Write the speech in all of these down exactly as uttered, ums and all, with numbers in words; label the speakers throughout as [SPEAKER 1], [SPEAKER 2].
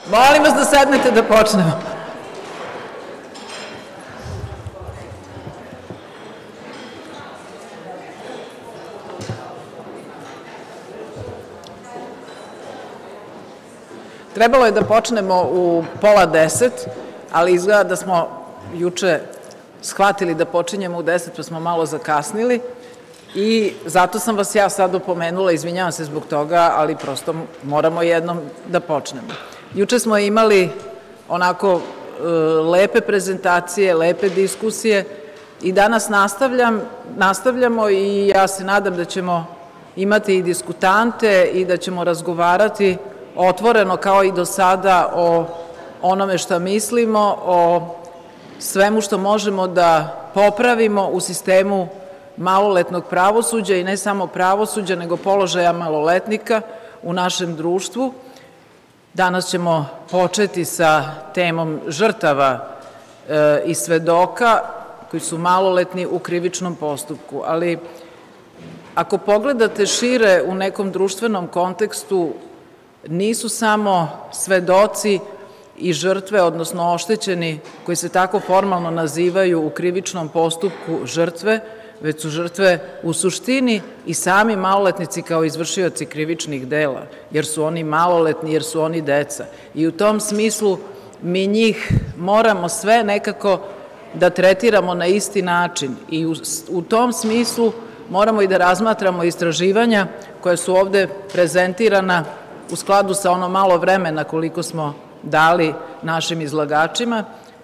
[SPEAKER 1] Molim vas da sednete da počnemo. Trebalo je da počnemo u pola deset, ali izgleda da smo juče shvatili da počinjemo u deset, pa smo malo zakasnili i zato sam vas ja sad opomenula, izvinjavam se zbog toga, ali prosto moramo jednom da počnemo. Juče smo imali onako lepe prezentacije, lepe diskusije i danas nastavljamo i ja se nadam da ćemo imati i diskutante i da ćemo razgovarati otvoreno kao i do sada o onome što mislimo, o svemu što možemo da popravimo u sistemu maloletnog pravosuđa i ne samo pravosuđa, nego položaja maloletnika u našem društvu. Danas ćemo početi sa temom žrtava i svedoka koji su maloletni u krivičnom postupku, ali ako pogledate šire u nekom društvenom kontekstu, nisu samo svedoci i žrtve, odnosno oštećeni, koji se tako formalno nazivaju u krivičnom postupku žrtve, već su žrtve u suštini i sami maloletnici kao izvršioci krivičnih dela, jer su oni maloletni, jer su oni deca. I u tom smislu mi njih moramo sve nekako da tretiramo na isti način i u tom smislu moramo i da razmatramo istraživanja koja su ovde prezentirana u skladu sa ono malo vremena koliko smo dali našim izlagačima,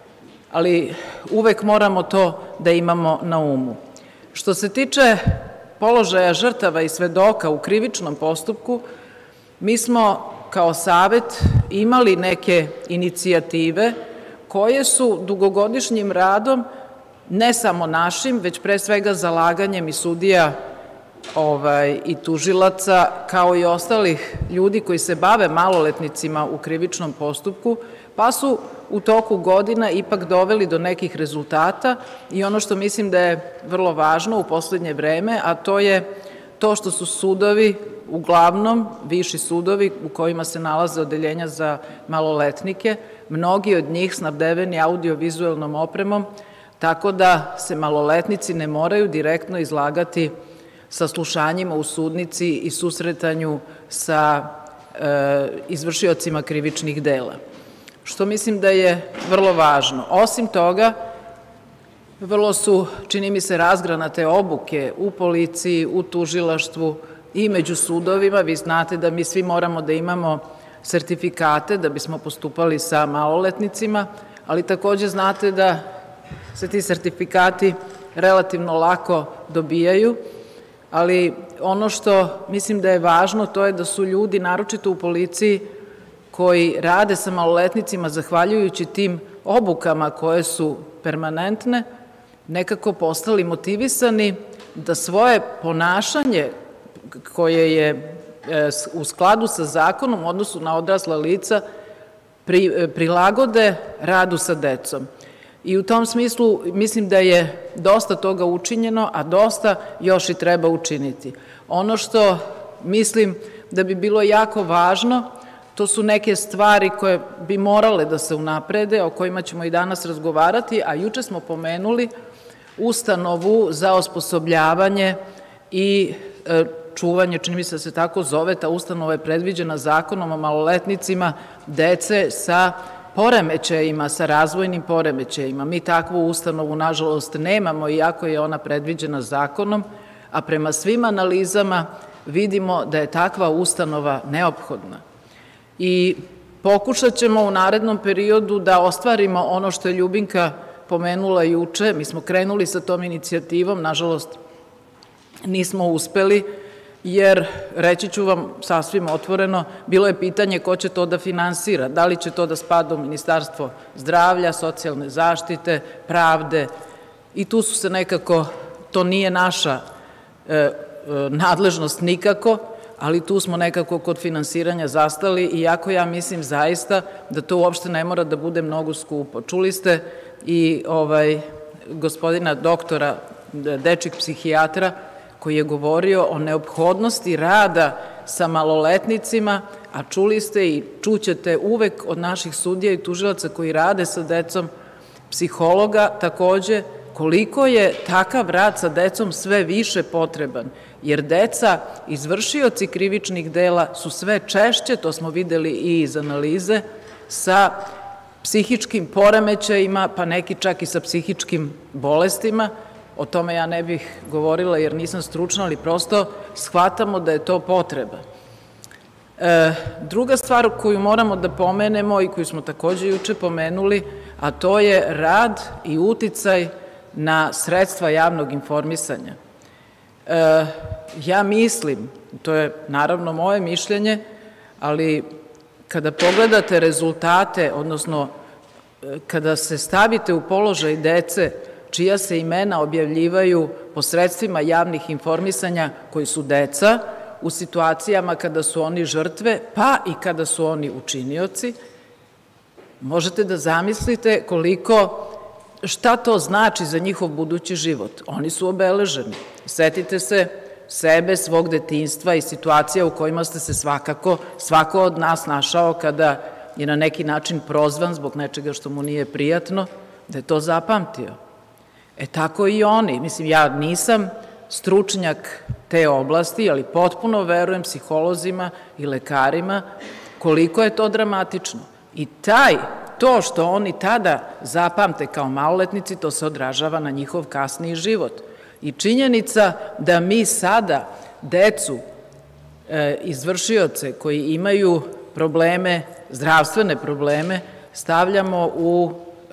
[SPEAKER 1] ali uvek moramo to da imamo na umu. Što se tiče položaja žrtava i svedoka u krivičnom postupku, mi smo kao Savet imali neke inicijative koje su dugogodišnjim radom, ne samo našim, već pre svega zalaganjem i sudija i tužilaca, kao i ostalih ljudi koji se bave maloletnicima u krivičnom postupku, pa su u toku godina ipak doveli do nekih rezultata i ono što mislim da je vrlo važno u poslednje vreme, a to je to što su sudovi, uglavnom viši sudovi u kojima se nalaze odeljenja za maloletnike, mnogi od njih snabdeveni audio-vizuelnom opremom, tako da se maloletnici ne moraju direktno izlagati saslušanjima u sudnici i susretanju sa izvršiocima krivičnih dela, što mislim da je vrlo važno. Osim toga, vrlo su, čini mi se, razgranate obuke u policiji, u tužilaštvu i među sudovima. Vi znate da mi svi moramo da imamo sertifikate da bismo postupali sa maloletnicima, ali takođe znate da se ti sertifikati relativno lako dobijaju, ali ono što mislim da je važno, to je da su ljudi, naročito u policiji, koji rade sa maloletnicima, zahvaljujući tim obukama koje su permanentne, nekako postali motivisani da svoje ponašanje koje je u skladu sa zakonom u odnosu na odrasla lica prilagode radu sa decom. I u tom smislu mislim da je dosta toga učinjeno, a dosta još i treba učiniti. Ono što mislim da bi bilo jako važno, to su neke stvari koje bi morale da se unaprede, o kojima ćemo i danas razgovarati, a juče smo pomenuli ustanovu za osposobljavanje i čuvanje, čini mi se da se tako zove, ta ustanova je predviđena Zakonom o maloletnicima dece sa poremećajima, sa razvojnim poremećajima. Mi takvu ustanovu, nažalost, nemamo, iako je ona predviđena zakonom, a prema svim analizama vidimo da je takva ustanova neophodna. I pokušat ćemo u narednom periodu da ostvarimo ono što je Ljubinka pomenula juče. Mi smo krenuli sa tom inicijativom, nažalost, nismo uspeli, jer, reći ću vam sasvim otvoreno, bilo je pitanje ko će to da finansira, da li će to da spada u Ministarstvo zdravlja, socijalne zaštite, pravde, i tu su se nekako, to nije naša nadležnost nikako, ali tu smo nekako kod finansiranja zastali, iako ja mislim zaista da to uopšte ne mora da bude mnogo skupo. Čuli ste i gospodina doktora, dečjeg psihijatra, koji je govorio o neophodnosti rada sa maloletnicima, a čuli ste i čućete uvek od naših sudija i tužilaca koji rade sa decom, psihologa takođe, koliko je takav rad sa decom sve više potreban, jer deca, izvršioci krivičnih dela su sve češće, to smo videli i iz analize, sa psihičkim poremećajima, pa neki čak i sa psihičkim bolestima. O tome ja ne bih govorila jer nisam stručna, ali prosto shvatamo da je to potreba. Druga stvar koju moramo da pomenemo i koju smo takođe juče pomenuli, a to je rad i uticaj na sredstva javnog informisanja. Ja mislim, to je naravno moje mišljenje, ali kada pogledate rezultate, odnosno kada se stavite u položaj dece čija se imena objavljivaju po sredstvima javnih informisanja koji su deca, u situacijama kada su oni žrtve, pa i kada su oni učinioci, možete da zamislite koliko, šta to znači za njihov budući život. Oni su obeleženi. Setite se sebe, svog detinjstva i situacija u kojima ste se svakako, svako od nas našao kada je na neki način prozvan zbog nečega što mu nije prijatno, da je to zapamtio. E tako i oni. Mislim, ja nisam stručnjak te oblasti, ali potpuno verujem psiholozima i lekarima koliko je to dramatično. I taj, to što oni tada zapamte kao maloletnici, to se odražava na njihov kasniji život. I činjenica da mi sada decu, izvršioce koji imaju probleme, zdravstvene probleme, stavljamo u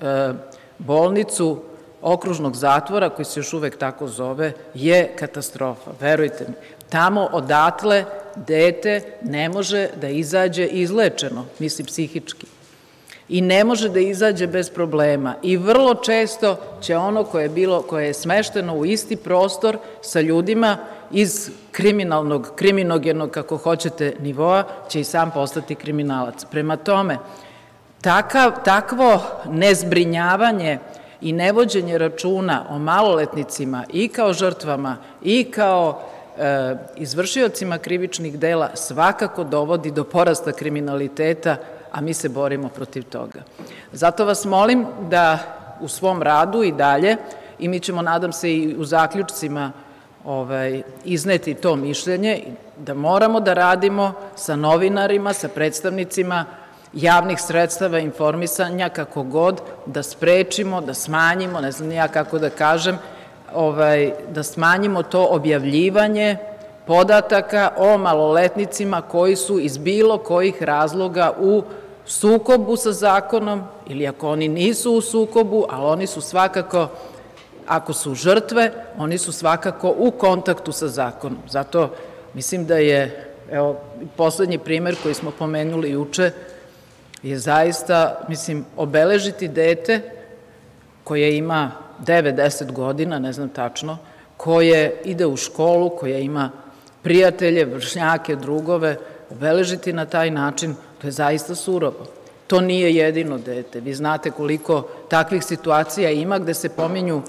[SPEAKER 1] bolnicu okružnog zatvora, koji se još uvek tako zove, je katastrofa. Verujte mi. Tamo odatle dete ne može da izađe izlečeno, mislim psihički. I ne može da izađe bez problema. I vrlo često će ono koje je bilo, koje je smešteno u isti prostor sa ljudima iz kriminalnog, kriminogenog, kako hoćete, nivoa, će i sam postati kriminalac. Prema tome, takav, takvo nezbrinjavanje i nevođenje računa o maloletnicima i kao žrtvama i kao e, izvršiocima krivičnih dela svakako dovodi do porasta kriminaliteta, a mi se borimo protiv toga. Zato vas molim da u svom radu i dalje, i mi ćemo, nadam se, i u zaključcima ovaj, izneti to mišljenje, da moramo da radimo sa novinarima, sa predstavnicima javnih sredstava informisanja, kako god, da sprečimo, da smanjimo, ne znam ni ja kako da kažem, ovaj, da smanjimo to objavljivanje podataka o maloletnicima koji su iz bilo kojih razloga u sukobu sa zakonom, ili ako oni nisu u sukobu, ali oni su svakako, ako su žrtve, oni su svakako u kontaktu sa zakonom. Zato mislim da je, evo, poslednji primer koji smo pomenuli juče, je zaista, mislim, obeležiti dete koje ima devet do deset godina, ne znam tačno, koje ide u školu, koje ima prijatelje, vršnjake, drugove, obeležiti na taj način, to je zaista surovo. To nije jedino dete. Vi znate koliko takvih situacija ima gde se pominju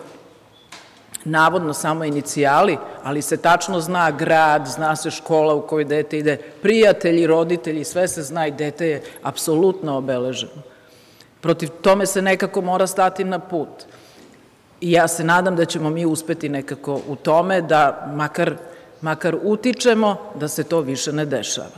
[SPEAKER 1] navodno samo inicijali, ali se tačno zna grad, zna se škola u kojoj dete ide, prijatelji, roditelji, sve se zna i dete je apsolutno obeleženo. Protiv tome se nekako mora stati na put. I ja se nadam da ćemo mi uspeti nekako u tome da makar, makar utičemo da se to više ne dešava.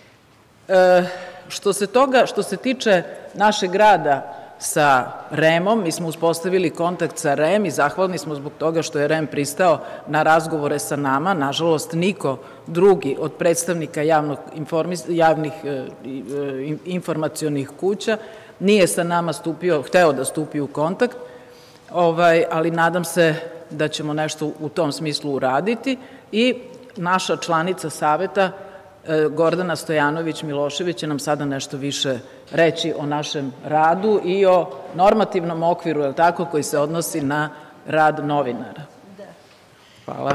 [SPEAKER 1] E, što se toga, što se tiče našeg rada sa REM-om, mi smo uspostavili kontakt sa REM i zahvalni smo zbog toga što je REM pristao na razgovore sa nama. Nažalost, niko drugi od predstavnika javnog javnih informacionih kuća nije sa nama stupio, hteo da stupi u kontakt, ovaj, ali nadam se da ćemo nešto u tom smislu uraditi i naša članica Saveta, Gordana Stojanović-Milošević, će nam sada nešto više reći o našem radu i o normativnom okviru, je li tako, koji se odnosi na rad novinara. Hvala.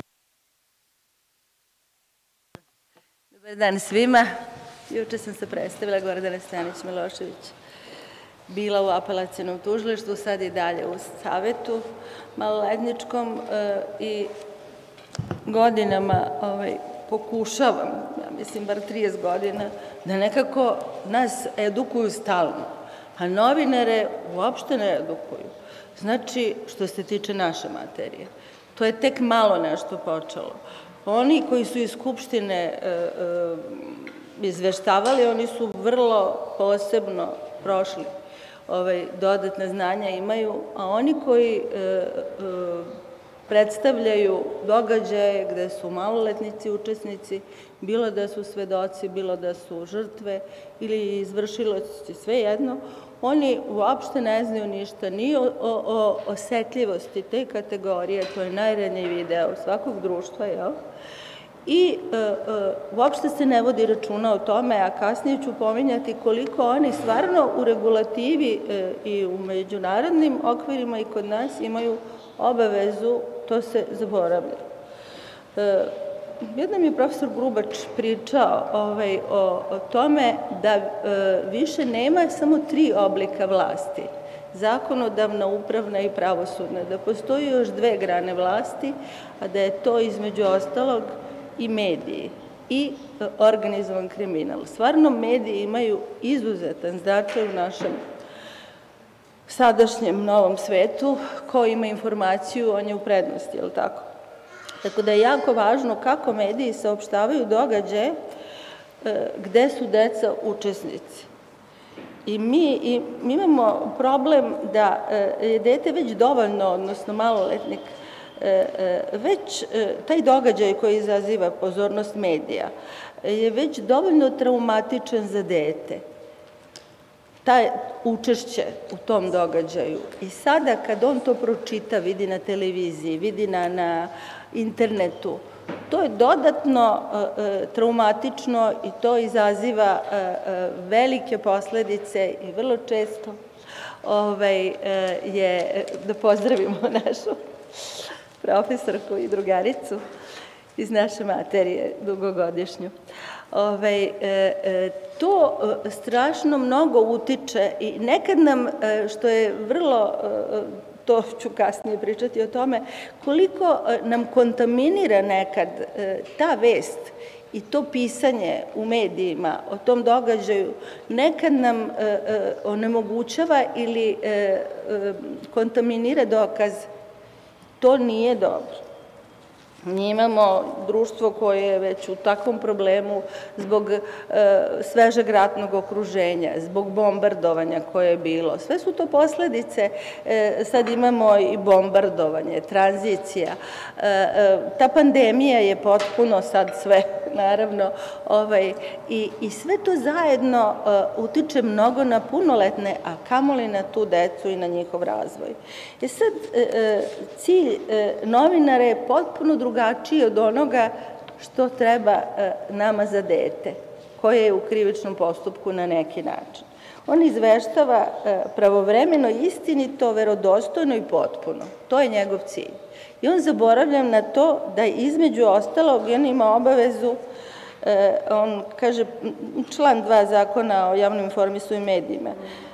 [SPEAKER 2] Dobar dan svima. Juče sam se predstavila, Gordana Stojanović-Milošević. Bila u apelacionom tužilaštvu, sad i dalje u Savetu maloletničkom i godinama pokušavam, ja mislim bar trideset godina, da nekako nas edukuju stalno, a novinare uopšte ne edukuju. Znači, što se tiče naše materije, to je tek malo nešto počelo. Oni koji su iz Skupštine izveštavali, oni su vrlo posebno prošli, dodatne znanja imaju, a oni koji predstavljaju događaje gde su maloletnici učesnici, bilo da su svedoci, bilo da su žrtve ili izvršilaci, sve jedno, oni uopšte ne znaju ništa ni o osetljivosti te kategorije, to je najranjiviji deo svakog društva, jel? I uopšte se ne vodi računa o tome, a kasnije ću pominjati koliko oni stvarno u regulativi i u međunarodnim okvirima i kod nas imaju obavezu, to se zaboravlja. Jednom je profesor Grubač pričao o tome da više nema samo tri oblika vlasti, zakonodavna, upravna i pravosudna, da postoji još dve grane vlasti, a da je to između ostalog i mediji i organizovan kriminal. Stvarno mediji imaju izuzetan značaj u našem sadašnjem novom svetu. Ko ima informaciju, on je u prednosti, je li tako? Tako da je jako važno kako mediji saopštavaju događaje gde su deca učesnici. I mi imamo problem da je dete već dovoljno, odnosno maloletnik, već taj događaj koji izaziva pozornost medija je već dovoljno traumatičan za dete. Taj učešće u tom događaju. I sada kad on to pročita, vidi na televiziji, vidi na internetu, to je dodatno traumatično i to izaziva velike posledice i vrlo često je, da pozdravimo našu profesorku i drugaricu iz naše materije dugogodišnju. To strašno mnogo utiče i nekad nam, što je vrlo, to ću kasnije pričati o tome, koliko nam kontaminira nekad ta vest i to pisanje u medijima o tom događaju, nekad nam onemogućava ili kontaminira dokaz. To nije dobro. Mi imamo društvo koje je već u takvom problemu zbog svežeg ratnog okruženja, zbog bombardovanja koje je bilo. Sve su to posledice. Sad imamo i bombardovanje, tranzicija. Ta pandemija je potpuno sad sve, naravno, i sve to zajedno utiče mnogo na punoletne, a kamoli na tu decu i na njihov razvoj. I sad cilj novinara je potpuno drugačiji drugačiji od onoga što treba nama za dete, koje je u krivičnom postupku na neki način. On izveštava pravovremeno, istinito, verodostojno i potpuno. To je njegov cilj. I on zaboravlja na to da između ostalog on ima obavezu, on kaže, član dva Zakona o javnom informisanju i medijima,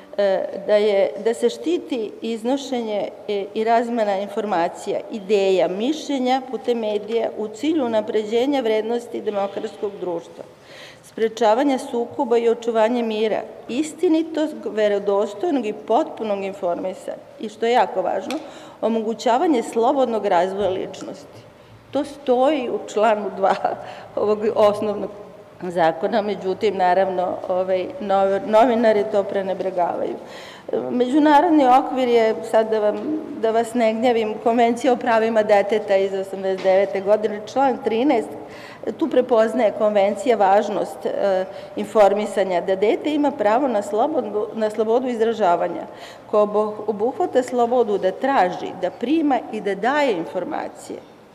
[SPEAKER 2] da se štiti iznošenje i razmena informacija, ideja, mišljenja putem medija u cilju unapređenja vrednosti demokratskog društva, sprečavanja sukoba i očuvanja mira, istinitog, verodostojnog i potpunog informisanja i, što je jako važno, omogućavanje slobodnog razvoja ličnosti. To stoji u članu dva ovog osnovnog zakona, međutim, naravno, novinari to prenebregavaju. Međunarodni okvir je, sad da vas ne gnjavim, Konvencija o pravima deteta iz osamdeset devete godine, član trinaest, tu prepoznaje konvencija važnost informisanja, da dete ima pravo na slobodu izražavanja, koja obuhvata slobodu da traži, da prima i da daje informacije.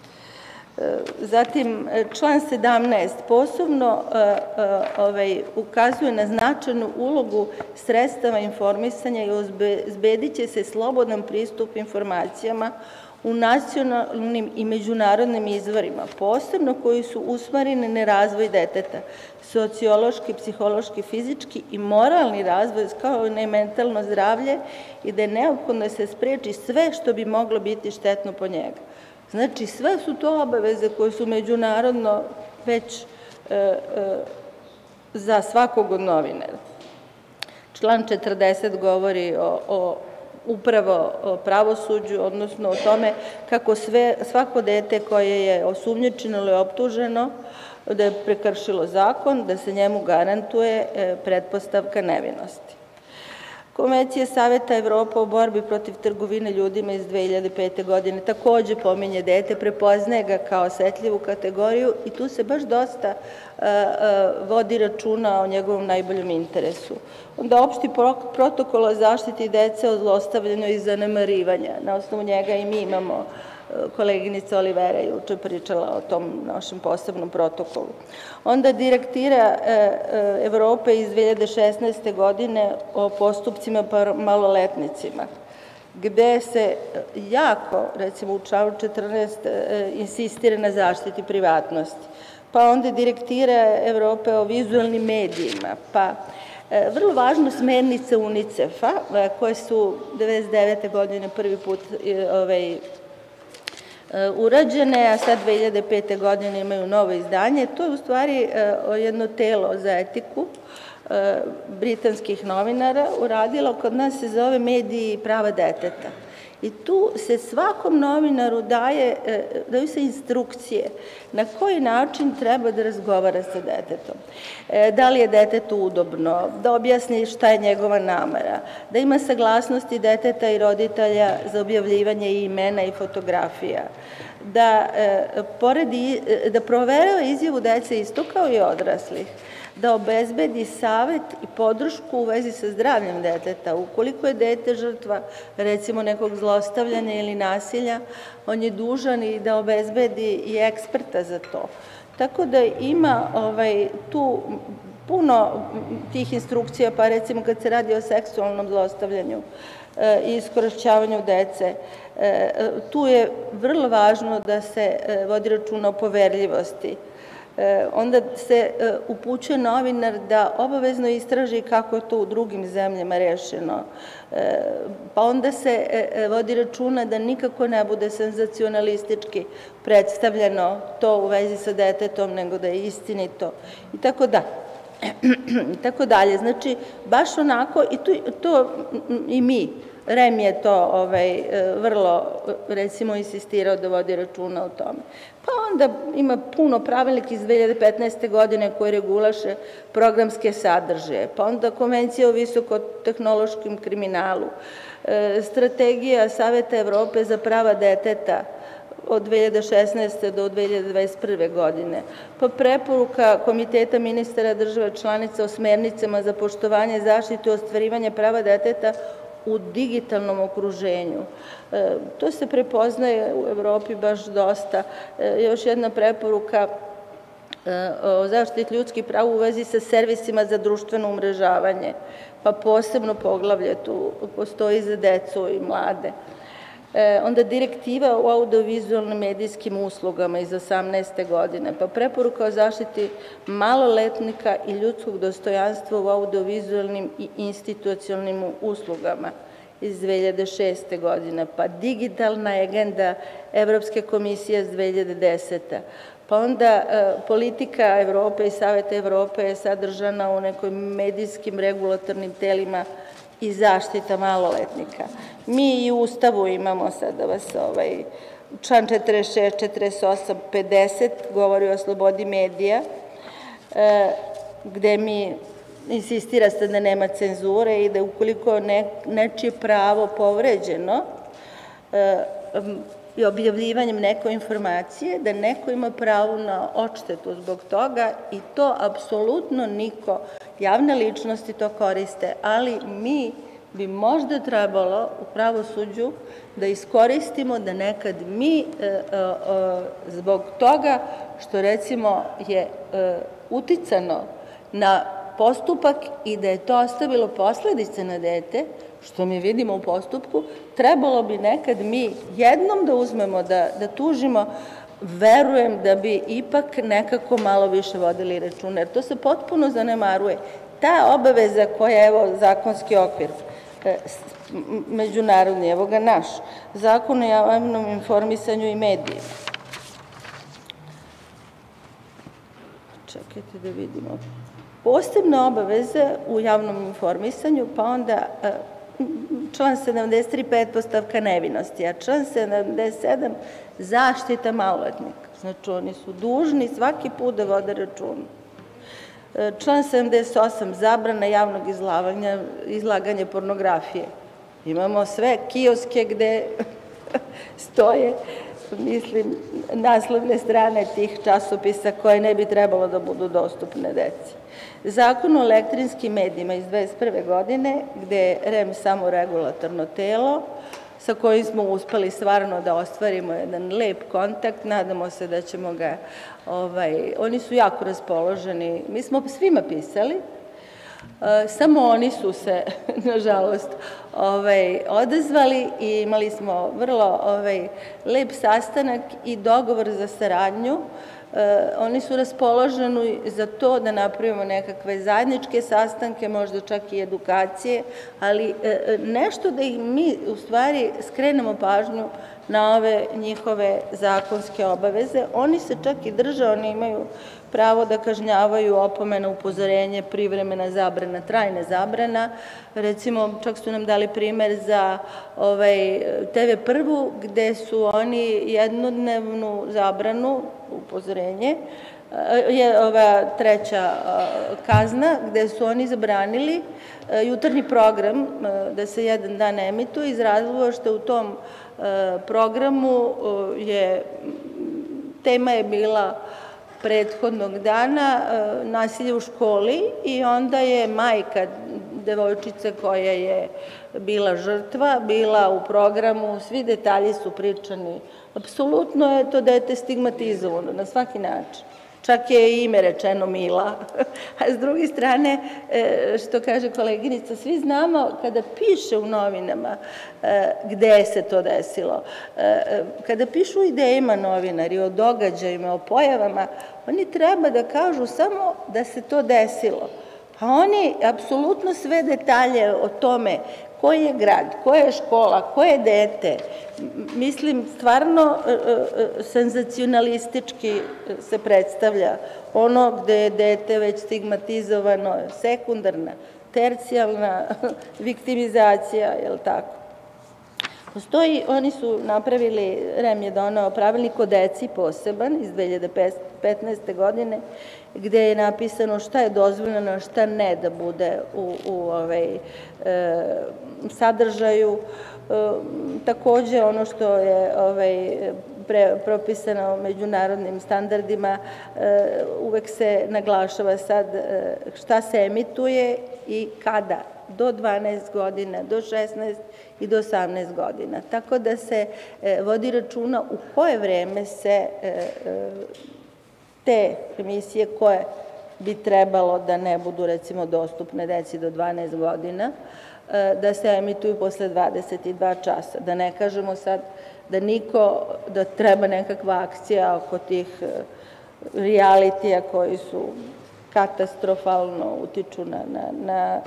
[SPEAKER 2] Zatim, član sedamnaest posebno ukazuje na značajnu ulogu sredstava informisanja i obezbedit će se slobodan pristup informacijama u nacionalnim i međunarodnim izvorima, posebno koji su usmereni na razvoj deteta, sociološki, psihološki, fizički i moralni razvoj, kao i na mentalno zdravlje, i da je neophodno da se spreči sve što bi moglo biti štetno po njega. Znači, sve su to obaveze koje su međunarodno već za svakog od novinara. Član četrdeset govori o upravo o pravosuđu, odnosno o tome kako svako dete koje je osumnjičeno ili optuženo da je prekršilo zakon, da se njemu garantuje pretpostavka nevinosti. Konvencija Saveta Evrope o borbi protiv trgovine ljudima iz dve hiljade pete. godine takođe pominje dete, prepoznaje ga kao osetljivu kategoriju i tu se baš dosta vodi računa o njegovom najboljem interesu. Onda opšti protokol o zaštiti dece od zlostavljanja i zanemarivanja. Na osnovu njega i mi imamo, koleginica Olivera je juče pričala o tom našem posebnom protokolu. Onda direktiva Evrope iz dve hiljade šesnaeste. godine o postupcima maloletnicima, gde se jako, recimo u članu četrnaest, insistira na zaštiti privatnosti. Pa onda direktiva Evrope o vizualnim medijima, pa vrlo važno smernice UNICEF-a, koje su devedeset devete. godine prvi put urađene, a sad dve hiljade pete. godine imaju novo izdanje. To je u stvari jedno telo za etiku britanskih novinara uradilo, kod nas se zove Mediji i prava deteta. I tu se svakom novinaru daju se instrukcije na koji način treba da razgovara sa detetom. Da li je detetu udobno, da objasni šta je njegova namera, da ima saglasnosti deteta i roditelja za objavljivanje imena i fotografija, da proverava izjavu dece isto kao i odraslih, da obezbedi savet i podršku u vezi sa zdravljem deteta. Ukoliko je dete žrtva, recimo, nekog zlostavljanja ili nasilja, on je dužan i da obezbedi i eksperta za to. Tako da ima tu puno tih instrukcija, pa recimo kad se radi o seksualnom zlostavljanju i iskorišćavanju dece, tu je vrlo važno da se vodi računa o poverljivosti. Onda se upućuje novinar da obavezno istraži kako je to u drugim zemljama rešeno. Pa onda se vodi računa da nikako ne bude senzacionalistički predstavljeno to u vezi sa detetom, nego da je istinito i tako da. Tako dalje. Znači, baš onako, i to i mi, R E M je to vrlo, recimo, insistirao da vodi računa o tome. Pa onda ima puno pravilnika iz dve hiljade petnaeste. godine koji regulaše programske sadržaje, pa onda Konvencija o visokotehnološkom kriminalu, Strategija Saveta Evrope za prava deteta od dve hiljade šesnaeste. do dve hiljade dvadeset prve. godine, pa preporuka Komiteta ministara država članica o smernicama za poštovanje, zaštitu i ostvarivanje prava deteta u digitalnom okruženju. To se prepoznaje u Evropi baš dosta. Još jedna preporuka o zaštiti ljudskih prava u vezi sa servisima za društveno umrežavanje, pa posebno poglavlje tu postoji za decu i mlade. Onda direktiva o audiovizualnim medijskim uslugama iz osamnaeste. godine, pa preporuka o zaštiti maloletnika i ljudskog dostojanstva u audiovizualnim i institucionalnim uslugama iz dve hiljade šeste. godine, pa digitalna agenda Evropske komisije iz dve hiljade desete. Pa onda politika Evrope i Saveta Evrope je sadržana u nekim medijskim regulatornim telima i zaštita maloletnika. Mi i u Ustavu imamo, sad da vas, član četrdeset šest, četrdeset osam, pedeset govori o slobodi medija, gde mi insistira se da nema cenzure i da ukoliko nečije pravo povređeno i objavljivanjem neke informacije, da neko ima pravo na odštetu zbog toga i to apsolutno niko, javne ličnosti to koriste, ali mi bi možda trebalo u pravosuđu da iskoristimo da nekad mi zbog toga što recimo je uticano na postupak i da je to ostavilo posledice na dete, što mi vidimo u postupku, trebalo bi nekad mi jednom da uzmemo, da tužimo, verujem da bi ipak nekako malo više vodili računa, jer to se potpuno zanemaruje. Ta obaveza koja je, evo, zakonski okvir, međunarodni, evo ga naš, Zakon o javnom informisanju i medijima. čekajte da vidimo, posebne obaveze u javnom informisanju, pa onda član sedamdeset tri pretpostavka nevinosti, a član sedamdeset sedam zaštita maloletnika. Znači, oni su dužni svaki put da vode računa. Član sedamdeset osam zabrana javnog izlaganja pornografije. Imamo sve kioske gde stoje, mislim, naslovne strane tih časopisa koje ne bi trebalo da budu dostupne deci. Zakon o elektrinskim medijima iz dvadeset prve godine, gde je R E M samo regulatorno telo, sa kojim smo uspeli stvarno da ostvarimo jedan lep kontakt, nadamo se da ćemo ga, oni su jako raspoloženi, mi smo svima pisali, samo oni su se, nažalost, odazvali i imali smo vrlo lep sastanak i dogovor za saradnju. Oni su raspoloženi za to da napravimo nekakve zajedničke sastanke, možda čak i edukacije, ali nešto da ih mi u stvari skrenemo pažnju na ove njihove zakonske obaveze. Oni se čak i drže, oni imaju pravo da kažnjavaju opomena, upozorenje, privremena zabrana, trajna zabrana. Recimo, čak su nam dali primer za te ve prvu, gde su oni jednodnevnu zabranu, upozorenje, je ova treća kazna, gde su oni zabranili jutarnji program da se jedan dan emituje iz razloga što u tom programu je, tema je bila prethodnog dana nasilje u školi i onda je majka devojčice koja je bila žrtva, bila u programu, svi detalji su pričani. Apsolutno je to dete stigmatizovano na svaki način. Čak je i ime rečeno Mila. A s druge strane, što kaže koleginica, svi znamo kada piše u novinama gde se to desilo. Kada pišu idejima novinari o događajima, o pojavama, oni treba da kažu samo da se to desilo. Pa oni apsolutno sve detalje o tome koji je grad, koja je škola, koje je dete, mislim, stvarno senzacionalistički se predstavlja ono gde je dete već stigmatizovano, sekundarna, tercijalna viktimizacija, je li tako? Postoji, oni su napravili, R E M je donao pravilnik o deci poseban iz dve hiljade petnaeste. godine, gde je napisano šta je dozvoljeno, a šta ne da bude u sadržaju. Takođe, ono što je propisano međunarodnim standardima, uvek se naglašava sad šta se emituje i kada, do dvanaest godina, do šesnaest i do osamnaest godina. Tako da se vodi računa u koje vreme se te emisije koje bi trebalo da ne budu, recimo, dostupne deci do dvanaest godina, da se emituju posle dvadeset dva časa. Da ne kažemo sad da niko, da treba nekakva akcija oko tih realitija koji su katastrofalno utiču na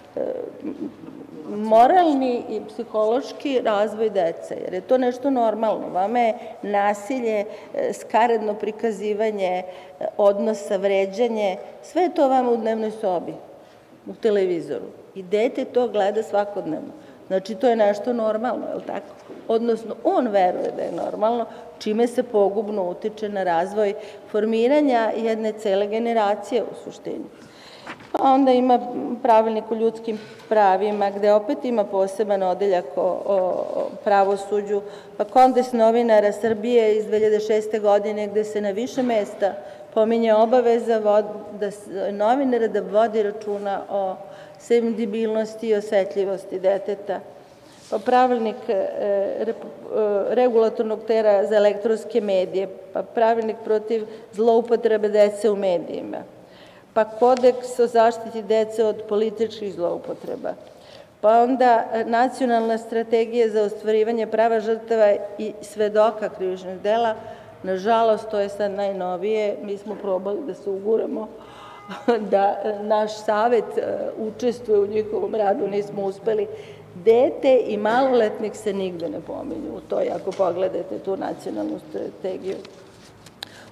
[SPEAKER 2] moralni i psihološki razvoj dece, jer je to nešto normalno. Vama je nasilje, skaredno prikazivanje odnosa, vređanje, sve je to vama u dnevnoj sobi, u televizoru. I dete to gleda svakodnevno. Znači, to je nešto normalno, je li tako? Odnosno, on veruje da je normalno, čime se pogubno utiče na razvoj formiranja jedne cele generacije u suštini. Pa onda ima pravilnik o ljudskim pravima, gde opet ima poseban odeljak o pravosuđu, pa Kodeks novinara Srbije iz dve hiljade šeste. godine, gde se na više mesta pominje obaveza novinara da vodi računa o senzibilnosti i osetljivosti deteta. Pa pravilnik regulatornog tela za elektronske medije, pa pravilnik protiv zloupotrebe dece u medijima, pa kodeks o zaštiti dece od političkih zloupotreba, pa onda nacionalna strategija za ostvarivanje prava žrtava i svedoka krivičnih dela. Nažalost, to je sad najnovije, mi smo probali da se uguramo da naš savet učestvuje u njihovom radu, nismo uspeli. Dete i maloletnik se nigde ne pominju u toj, ako pogledate tu nacionalnu strategiju.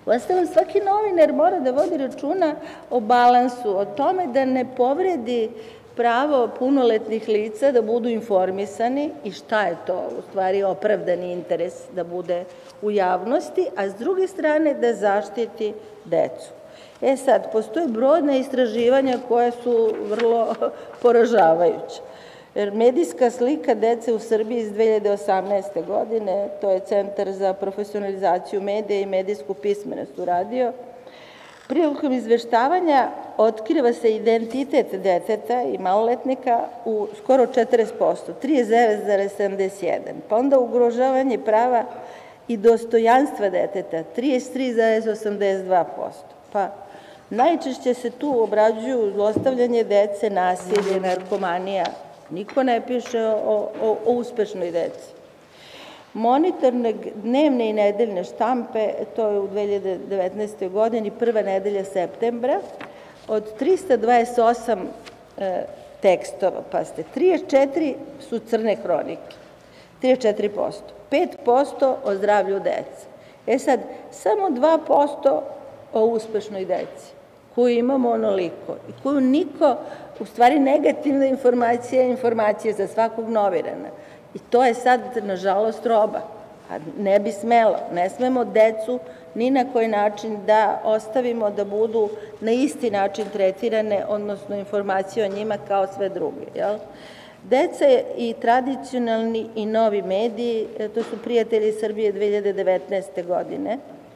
[SPEAKER 2] Uostalom, svaki novinar mora da vodi računa o balansu, o tome da ne povredi pravo punoletnih lica da budu informisani i šta je to u stvari opravdani interes da bude u javnosti, a s druge strane da zaštiti decu. E sad, postoje brojna istraživanja koja su vrlo poražavajuća. Jer medijska slika dece u Srbiji iz dve hiljade osamnaeste. godine, to je Centar za profesionalizaciju medija i medijsku pismenost uradio, prilikom izveštavanja otkriva se identitet deteta i maloletnika u skoro četrdeset posto, trideset devet zarez sedamdeset jedan. Pa onda ugrožavanje prava i dostojanstva deteta, trideset tri zarez osamdeset dva posto. Pa najčešće se tu obrađuju zlostavljanje dece, nasilje, narkomanija. Niko ne piše o, o, o uspešnoj deci. Monitor dnevne i nedeljne štampe, to je u dve hiljade devetnaestoj. godini, prva nedelja septembra, od trista dvadeset osam e, tekstova, pa ste, trideset četiri su crne hronike, trideset četiri posto, pet posto o zdravlju dece. E sad, samo dva posto o uspešnoj deci, koju imamo onoliko i koju niko, u stvari negativna informacija je informacija za svakog novinara. I to je sad, nažalost, roba. A ne bi smelo. Ne smemo decu ni na koji način da ostavimo da budu na isti način tretirane, odnosno informacije o njima kao sve druge. Deca i tradicionalni i novi mediji, to su Prijatelji Srbije dve hiljade devetnaeste. godine,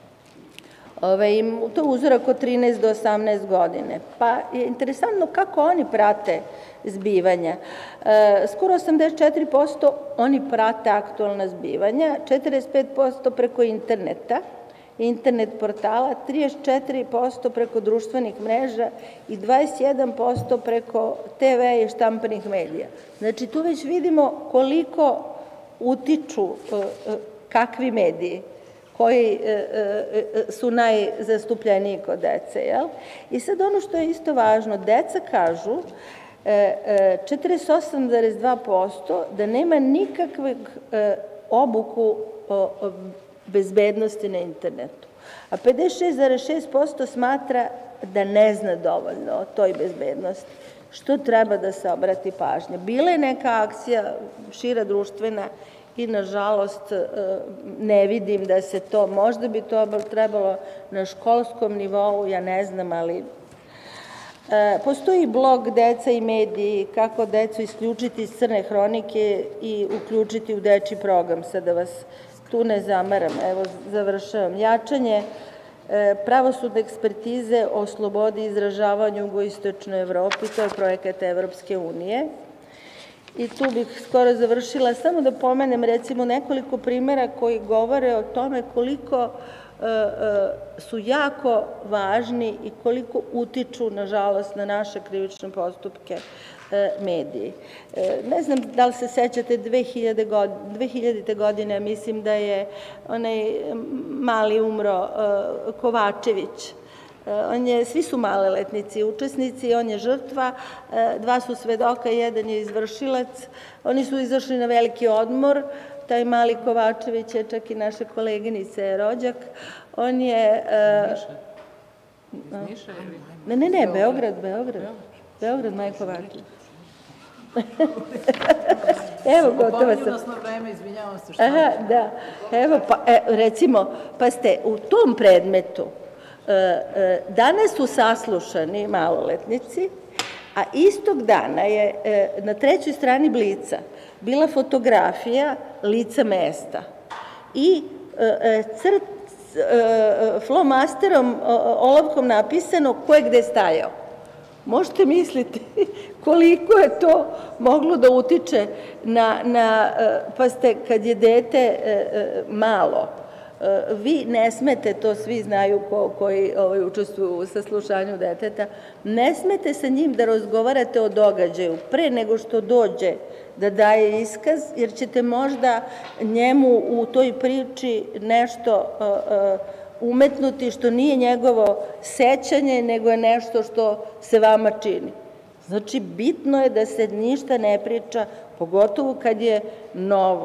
[SPEAKER 2] to je uzorak od trinaest do osamnaest godine. Pa je interesantno kako oni prate zbivanja. Skoro osamdeset četiri posto oni prate aktualna zbivanja, četrdeset pet posto preko interneta, internet portala, trideset četiri posto preko društvenih mreža i dvadeset jedan posto preko te ve i štampanih medija. Znači, tu već vidimo koliko utiču kakvi mediji koji su najzastupljeniji kod dece. I sad ono što je isto važno, deca kažu četrdeset osam zarez dva posto da nema nikakvog obuku o bezbednosti na internetu, a pedeset šest zarez šest posto smatra da ne zna dovoljno o toj bezbednosti, što treba da se obrati pažnja. Bila je neka akcija šira društvena i, nažalost, ne vidim da se to, možda bi to trebalo na školskom nivou, ja ne znam, ali postoji blog Deca i mediji, kako decu isključiti iz crne hronike i uključiti u dečiji program, sad da vas tu ne zamaram, evo završavam. Jačanje pravosudne ekspertize o slobodi izražavanja u jugoistočnoj Evropi, to je projekat Evropske unije. I tu bih skoro završila, samo da pomenem recimo nekoliko primjera koji govore o tome koliko su jako važni i koliko utiču, nažalost, na naše krivične postupke mediji. Ne znam da li se sećate dve hiljadite. godine, mislim da je onaj mali umro Kovačević. Svi su maloletnici učesnici, on je žrtva, dva su svedoka, jedan je izvršilac. Oni su izašli na veliki odmor, taj mali Kovačević je čak i naša koleginica rođak. On je... Ne, ne, ne, Beograd, Beograd. Beograd, Maja Kovačević. Evo, gotova sam.
[SPEAKER 1] Pominju nas na vreme, izvinjavam se.
[SPEAKER 2] Aha, da. Evo, recimo, pa ste u tom predmetu danas su saslušani maloletnici, a istog dana je na trećoj strani Blica bila fotografija lica mesta i flomasterom, olovkom napisano ko je gde stajao. Možete misliti koliko je to moglo da utiče na, pa ste, kad je dete malo, vi ne smete, to svi znaju koji učestvuju u saslušanju deteta, ne smete sa njim da razgovarate o događaju pre nego što dođe da daje iskaz, jer ćete možda njemu u toj priči nešto umetnuti što nije njegovo sećanje, nego je nešto što se vama čini. Znači, bitno je da se ništa ne priča, pogotovo kad je novo,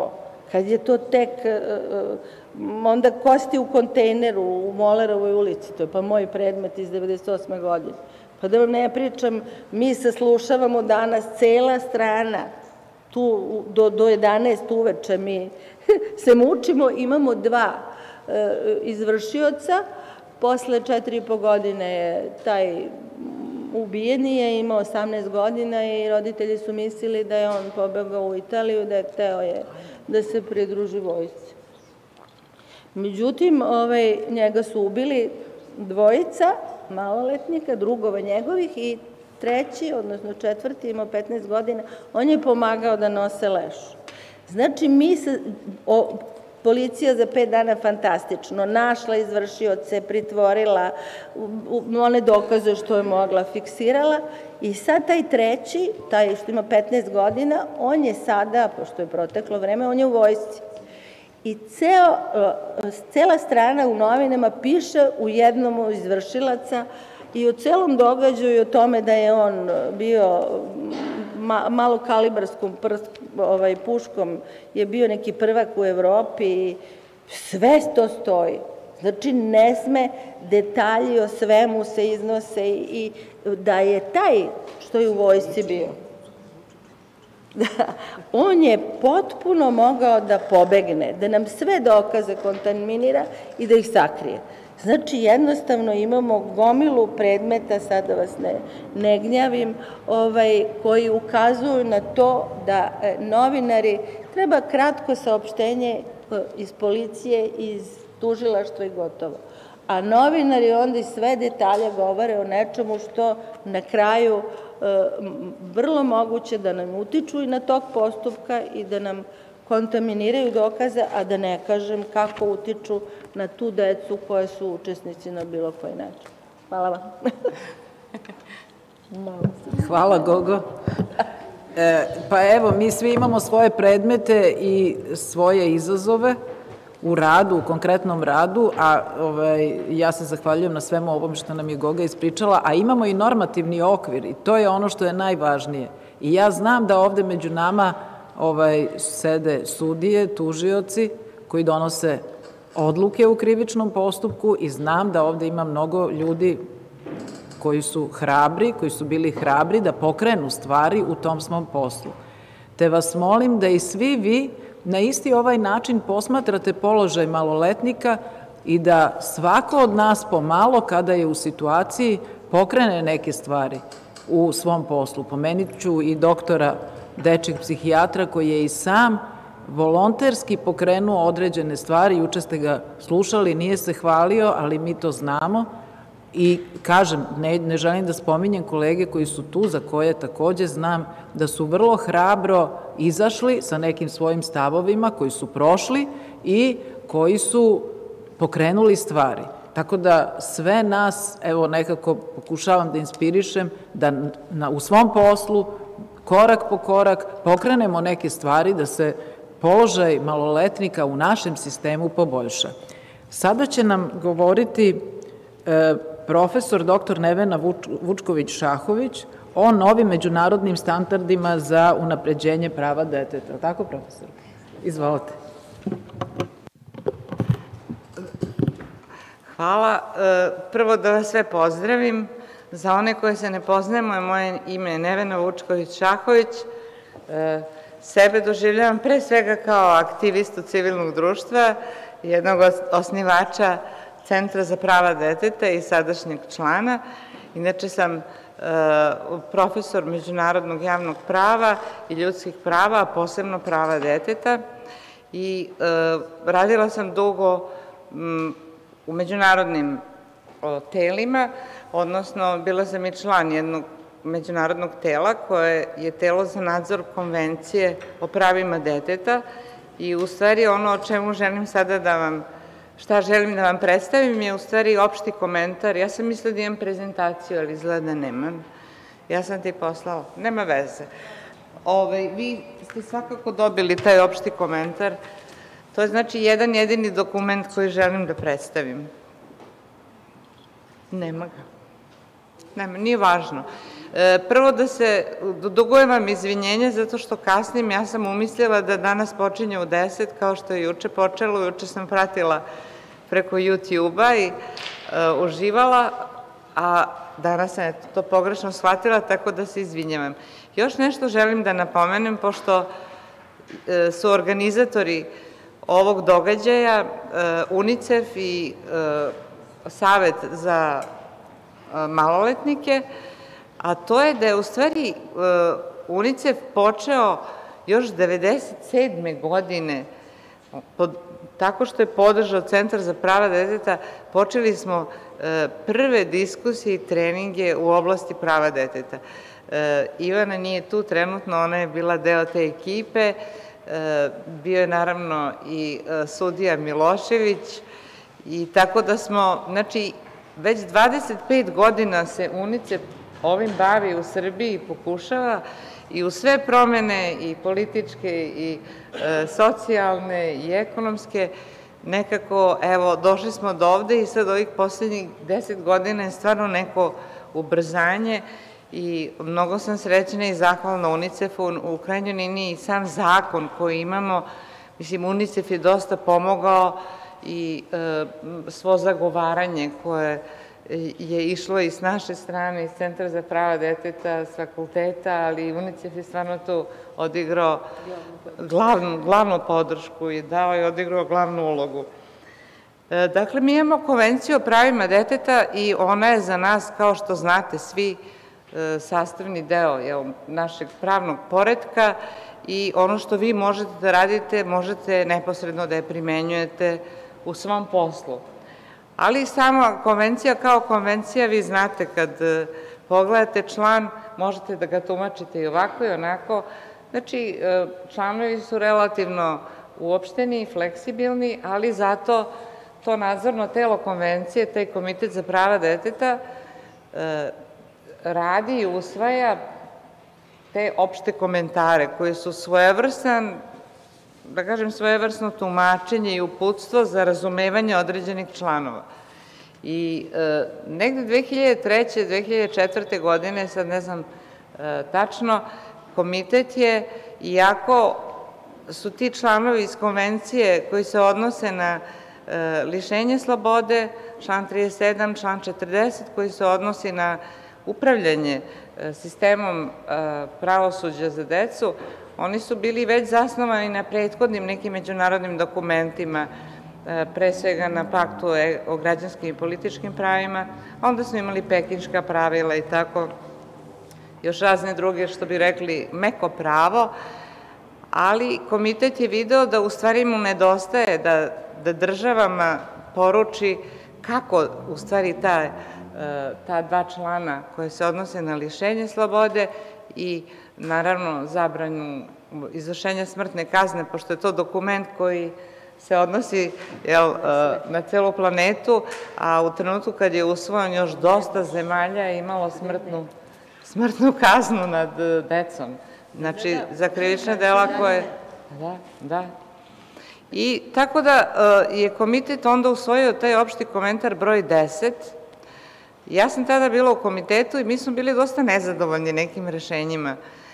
[SPEAKER 2] kad je to tek onda kosti u kontejneru u Molerovoj ulici, to je pa moj predmet iz devedeset osme godine. Pa da vam ne pričam, mi saslušavamo danas cela strana, tu do jedanaest uveče mi se mučimo, imamo dva izvršioca, posle četiri i po godine je taj ubijeni je, imao osamnaest godina i roditelji su mislili da je on pobegao u Italiju, da je hteo je da se pridruži vojsci. Međutim, njega su ubili dvojica maloletnika, drugova njegovih i treći, odnosno četvrti, imao petnaest godina, on je pomagao da nose leš. Znači, mi se, policija za pet dana fantastično, našla izvršioce, pritvorila, one dokaze što je mogla, fiksirala i sad taj treći, taj što ima petnaest godina, on je sada, pošto je proteklo vreme, on je u vojsci. I cela strana u novinama piše u jednom od izvršilaca i o celom događaju i o tome da je on bio malokalibarskom puškom, je bio neki prvak u Evropi i sve to stoji. Znači, ne sme detalji o svemu se iznose i da je taj što je u vojsci bio. On je potpuno mogao da pobegne, da nam sve dokaze kontaminira i da ih sakrije. Znači, jednostavno imamo gomilu predmeta, sad da vas ne gnjavim, koji ukazuju na to da novinari, treba kratko saopštenje iz policije, iz tužilaštva i gotovo. A novinari onda i sve detalje govore o nečemu što na kraju vrlo moguće da nam utiču i na tok postupka i da nam kontaminiraju dokaze, a da ne kažem kako utiču na tu decu koje su učesnici na bilo koji način. Hvala vam.
[SPEAKER 1] Hvala, Gogo. Pa evo, mi svi imamo svoje predmete i svoje izazove u radu, u konkretnom radu, a ja se zahvaljujem na svemu ovom što nam je Goga ispričala, a imamo i normativni okvir i to je ono što je najvažnije. I ja znam da ovde među nama sede sudije, tužioci koji donose odluke u krivičnom postupku i znam da ovde ima mnogo ljudi koji su hrabri, koji su bili hrabri da pokrenu stvari u tom svom poslu. Te vas molim da i svi vi na isti ovaj način posmatrate položaj maloletnika i da svako od nas pomalo, kada je u situaciji, pokrene neke stvari u svom poslu. Pomenut ću i doktora dečjeg psihijatra koji je i sam volonterski pokrenuo određene stvari. Juče ste ga slušali, nije se hvalio, ali mi to znamo. I kažem, ne želim da spominjem kolege koji su tu, za koje takođe znam da su vrlo hrabro izašli sa nekim svojim stavovima koji su prošli i koji su pokrenuli stvari. Tako da sve nas, evo nekako pokušavam da inspirišem da u svom poslu korak po korak pokrenemo neke stvari da se položaj maloletnika u našem sistemu poboljša. Sada će nam govoriti profesor doktor Nevena Vučković-Šahović o novim međunarodnim standardima za unapređenje prava deteta. Tako, profesor? Izvolite.
[SPEAKER 3] Hvala. Prvo da vas sve pozdravim. Za one koje se ne poznajemo, moje ime je Nevena Vučković-Šahović. Sebe doživljavam pre svega kao aktivistu civilnog društva, jednog od osnivača Centra za prava deteta i sadašnjeg člana. Inače sam profesor međunarodnog javnog prava i ljudskih prava, a posebno prava deteta. I radila sam dugo u međunarodnim telima, odnosno bila sam i član jednog međunarodnog tela koje je telo za nadzor konvencije o pravima deteta i u stvari ono o čemu želim sada da vam, šta želim da vam predstavim je u stvari opšti komentar. Ja sam mislila da imam prezentaciju, ali izgleda da nemam. Ja sam ti poslala, nema veze. Vi ste svakako dobili taj opšti komentar. To je znači jedan jedini dokument koji želim da predstavim. Nema ga. Nema, nije važno. Prvo da se, dugujem vam izvinjenje zato što kasnim, ja sam umislila da danas počinje u deset, kao što je juče počelo, juče sam pratila preko YouTube-a i uživala, a danas sam to pogrešno shvatila, tako da se izvinjavam. Još nešto želim da napomenem, pošto su organizatori ovog događaja UNICEF i Savet za maloletnike, a to je da je u stvari UNICEF počeo još devedeset sedme godine, tako što je podržao Centar za prava deteta, počeli smo prve diskusije i treninge u oblasti prava deteta. Ivana nije tu trenutno, ona je bila deo te ekipe, bio je naravno i sudija Milošević, i tako da smo, znači, već dvadeset pet godina se UNICEF ovim bavi u Srbiji i pokušava i u sve promene i političke i socijalne i ekonomske, nekako, evo, došli smo do ovde i sad ovih poslednjih deset godina je stvarno neko ubrzanje i mnogo sam srećna i zahvalna UNICEF-u, u krajnjoj liniji i sam zakon koji imamo, mislim, UNICEF je dosta pomogao i svo zagovaranje koje je išlo i s naše strane, iz Centra za prava deteta, s fakulteta, ali UNICEF je stvarno tu odigrao glavnu podršku i dao i odigrao glavnu ulogu. Dakle, mi imamo Konvenciju o pravima deteta i ona je za nas, kao što znate svi, sastavni deo našeg pravnog poretka i ono što vi možete da radite, možete neposredno da je primenjujete u svom poslu. Ali sama konvencija kao konvencija, vi znate, kad pogledate član, možete da ga tumačite i ovako i onako. Znači, članovi su relativno uopšteni i fleksibilni, ali zato to nadzorno telo konvencije, taj Komitet za prava deteta, radi i usvaja te opšte komentare koji su svojevrstan, da kažem svojevrsno tumačenje i uputstvo za razumevanje određenih članova. I negde dve hiljade treće. dve hiljade četvrte. godine, sad ne znam tačno, komitet je, iako su ti članovi iz konvencije koji se odnose na lišenje slobode, član trideset sedam, član četrdeset, koji se odnosi na upravljanje sistemom pravosuđa za decu, oni su bili već zasnovani na prethodnim nekim međunarodnim dokumentima, pre svega na Paktu o građanskim i političkim pravima, onda smo imali pekinška pravila i tako, još razne druge, što bi rekli, meko pravo, ali komitet je video da u stvari mu nedostaje da državama poruči kako u stvari ta dva člana koje se odnose na lišenje slobode i naravno zabranju izvršenja smrtne kazne, pošto je to dokument koji se odnosi na celu planetu, a u trenutku kad je usvojen još dosta zemalja je imalo smrtnu kaznu nad decom. Znači, za krivične dela koje... Da, da. I tako da je komitet onda usvojio taj opšti komentar broj deset. Ja sam tada bila u komitetu i mi smo bili dosta nezadovoljni nekim rešenjima.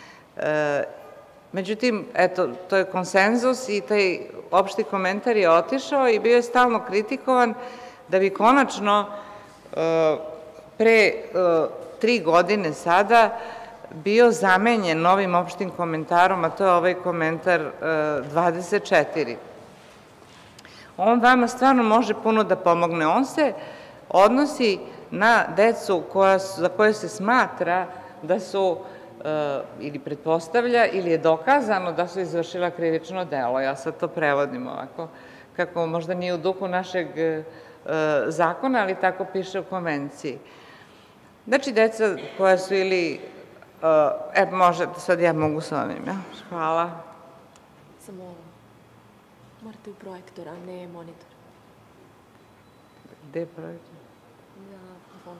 [SPEAKER 3] Međutim, eto, to je konsenzus i taj opšti komentar je otišao i bio je stalno kritikovan da bi konačno pre tri godine sada bio zamenjen novim opštim komentarom, a to je ovaj komentar dvadeset četiri. On vama stvarno može puno da pomogne. On se odnosi na decu za koje se smatra da su ili pretpostavlja ili je dokazano da su izvršila krivično delo. Ja sad to prevodim ovako, kako možda nije u duhu našeg zakona, ali tako piše u konvenciji. Znači, deca koja su ili... E, možete, sad ja mogu s ovim, ja? Hvala.
[SPEAKER 4] Samo ovo. Morate u projektor, a ne monitor.
[SPEAKER 3] Gde je projektor?
[SPEAKER 4] Na telefonu.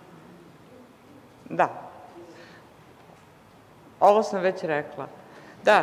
[SPEAKER 3] Da. Ovo sam već rekla. Da,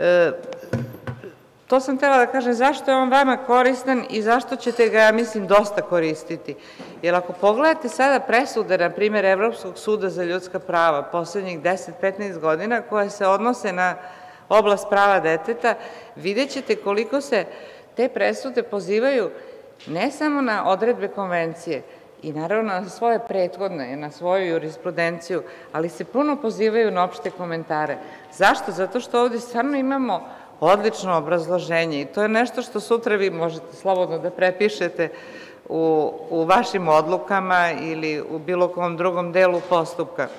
[SPEAKER 3] to sam htela da kažem, zašto je on vama koristan i zašto ćete ga, ja mislim, dosta koristiti. Jer ako pogledate sada presude, na primjer, Evropskog suda za ljudska prava, poslednjih deset do petnaest godina, koje se odnose na oblast prava deteta, vidjet ćete koliko se te presude pozivaju ne samo na odredbe konvencije i naravno na svoje prethodne, na svoju jurisprudenciju, ali se puno pozivaju na opšte komentare. Zašto? Zato što ovde stvarno imamo odlično obrazloženje i to je nešto što sutra vi možete slobodno da prepišete u, u vašim odlukama ili u bilo kom drugom delu postupka.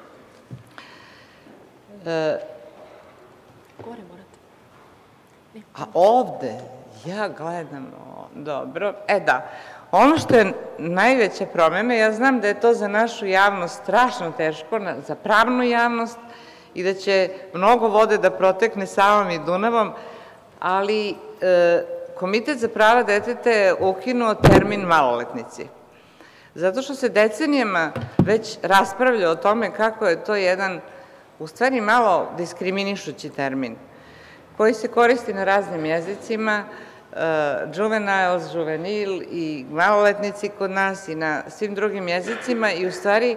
[SPEAKER 3] E,
[SPEAKER 4] Gore morate.
[SPEAKER 3] a ovde, ja gledam, o, dobro, e da, ono što je najveća promena, ja znam da je to za našu javnost strašno teško, za pravnu javnost, i da će mnogo vode da protekne Savom i Dunavom, ali e, Komitet za prava deteta je ukinuo termin maloletnici. Zato što se decenijama već raspravlja o tome kako je to jedan, u stvari malo diskriminišući termin, koji se koristi na raznim jezicima, juveniles, juvenil i maloletnici kod nas i na svim drugim jezicima i u stvari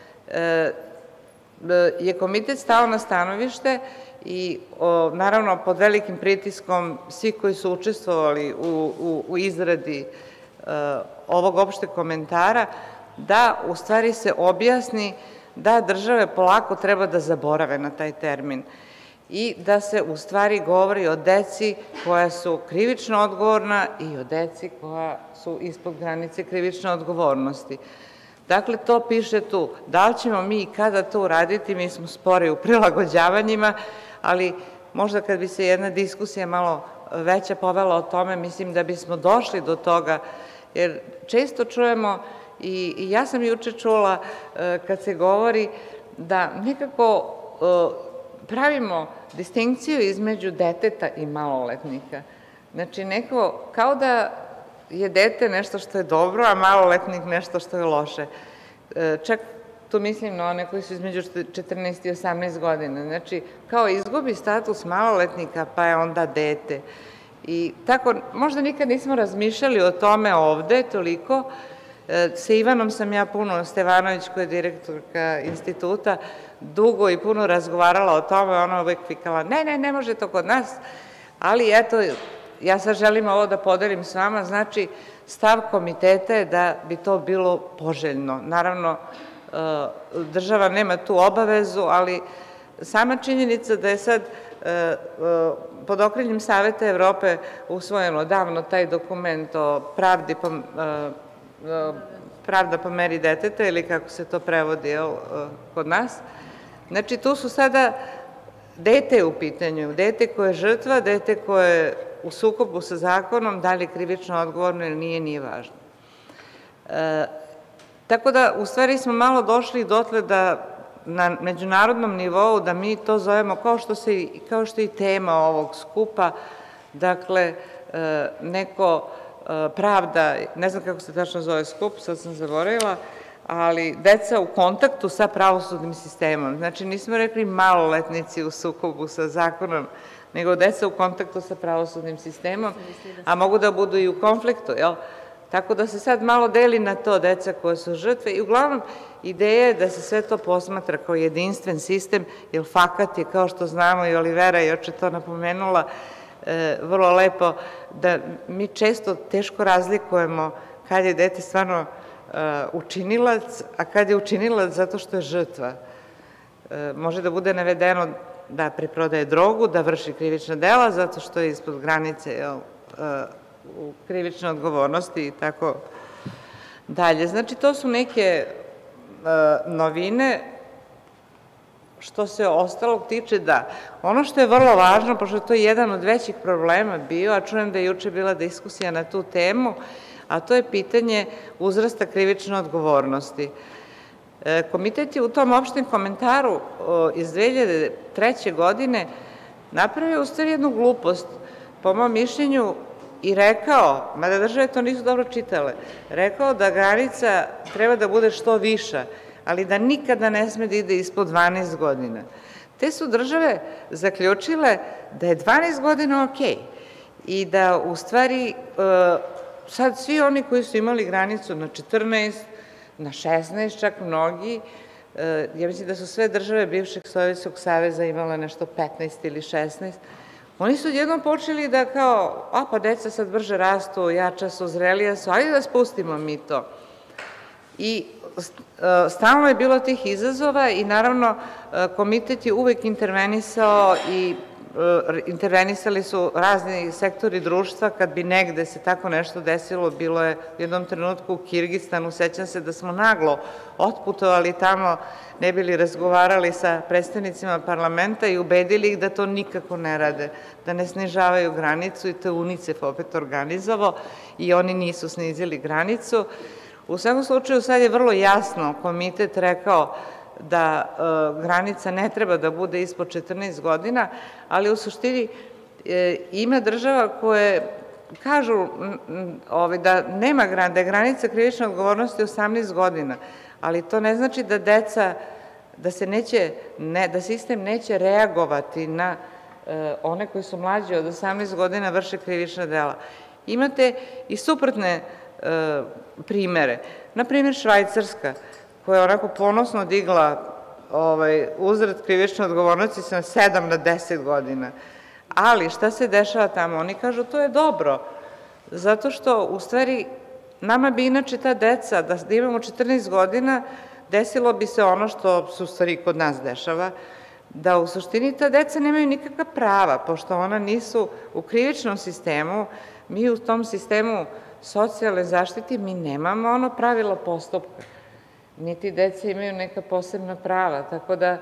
[SPEAKER 3] je komitet stao na stanovište i naravno pod velikim pritiskom svih koji su učestvovali u, u, u izradi ovog opšteg komentara, da u stvari se objasni da države polako treba da zaborave na taj termin i da se u stvari govori o deci koja su krivično odgovorna i o deci koja su ispod granice krivične odgovornosti. Dakle, to piše tu. Da li ćemo mi i kada to uraditi, mi smo spori u prilagođavanjima, ali možda kad bi se jedna diskusija malo veća povela o tome, mislim da bismo došli do toga, jer često čujemo, i ja sam juče čula kad se govori da nekako pravimo distinkciju između deteta i maloletnika. Znači, neko, kao da je dete nešto što je dobro, a maloletnik nešto što je loše. Čak tu mislim na one koji su između četrnaest i osamnaest godina. Znači, kao izgubi status maloletnika, pa je onda dete. I tako, možda nikad nismo razmišljali o tome ovde toliko. Sa Ivanom sam ja puno, Stevanović koja je direktorka instituta, dugo i puno razgovarala o tome, ona uvek vikala, ne, ne, ne može to kod nas, ali eto, ja sad želim ovo da podelim s vama, znači stav komiteta je da bi to bilo poželjno. Naravno, država nema tu obavezu, ali sama činjenica da je sad pod okriljem Saveta Evrope usvojeno davno taj dokument o pravdi pravda po meri deteta ili kako se to prevodi kod nas. Znači, tu su sada dete u pitanju, dete koje je žrtva, dete koje je u sukobu sa zakonom, da li je krivično odgovorno ili nije, nije važno. Tako da, u stvari smo malo došli dotle da na međunarodnom nivou, da mi to zovemo kao što se, kao što je i tema ovog skupa, dakle, neko pravda, ne znam kako se tačno zove skup, sad sam zaboravila, ali deca u kontaktu sa pravosudnim sistemom. Znači, nismo rekli maloletnici u sukobu sa zakonom, nego deca u kontaktu sa pravosudnim sistemom, a mogu da budu i u konfliktu, jel? Tako da se sad malo deli na to deca koje su žrtve i uglavnom ideja je da se sve to posmatra kao jedinstven sistem, jer fakat je, kao što znamo, i Olivera je oče to napomenula, vrlo lepo, da mi često teško razlikujemo kad je dete stvarno učinilac, a kad je učinilac zato što je žrtva. Može da bude navedeno da preprodaje drogu, da vrši krivična dela zato što je ispod granice u krivičnoj odgovornosti i tako dalje. Znači, to su neke novine. Što se ostalog tiče, da. Ono što je vrlo važno, pošto je to jedan od većih problema bio, a čujem da je juče bila diskusija na tu temu, a to je pitanje uzrasta krivične odgovornosti. Komitet je u tom opštem komentaru iz dve hiljade treće. godine napravio u stvari jednu glupost, po mom mišljenju, i rekao, mada države to nisu dobro čitale, rekao da granica treba da bude što viša, ali da nikada ne sme da ide ispod dvanaest godina. Te su države zaključile da je dvanaest godina okej i da u stvari sad svi oni koji su imali granicu na četrnaest, na šesnaest, čak mnogi, ja mislim da su sve države bivšeg Sovjetskog saveza imale nešto petnaest ili šesnaest, oni su jednom počeli da kao, a pa deca sad brže rastu, jača su, zrelija su, ajde da spustimo mi to. I stalno je bilo tih izazova i naravno komitet je uvek intervenisao i intervenisali su razni sektori društva kad bi negde se tako nešto desilo. Bilo je u jednom trenutku u Kirgistanu, sećam se da smo naglo otputovali tamo, ne bili razgovarali sa predstavnicima parlamenta i ubedili ih da to nikako ne rade, da ne snižavaju granicu i to je UNICEF opet organizovao i oni nisu snizili granicu. U svakom slučaju sad je vrlo jasno komitet rekao da granica ne treba da bude ispod četrnaest godina, ali u suštini ima država koje kažu da nema da je granica krivične odgovornosti osamnaest godina, ali to ne znači da deca, da se neće, da sistem neće reagovati na one koji su mlađi od osamnaest godina vrše krivična dela. Imate i suprotne primere. Na primjer, Švajcarska, koja je onako ponosno digla uzrast krivične odgovornosti sa sedam na deset godina. Ali šta se dešava tamo? Oni kažu to je dobro, zato što u stvari nama bi inače ta deca, da imamo četrnaest godina, desilo bi se ono što se u stvari kod nas dešava, da u suštini ta deca nemaju nikakva prava, pošto ona nisu u krivičnom sistemu, mi u tom sistemu socijalne zaštite, mi nemamo ono pravilo postupka. Niti deca imaju neka posebna prava, tako da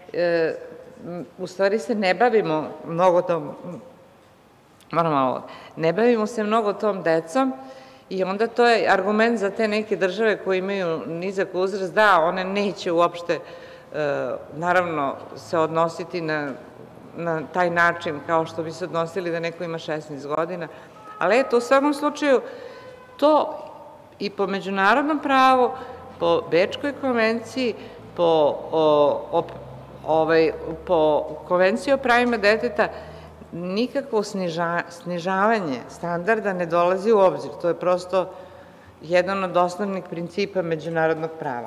[SPEAKER 3] u stvari se ne bavimo mnogo tom, moram malo, ne bavimo se mnogo tom decom i onda to je argument za te neke države koje imaju nizak uzrast, da, one neće uopšte, naravno, se odnositi na taj način kao što bi se odnosili da neko ima šesnaest godina, ali eto, u svakom slučaju, to i po međunarodnom pravu, po Bečkoj konvenciji, po konvenciji o pravima deteta, nikakvo snižavanje standarda ne dolazi u obzir. To je prosto jedan od osnovnih principa međunarodnog prava.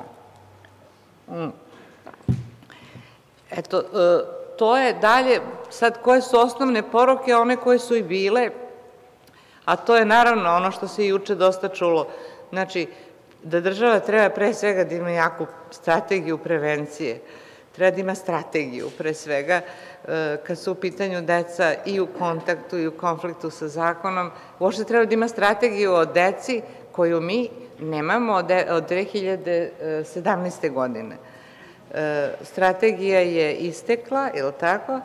[SPEAKER 3] Eto, to je dalje, sad koje su osnovne poruke, one koje su i bile, a to je naravno ono što se juče dosta čulo, znači da država treba pre svega da ima jaku strategiju prevencije, treba da ima strategiju pre svega kad su u pitanju deca i u kontaktu i u konfliktu sa zakonom, uopšte treba da ima strategiju o deci koju mi nemamo od dve hiljade sedamnaeste. godine. Strategija je istekla, je li tako?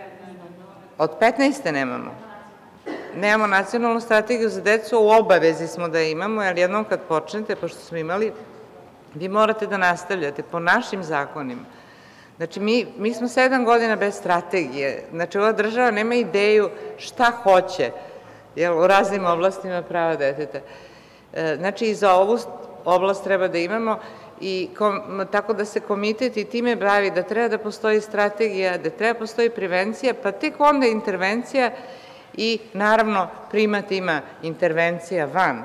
[SPEAKER 3] Od petnaeste. nemamo. Nemamo nacionalnu strategiju za decu, u obavezi smo da imamo, jer jednom kad počnete, pošto smo imali, vi morate da nastavljate po našim zakonima. Znači, mi smo sedam godina bez strategije. Znači, ova država nema ideju šta hoće u raznim oblastima prava deteta. Znači, i za ovu oblast treba da imamo i tako da se komitet i time bavi da treba da postoji strategija, da treba da postoji prevencija, pa tek onda intervencija i naravno primat ima intervencija van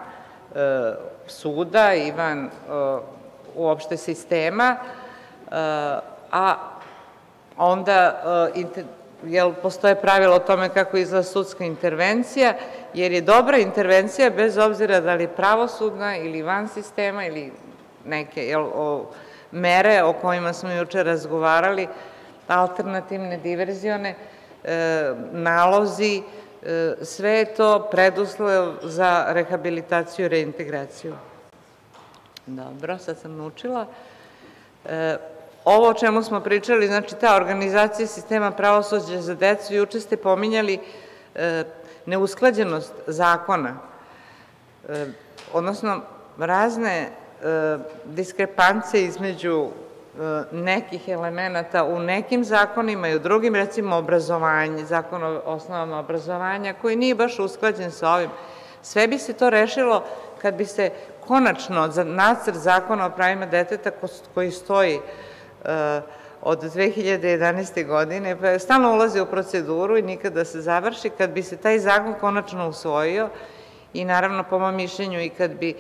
[SPEAKER 3] suda i van uopšte sistema, a onda postoje pravila o tome kako izgleda sudska intervencija, jer je dobra intervencija bez obzira da li je pravosudna ili van sistema ili neke mere o kojima smo juče razgovarali, alternativne, diverzione, nalozi, sve je to preduslov za rehabilitaciju i reintegraciju. Dobro, sad sam naučila. Ovo o čemu smo pričali, znači ta organizacija sistema pravosuđa za decu, juče ste pominjali neusklađenost zakona, odnosno razne diskrepance između nekih elemenata u nekim zakonima i u drugim, recimo obrazovanje, zakon o osnovama obrazovanja, koji nije baš usklađen sa ovim. Sve bi se to rešilo kad bi se konačno za nacrt zakona o pravima deteta koji stoji od dve hiljade jedanaeste. godine, pa stalno ulazi u proceduru i nikada se završi, kad bi se taj zakon konačno usvojio i naravno po mom mišljenju i kad bi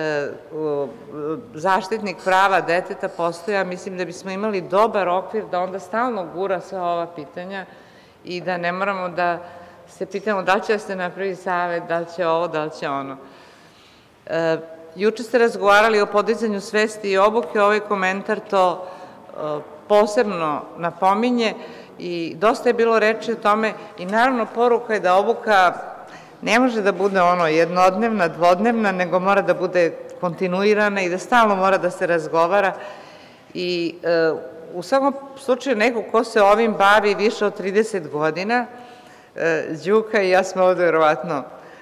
[SPEAKER 3] zaštitnik prava deteta postojao, mislim da bismo imali dobar okvir da onda stalno gura sva ova pitanja i da ne moramo da se pitamo da li će da se napravi savet, da li će ovo, da li će ono. Juče ste razgovarali o podizanju svesti i obuke, ovaj komentar to posebno napominje i dosta je bilo reči o tome i naravno poruka je da obuka ne može da bude ono jednodnevna, dvodnevna, nego mora da bude kontinuirana i da stalno mora da se razgovara i u svakom slučaju neko ko se ovim bavi više od trideset godina, Đuka i ja smo ovde verovatno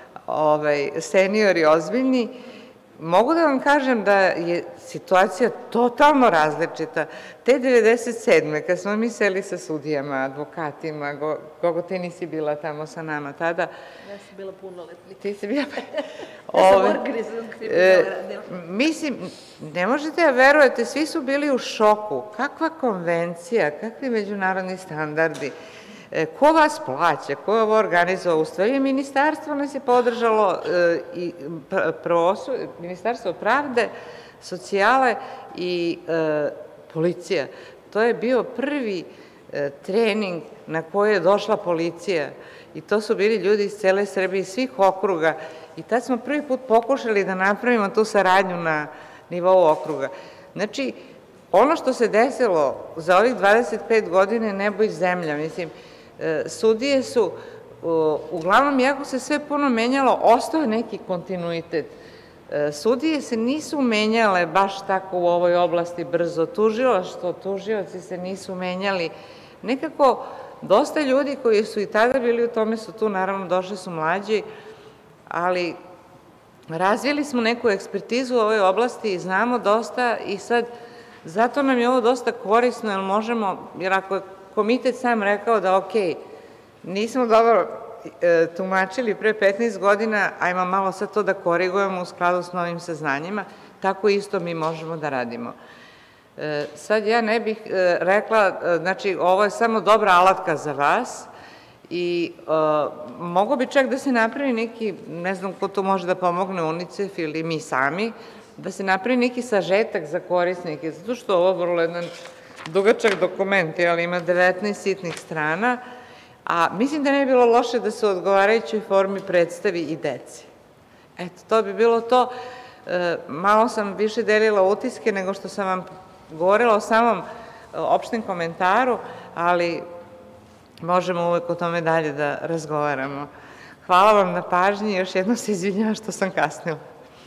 [SPEAKER 3] seniori ozbiljni, mogu da vam kažem da je situacija totalno različita. Te devedeset sedme kad smo mi seli sa sudijama, advokatima, Gogo, ti nisi bila tamo sa nama tada.
[SPEAKER 2] Ja sam bila punoletnik.
[SPEAKER 3] Ti si bila...
[SPEAKER 2] Ja sam organizam kriminala radila.
[SPEAKER 3] Mislim, ne možete da verujete, svi su bili u šoku. Kakva konvencija, kakvi međunarodni standardi, ko vas plaća, ko je ovo organizovao? U stvari, ministarstvo nas je podržalo i Ministarstvo pravde, socijale i policija. To je bio prvi trening na koji je došla policija i to su bili ljudi iz cele Srbije, iz svih okruga i tad smo prvi put pokušali da napravimo tu saradnju na nivou okruga. Znači, ono što se desilo za ovih dvadeset pet godina je nebo i zemlja, mislim, sudije su, uglavnom, iako se sve puno menjalo, ostao je neki kontinuitet. Sudije se nisu menjale baš tako u ovoj oblasti brzo, tužilaštvo, tužioci se nisu menjali. Nekako, dosta ljudi koji su i tada bili u tome su tu, naravno, došli su mlađi, ali razvili smo neku ekspertizu u ovoj oblasti i znamo dosta i sad, zato nam je ovo dosta korisno, jer možemo, jer ako je komitet sam rekao da ok, nismo dobro tumačili pre petnaest godina, ajmo malo sad to da korigujemo u skladu s novim saznanjima, tako isto mi možemo da radimo. Sad ja ne bih rekla, znači ovo je samo dobra alatka za vas i mogo bi čak da se napravi neki, ne znam ko to može da pomogne, UNICEF ili mi sami, da se napravi neki sažetak za korisnike, zato što ovo je vrlo jedan dugačak dokument, ali ima devetnaest sitnih strana, a mislim da ne bi bilo loše da se u odgovarajućoj formi predstavi i deci. Eto, to bi bilo to. Malo sam više delila utiske nego što sam vam govorila o samom opštem komentaru, ali možemo uvek o tome dalje da razgovaramo. Hvala vam na pažnji i još jednom se izvinjavam što sam kasnila.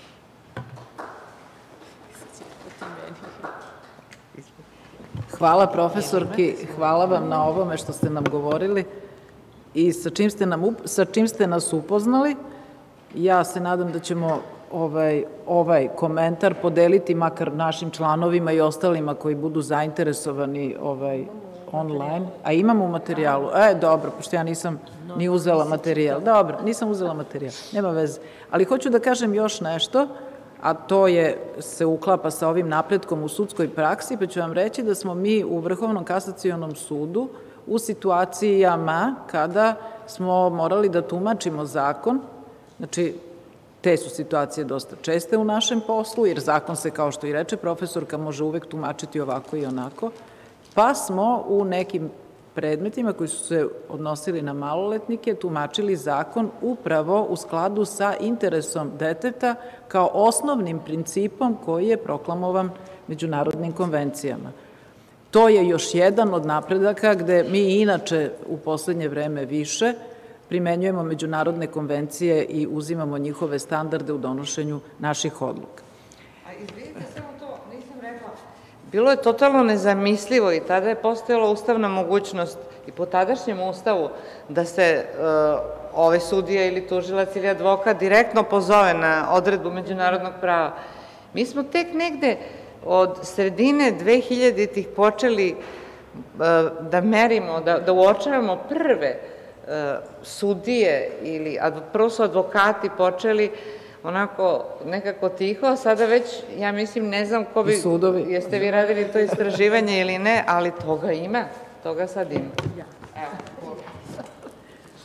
[SPEAKER 1] Hvala profesorki, hvala vam na ovome što ste nam govorili i sa čim ste, nam, sa čim ste nas upoznali. Ja se nadam da ćemo ovaj, ovaj komentar podeliti makar našim članovima i ostalima koji budu zainteresovani ovaj, online. A imamo u materijalu? E, dobro, pošto ja nisam ni uzela materijal. Dobro, nisam uzela materijal, nema veze. Ali hoću da kažem još nešto, a to je, se uklapa sa ovim napretkom u sudskoj praksi, pa ću vam reći da smo mi u Vrhovnom kasacionom sudu u situacijama kada smo morali da tumačimo zakon, znači te su situacije dosta česte u našem poslu, jer zakon se, kao što i reče profesorka, može uvek tumačiti ovako i onako, pa smo u nekim predmetima koji su se odnosili na maloletnike tumačili zakon upravo u skladu sa interesom deteta kao osnovnim principom koji je proklamovan međunarodnim konvencijama. To je još jedan od napredaka gde mi inače u poslednje vreme više primenjujemo međunarodne konvencije i uzimamo njihove standarde u donošenju naših odluka.
[SPEAKER 3] A izvinite, samo to nisam rekla. Bilo je totalno nezamislivo i tada je postojala ustavna mogućnost i po tadašnjem ustavu da se ove sudije ili tužilac ili advokat direktno pozove na odredbu međunarodnog prava. Mi smo tek negde od sredine dvehiljaditih počeli da merimo, da uočavamo prve sudije ili prvo su advokati počeli onako nekako tiho, a sada već, ja mislim, ne znam ko bi, jeste vi radili to istraživanje ili ne, ali toga ima, toga sad ima.
[SPEAKER 2] Da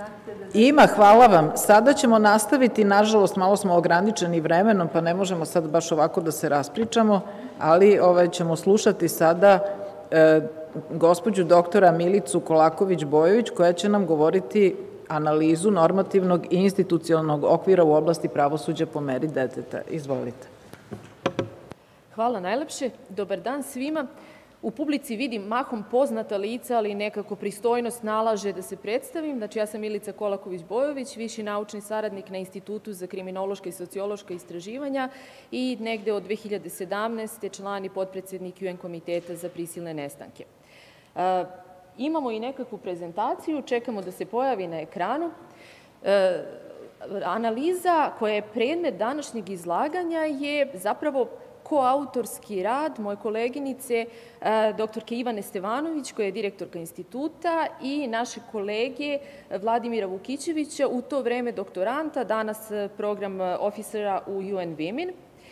[SPEAKER 1] Ima, hvala vam. Sada ćemo nastaviti, nažalost, malo smo ograničeni vremenom, pa ne možemo sad baš ovako da se raspričamo, ali ćemo slušati sada gospođu doktora Milicu Kolaković-Bojović, koja će nam govoriti analizu normativnog i institucionalnog okvira u oblasti pravosuđa po meri deteta. Izvolite.
[SPEAKER 4] Hvala najlepše. Dobar dan svima. U publici vidim mahom poznata lica, ali nekako pristojnost nalaže da se predstavim. Znači, ja sam Milica Kolaković-Bojović, viši naučni saradnik na Institutu za kriminološka i sociološka istraživanja i negde od dve hiljade sedamnaeste. član i potpredsednik U N komiteta za prisilne nestanke. Imamo i nekakvu prezentaciju, čekamo da se pojavi na ekranu. Analiza koja je predmet današnjeg izlaganja je zapravo koautorski rad moje koleginice, doktorke Ivane Stevanović, koja je direktorka instituta, i naše kolege Vladimira Vukićevića, u to vreme doktoranta, danas program ofisera u U N Women.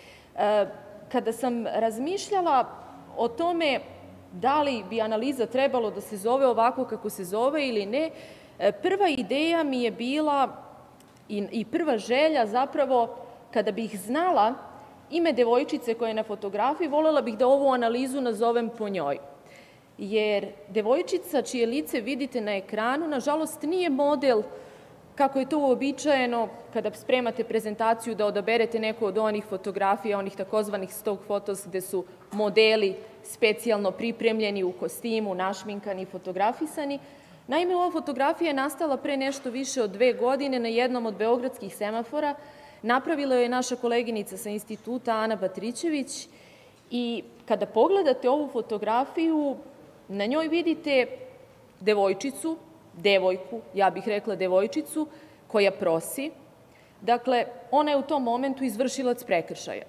[SPEAKER 4] Kada sam razmišljala o tome da li bi analiza trebalo da se zove ovako kako se zove ili ne, prva ideja mi je bila i prva želja zapravo, kada bih znala ime devojčice koja je na fotografiji, voljela bih da ovu analizu nazovem po njoj. Jer devojčica čije lice vidite na ekranu, nažalost, nije model, kako je to uobičajeno kada spremate prezentaciju, da odaberete neku od onih fotografija, onih takozvanih stock photos, gde su modeli specijalno pripremljeni u kostimu, našminkani, fotografisani. Naime, ova fotografija je nastala pre nešto više od dve godine na jednom od beogradskih semafora. Napravila je naša koleginica sa instituta Ana Batrićević i kada pogledate ovu fotografiju, na njoj vidite devojčicu, devojku, ja bih rekla devojčicu, koja prosi. Dakle, ona je u tom momentu izvršilac prekršaja.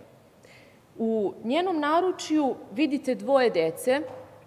[SPEAKER 4] U njenom naručju vidite dvoje dece.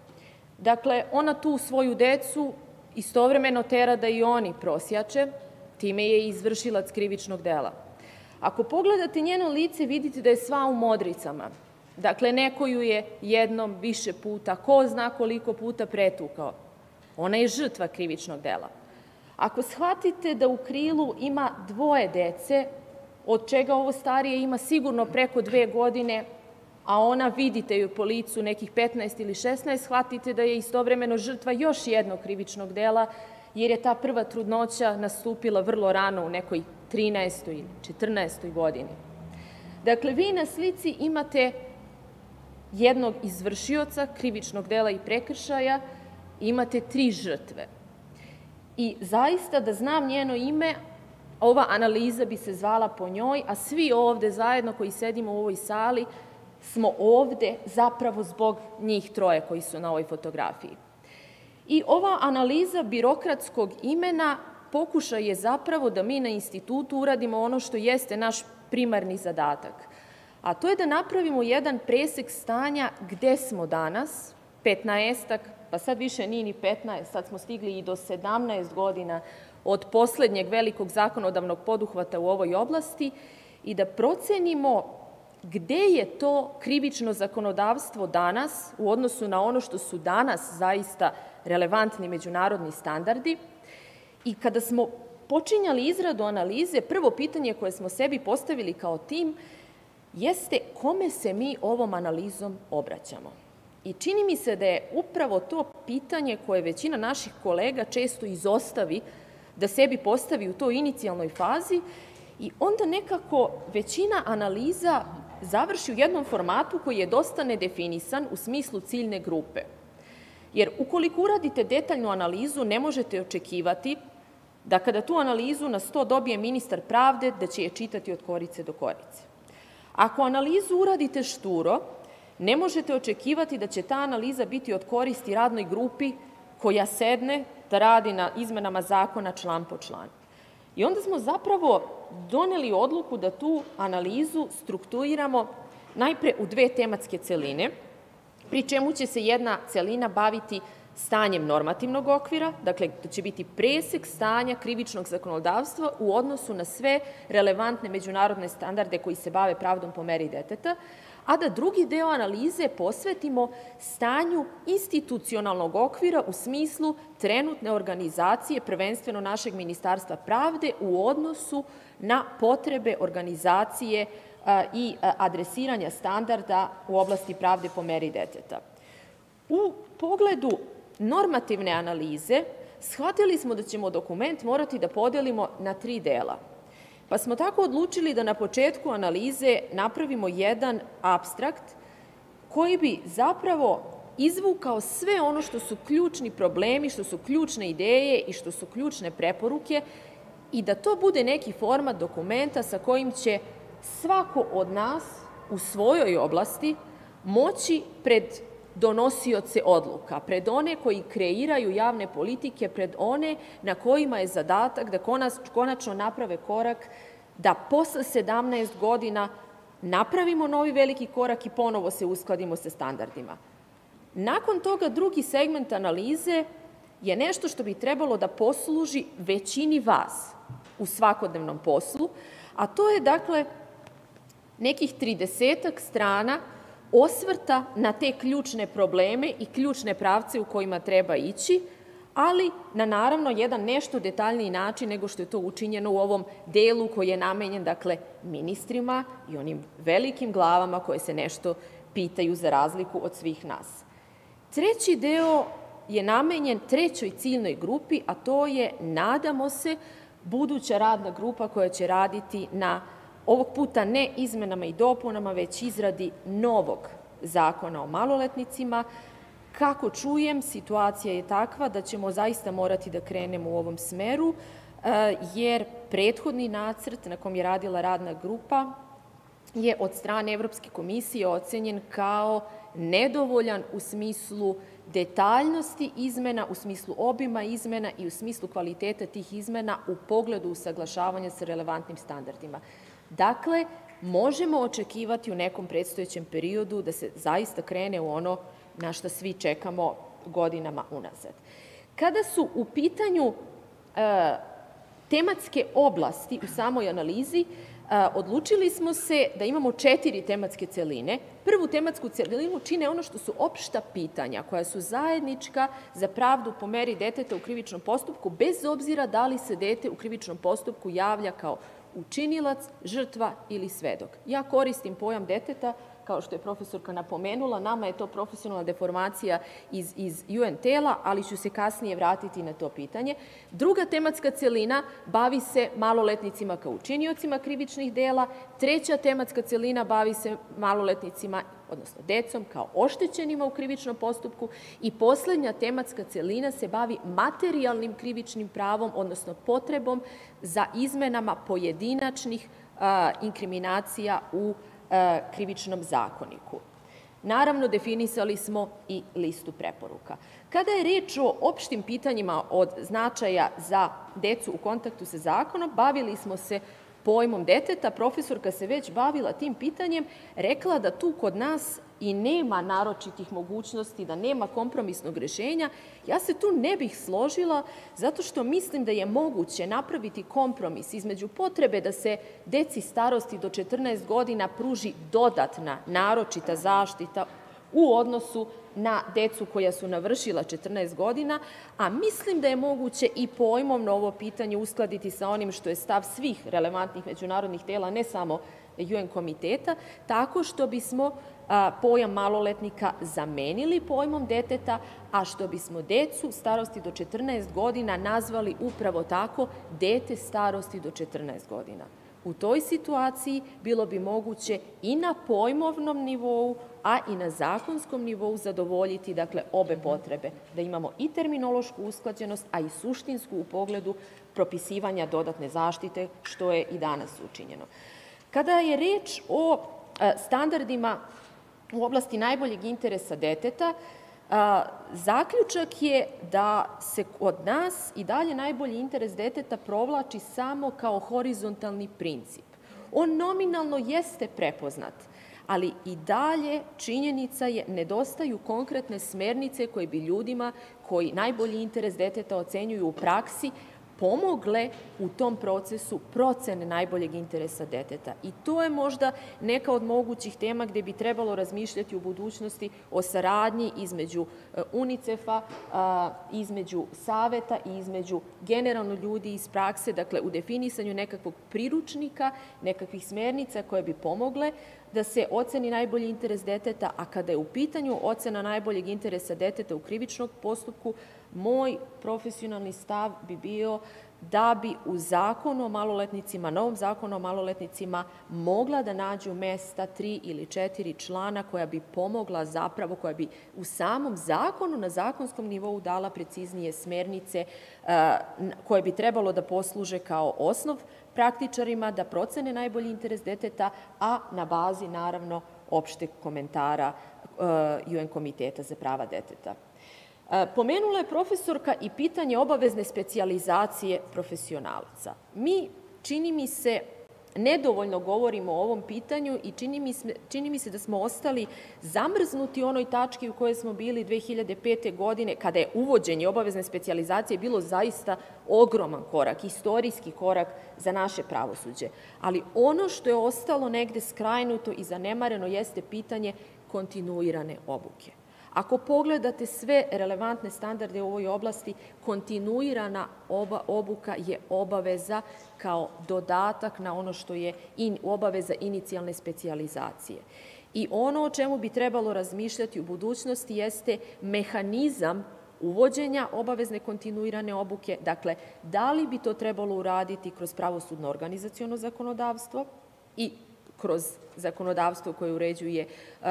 [SPEAKER 4] Dakle, ona tu svoju decu istovremeno tera da i oni prosjače, time je izvršilac krivičnog dela. Ako pogledate njeno lice, vidite da je sva u modricama. Dakle, neko ju je jednom, više puta, ko zna koliko puta pretukao. Ona je žrtva krivičnog dela. Ako shvatite da u krilu ima dvoje dece, od čega ovo starije ima sigurno preko dve godine, a ona, vidite ju po licu, nekih petnaest ili šesnaest, shvatite da je istovremeno žrtva još jednog krivičnog dela, jer je ta prva trudnoća nastupila vrlo rano, u nekoj trinaestoj ili četrnaestoj godini. Dakle, vi na slici imate jednog izvršioca krivičnog dela i prekršaja, imate tri žrtve. I zaista, da znam njeno ime, ova analiza bi se zvala po njoj, a svi ovde zajedno koji sedimo u ovoj sali smo ovde zapravo zbog njih troje koji su na ovoj fotografiji. I ova analiza birokratskog imena pokušaj je zapravo da mi na institutu uradimo ono što jeste naš primarni zadatak, a to je da napravimo jedan presek stanja gde smo danas, petnaestak, pa sad više nije ni petnaest, sad smo stigli i do sedamnaest godina od poslednjeg velikog zakonodavnog poduhvata u ovoj oblasti, i da procenimo gde je to krivično zakonodavstvo danas u odnosu na ono što su danas zaista relevantni međunarodni standardi. I kada smo počinjali izradu analize, prvo pitanje koje smo sebi postavili kao tim jeste kome se mi ovom analizom obraćamo. I čini mi se da je upravo to pitanje koje većina naših kolega često izostavi, da sebi postavi u toj inicijalnoj fazi, i onda nekako većina analiza završi u jednom formatu koji je dosta nedefinisan u smislu ciljne grupe. Jer ukoliko uradite detaljnu analizu, ne možete očekivati da kada tu analizu na sto dobije ministar pravde, da će je čitati od korice do korice. Ako analizu uradite šturo, ne možete očekivati da će ta analiza biti od koristi radnoj grupi koja sedne da radi na izmenama zakona član po član. I onda smo zapravo doneli odluku da tu analizu strukturiramo najpre u dve tematske celine, pri čemu će se jedna celina baviti stanjem normativnog okvira, dakle, to će biti presek stanja krivičnog zakonodavstva u odnosu na sve relevantne međunarodne standarde koji se bave pravdom po meri deteta, a da drugi deo analize posvetimo stanju institucionalnog okvira u smislu trenutne organizacije, prvenstveno našeg Ministarstva pravde, u odnosu na potrebe organizacije i adresiranja standarda u oblasti pravde po meri deteta. U pogledu normativne analize shvatili smo da ćemo dokument morati da podelimo na tri dela. Pa smo tako odlučili da na početku analize napravimo jedan apstrakt koji bi zapravo izvukao sve ono što su ključni problemi, što su ključne ideje i što su ključne preporuke i da to bude neki format dokumenta sa kojim će svako od nas u svojoj oblasti moći pred donosioce odluka, pred one koji kreiraju javne politike, pred one na kojima je zadatak da konačno naprave korak, da posle sedamnaest godina napravimo novi veliki korak i ponovo se uskladimo sa standardima. Nakon toga drugi segment analize je nešto što bi trebalo da posluži većini vas u svakodnevnom poslu, a to je dakle nekih tridesetak strana osvrta na te ključne probleme i ključne pravce u kojima treba ići, ali na naravno jedan nešto detaljniji način nego što je to učinjeno u ovom delu koji je namenjen, dakle, ministrima i onim velikim glavama koje se nešto pitaju za razliku od svih nas. Treći deo je namenjen trećoj ciljnoj grupi, a to je, nadamo se, buduća radna grupa koja će raditi na ovog puta ne izmenama i dopunama, već izradi novog zakona o maloletnicima. Kako čujem, situacija je takva da ćemo zaista morati da krenemo u ovom smeru, jer prethodni nacrt na kom je radila radna grupa je od strane Evropske komisije ocenjen kao nedovoljan u smislu detaljnosti izmena, u smislu obima izmena i u smislu kvaliteta tih izmena u pogledu usaglašavanja sa relevantnim standardima. Dakle, možemo očekivati u nekom predstojećem periodu da se zaista krene u ono na što svi čekamo godinama unazad. Kada su u pitanju tematske oblasti u samoj analizi, odlučili smo se da imamo četiri tematske celine. Prvu tematsku celinu čine ono što su opšta pitanja koja su zajednička za pravdu po meri deteta u krivičnom postupku, bez obzira da li se dete u krivičnom postupku javlja kao učinilac, žrtva ili svedok. Ja koristim pojam deteta, kao što je profesorka napomenula, nama je to profesionalna deformacija iz, iz U N tela, ali ću se kasnije vratiti na to pitanje. Druga tematska celina bavi se maloletnicima kao učiniocima krivičnih dela, treća tematska celina bavi se maloletnicima, odnosno decom, kao oštećenima u krivičnom postupku i poslednja tematska celina se bavi materijalnim krivičnim pravom, odnosno potrebom za izmenama pojedinačnih a, inkriminacija u krivičnom zakoniku. Naravno, definisali smo i listu preporuka. Kada je reč o opštim pitanjima od značaja za decu u kontaktu sa zakonom, bavili smo se pojmom deteta. Profesorka se već bavila tim pitanjem, rekla da tu kod nas i nema naročitih mogućnosti, da nema kompromisnog rešenja. Ja se tu ne bih složila zato što mislim da je moguće napraviti kompromis između potrebe da se deci starosti do četrnaest godina pruži dodatna naročita zaštita u odnosu na decu koja su navršila četrnaest godina, a mislim da je moguće i pojmovno ovo pitanje uskladiti sa onim što je stav svih relevantnih međunarodnih tela, ne samo U N komiteta, tako što bismo pojam maloletnika zamenili pojmom deteta, a što bismo decu starosti do četrnaest godina nazvali upravo tako dete starosti do četrnaest godina. U toj situaciji bilo bi moguće i na pojmovnom nivou, a i na zakonskom nivou zadovoljiti, dakle, obe potrebe, da imamo i terminološku usklađenost, a i suštinsku u pogledu propisivanja dodatne zaštite, što je i danas učinjeno. Kada je reč o standardima u oblasti najboljeg interesa deteta, zaključak je da se kod nas i dalje najbolji interes deteta provlači samo kao horizontalni princip. On nominalno jeste prepoznat, ali i dalje činjenica je nedostaju konkretne smernice koje bi ljudima koji najbolji interes deteta ocenjuju u praksi pomogle u tom procesu procene najboljeg interesa deteta. I to je možda neka od mogućih tema gde bi trebalo razmišljati u budućnosti o saradnji između UNICEF-a, između saveta i između generalno ljudi iz prakse, dakle u definisanju nekakvog priručnika, nekakvih smernica koje bi pomogle da se oceni najbolji interes deteta, a kada je u pitanju ocena najboljeg interesa deteta u krivičnom postupku, moj profesionalni stav bi bio da bi u zakonu o maloletnicima, novom zakonu o maloletnicima, mogla da nađu mesta tri ili četiri člana koja bi pomogla zapravo, koja bi u samom zakonu, na zakonskom nivou dala preciznije smernice koje bi trebalo da posluže kao osnov praktičarima da procene najbolji interes deteta, a na bazi, naravno, opšteg komentara U N Komiteta za prava deteta. Pomenula je profesorka i pitanje obavezne specijalizacije profesionalaca. Mi, čini mi se, nedovoljno govorimo o ovom pitanju i čini mi, čini mi se da smo ostali zamrznuti u onoj tački u kojoj smo bili dve hiljade pete. godine, kada je uvođenje obavezne specijalizacije bilo zaista ogroman korak, istorijski korak za naše pravosuđe. Ali ono što je ostalo negde skrajnuto i zanemareno jeste pitanje kontinuirane obuke. Ako pogledate sve relevantne standarde u ovoj oblasti, kontinuirana obuka je obaveza kao dodatak na ono što je obaveza inicijalne specijalizacije. I ono o čemu bi trebalo razmišljati u budućnosti jeste mehanizam uvođenja obavezne kontinuirane obuke. Dakle, da li bi to trebalo uraditi kroz pravosudno organizaciono zakonodavstvo i kroz zakonodavstvo koje uređuje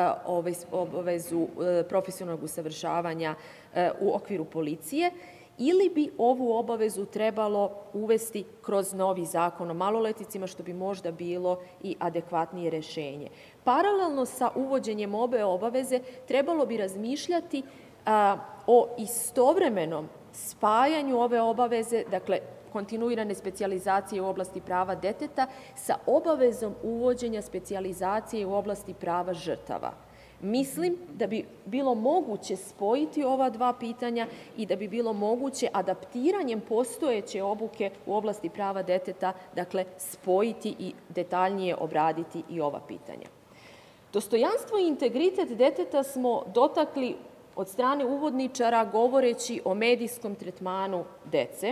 [SPEAKER 4] obavezu profesionalnog usavršavanja u okviru policije, ili bi ovu obavezu trebalo uvesti kroz novi zakon o maloletnicima, što bi možda bilo i adekvatnije rešenje. Paralelno sa uvođenjem ove obaveze trebalo bi razmišljati o istovremenom spajanju ove obaveze, dakle, kontinuirane specijalizacije u oblasti prava deteta sa obavezom uvođenja specijalizacije u oblasti prava žrtava. Mislim da bi bilo moguće spojiti ova dva pitanja i da bi bilo moguće adaptiranjem postojeće obuke u oblasti prava deteta, dakle, spojiti i detaljnije obraditi i ova pitanja. Dostojanstvo i integritet deteta smo dotakli od strane uvodničara govoreći o medijskom tretmanu dece.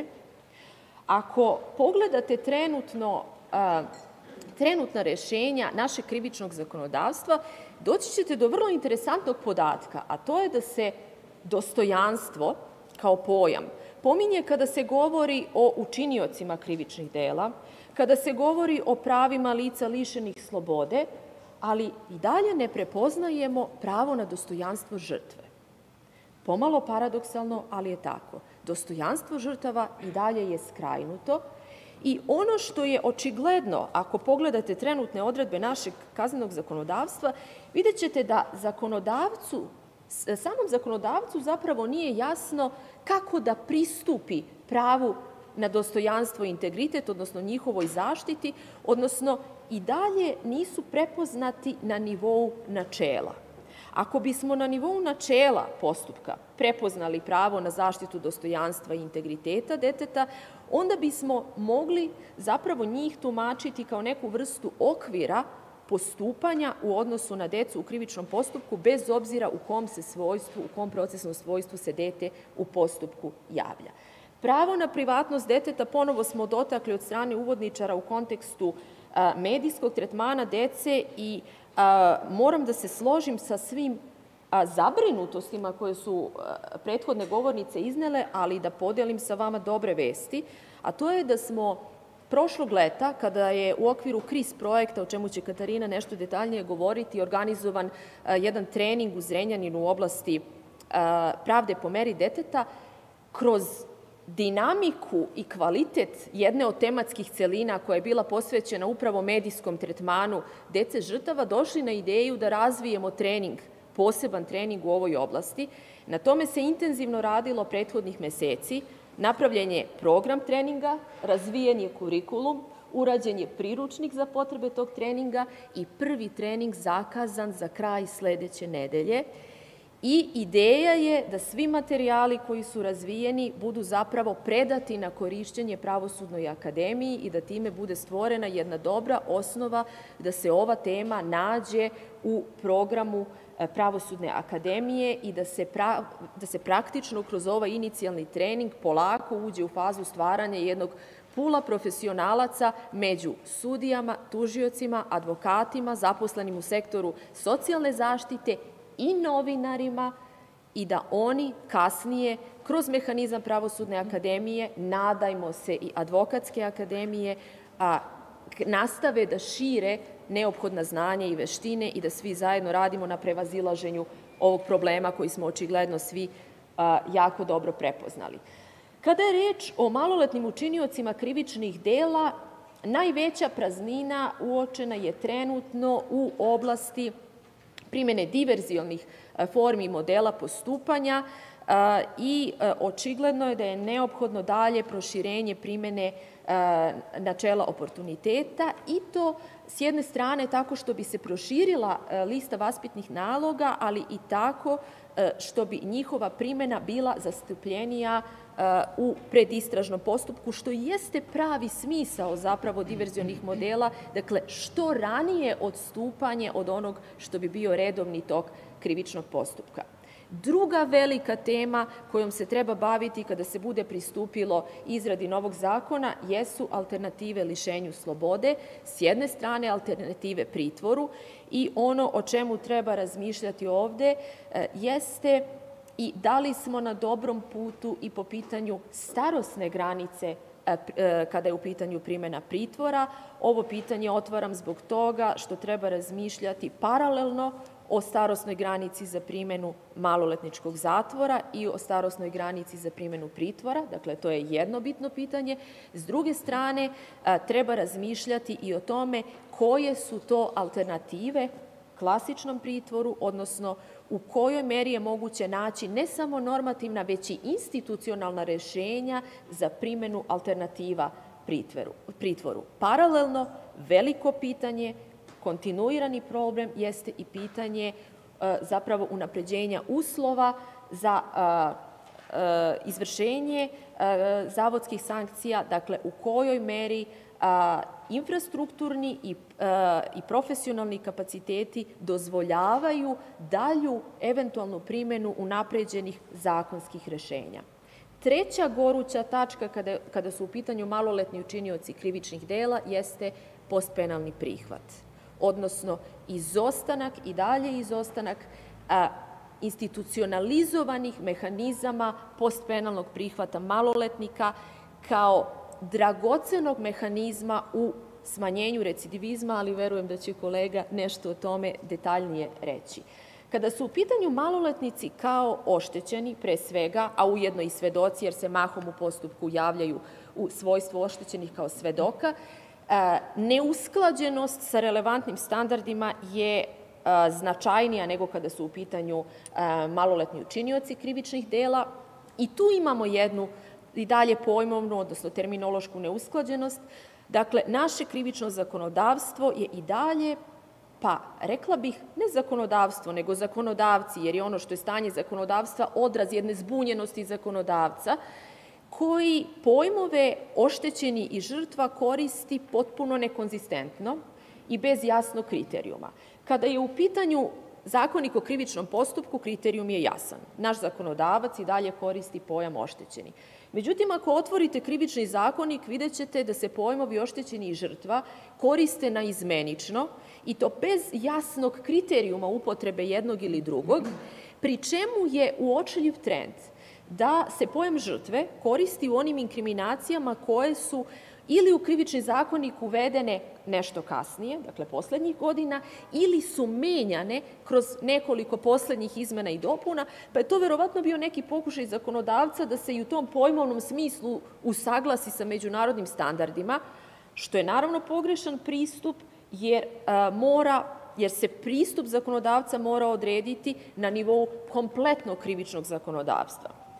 [SPEAKER 4] Ako pogledate trenutno, trenutna rešenja našeg krivičnog zakonodavstva, doći ćete do vrlo interesantnog podatka, a to je da se dostojanstvo kao pojam pominje kada se govori o učiniocima krivičnih dela, kada se govori o pravima lica lišenih slobode, ali i dalje ne prepoznajemo pravo na dostojanstvo žrtve. Pomalo paradoksalno, ali je tako. Dostojanstvo žrtava i dalje je skrajnuto i ono što je očigledno, ako pogledate trenutne odredbe našeg kaznenog zakonodavstva, vidjet ćete da zakonodavcu, samom zakonodavcu zapravo nije jasno kako da pristupi pravu na dostojanstvo i integritet, odnosno njihovoj zaštiti, odnosno i dalje nisu prepoznati na nivou načela. Ako bismo na nivou načela postupka prepoznali pravo na zaštitu dostojanstva i integriteta deteta, onda bismo mogli zapravo njih tumačiti kao neku vrstu okvira postupanja u odnosu na decu u krivičnom postupku, bez obzira u kom se svojstvu, u kom procesnom svojstvu se dete u postupku javlja. Pravo na privatnost deteta ponovo smo dotakli od strane uvodničara u kontekstu medijskog tretmana dece i moram da se složim sa svim zabrinutostima koje su prethodne govornice iznele, ali da podelim sa vama dobre vesti, a to je da smo prošlog leta, kada je u okviru KRIS projekta, o čemu će Katarina nešto detaljnije govoriti, organizovan jedan trening u Zrenjaninu u oblasti pravde po meri deteta, kroz dinamiku i kvalitet jedne od tematskih celina koja je bila posvećena upravo medijskom tretmanu dece žrtava, došli na ideju da razvijemo trening, poseban trening u ovoj oblasti. Na tome se intenzivno radilo prethodnih meseci. Napravljen je program treninga, razvijen je kurikulum, urađen je priručnik za potrebe tog treninga i prvi trening zakazan za kraj sledeće nedelje. I ideja je da svi materijali koji su razvijeni budu zapravo predati na korišćenje Pravosudnoj akademiji i da time bude stvorena jedna dobra osnova da se ova tema nađe u programu Pravosudne akademije i da se, pra, da se praktično kroz ovaj inicijalni trening polako uđe u fazu stvaranja jednog pula profesionalaca među sudijama, tužiocima, advokatima, zaposlenim u sektoru socijalne zaštite i novinarima i da oni kasnije kroz mehanizam Pravosudne akademije, nadajmo se i Advokatske akademije, a, nastave da šire neophodna znanja i veštine i da svi zajedno radimo na prevazilaženju ovog problema koji smo očigledno svi a, jako dobro prepoznali. Kada je reč o maloletnim učiniocima krivičnih dela, najveća praznina uočena je trenutno u oblasti primjene diverzionih formi i modela postupanja i očigledno je da je neophodno dalje proširenje primjene načela oportuniteta i to s jedne strane tako što bi se proširila lista vaspitnih naloga, ali i tako što bi njihova primjena bila zastupljenija u predistražnom postupku, što jeste pravi smisao zapravo diverzionih modela, dakle što ranije odstupanje od onog što bi bio redovni tok krivičnog postupka. Druga velika tema kojom se treba baviti kada se bude pristupilo izradi novog zakona jesu alternative lišenju slobode, s jedne strane alternative pritvoru i ono o čemu treba razmišljati ovde jeste i da li smo na dobrom putu i po pitanju starosne granice kada je u pitanju primjena pritvora. Ovo pitanje otvaram zbog toga što treba razmišljati paralelno o starosnoj granici za primjenu maloletničkog zatvora i o starosnoj granici za primjenu pritvora. Dakle, to je jedno bitno pitanje. S druge strane, treba razmišljati i o tome koje su to alternative klasičnom pritvoru, odnosno u kojoj meri je moguće naći ne samo normativna, već i institucionalna rešenja za primjenu alternativa pritvoru. Paralelno, veliko pitanje, kontinuirani problem jeste i pitanje zapravo unapređenja uslova za izvršenje zavodskih sankcija, dakle u kojoj meri infrastrukturni i, i profesionalni kapaciteti dozvoljavaju dalju eventualnu primjenu unapređenih zakonskih rešenja. Treća goruća tačka kada, kada su u pitanju maloletni učinioci krivičnih dela jeste postpenalni prihvat, odnosno izostanak i dalje izostanak a, institucionalizovanih mehanizama postpenalnog prihvata maloletnika kao dragocenog mehanizma u smanjenju recidivizma, ali verujem da će kolega nešto o tome detaljnije reći. Kada su u pitanju maloletnici kao oštećeni, pre svega, a ujedno i svedoci, jer se mahom u postupku javljaju u svojstvu oštećenih kao svedoka, neusklađenost sa relevantnim standardima je značajnija nego kada su u pitanju maloletni učinioci krivičnih dela i tu imamo jednu i dalje pojmovnu, odnosno terminološku neusklađenost. Dakle, naše krivično zakonodavstvo je i dalje, pa rekla bih, ne zakonodavstvo, nego zakonodavci, jer je ono što je stanje zakonodavstva odraz jedne zbunjenosti zakonodavca, koji pojmove oštećeni i žrtva koristi potpuno nekonzistentno i bez jasnog kriterijuma. Kada je u pitanju Zakonik o krivičnom postupku, kriterijum je jasan. Naš zakonodavac i dalje koristi pojam oštećeni. Međutim, ako otvorite krivični zakonik, vidjet ćete da se pojmovi oštećeni i žrtva koriste naizmenično i to bez jasnog kriterijuma upotrebe jednog ili drugog, pri čemu je uočljiv trend da se pojam žrtve koristi u onim inkriminacijama koje su ili u krivični zakonik uvedene nešto kasnije, dakle poslednjih godina, ili su menjane kroz nekoliko poslednjih izmena i dopuna, pa je to verovatno bio neki pokušaj zakonodavca da se i u tom pojmovnom smislu usaglasi sa međunarodnim standardima, što je naravno pogrešan pristup, jer a, mora jer se pristup zakonodavca mora odrediti na nivou kompletnog krivičnog zakonodavstva.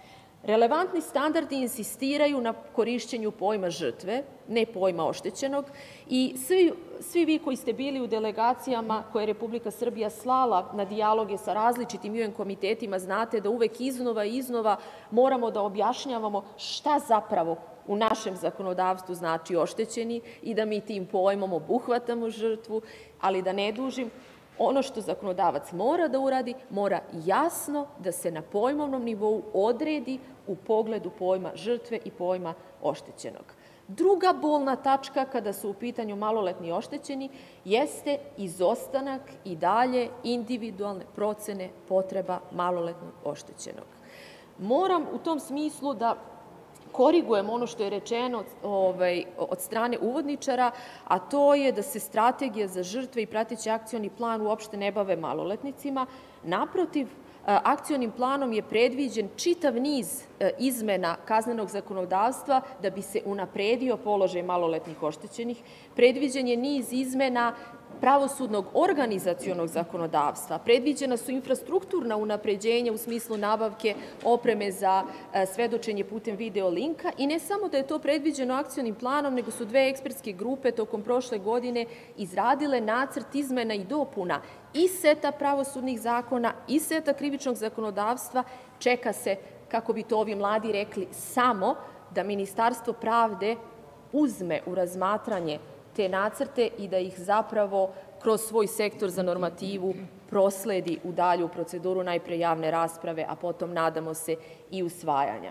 [SPEAKER 4] Relevantni standardi insistiraju na korišćenju pojma žrtve, ne pojma oštećenog, i svi, svi vi koji ste bili u delegacijama koje je Republika Srbija slala na dijaloge sa različitim U N komitetima znate da uvek iznova i iznova moramo da objašnjavamo šta zapravo u našem zakonodavstvu znači oštećeni i da mi tim pojmom obuhvatamo žrtvu, ali da ne dužim, ono što zakonodavac mora da uradi, mora jasno da se na pojmovnom nivou odredi u pogledu pojma žrtve i pojma oštećenog. Druga bolna tačka kada su u pitanju maloletni oštećeni jeste izostanak i dalje individualne procene potreba maloletnog oštećenog. Moram u tom smislu da korigujem ono što je rečeno ovaj, od strane uvodničara, a to je da se strategija za žrtve i prateći akcioni plan uopšte ne bave maloletnicima. Naprotiv, akcionim planom je predviđen čitav niz izmena kaznenog zakonodavstva da bi se unapredio položaj maloletnih oštećenih. Predviđen je niz izmena pravosudnog organizacionog zakonodavstva. Predviđena su infrastrukturna unapređenja u smislu nabavke opreme za svedočenje putem video linka i ne samo da je to predviđeno akcionim planom, nego su dve ekspertske grupe tokom prošle godine izradile nacrt izmena i dopuna i seta pravosudnih zakona i seta krivičnog zakonodavstva. Čeka se, kako bi to ovi mladi rekli, samo da Ministarstvo pravde uzme u razmatranje te nacrte i da ih zapravo kroz svoj sektor za normativu prosledi u dalju proceduru, najpre javne rasprave, a potom, nadamo se, i usvajanja.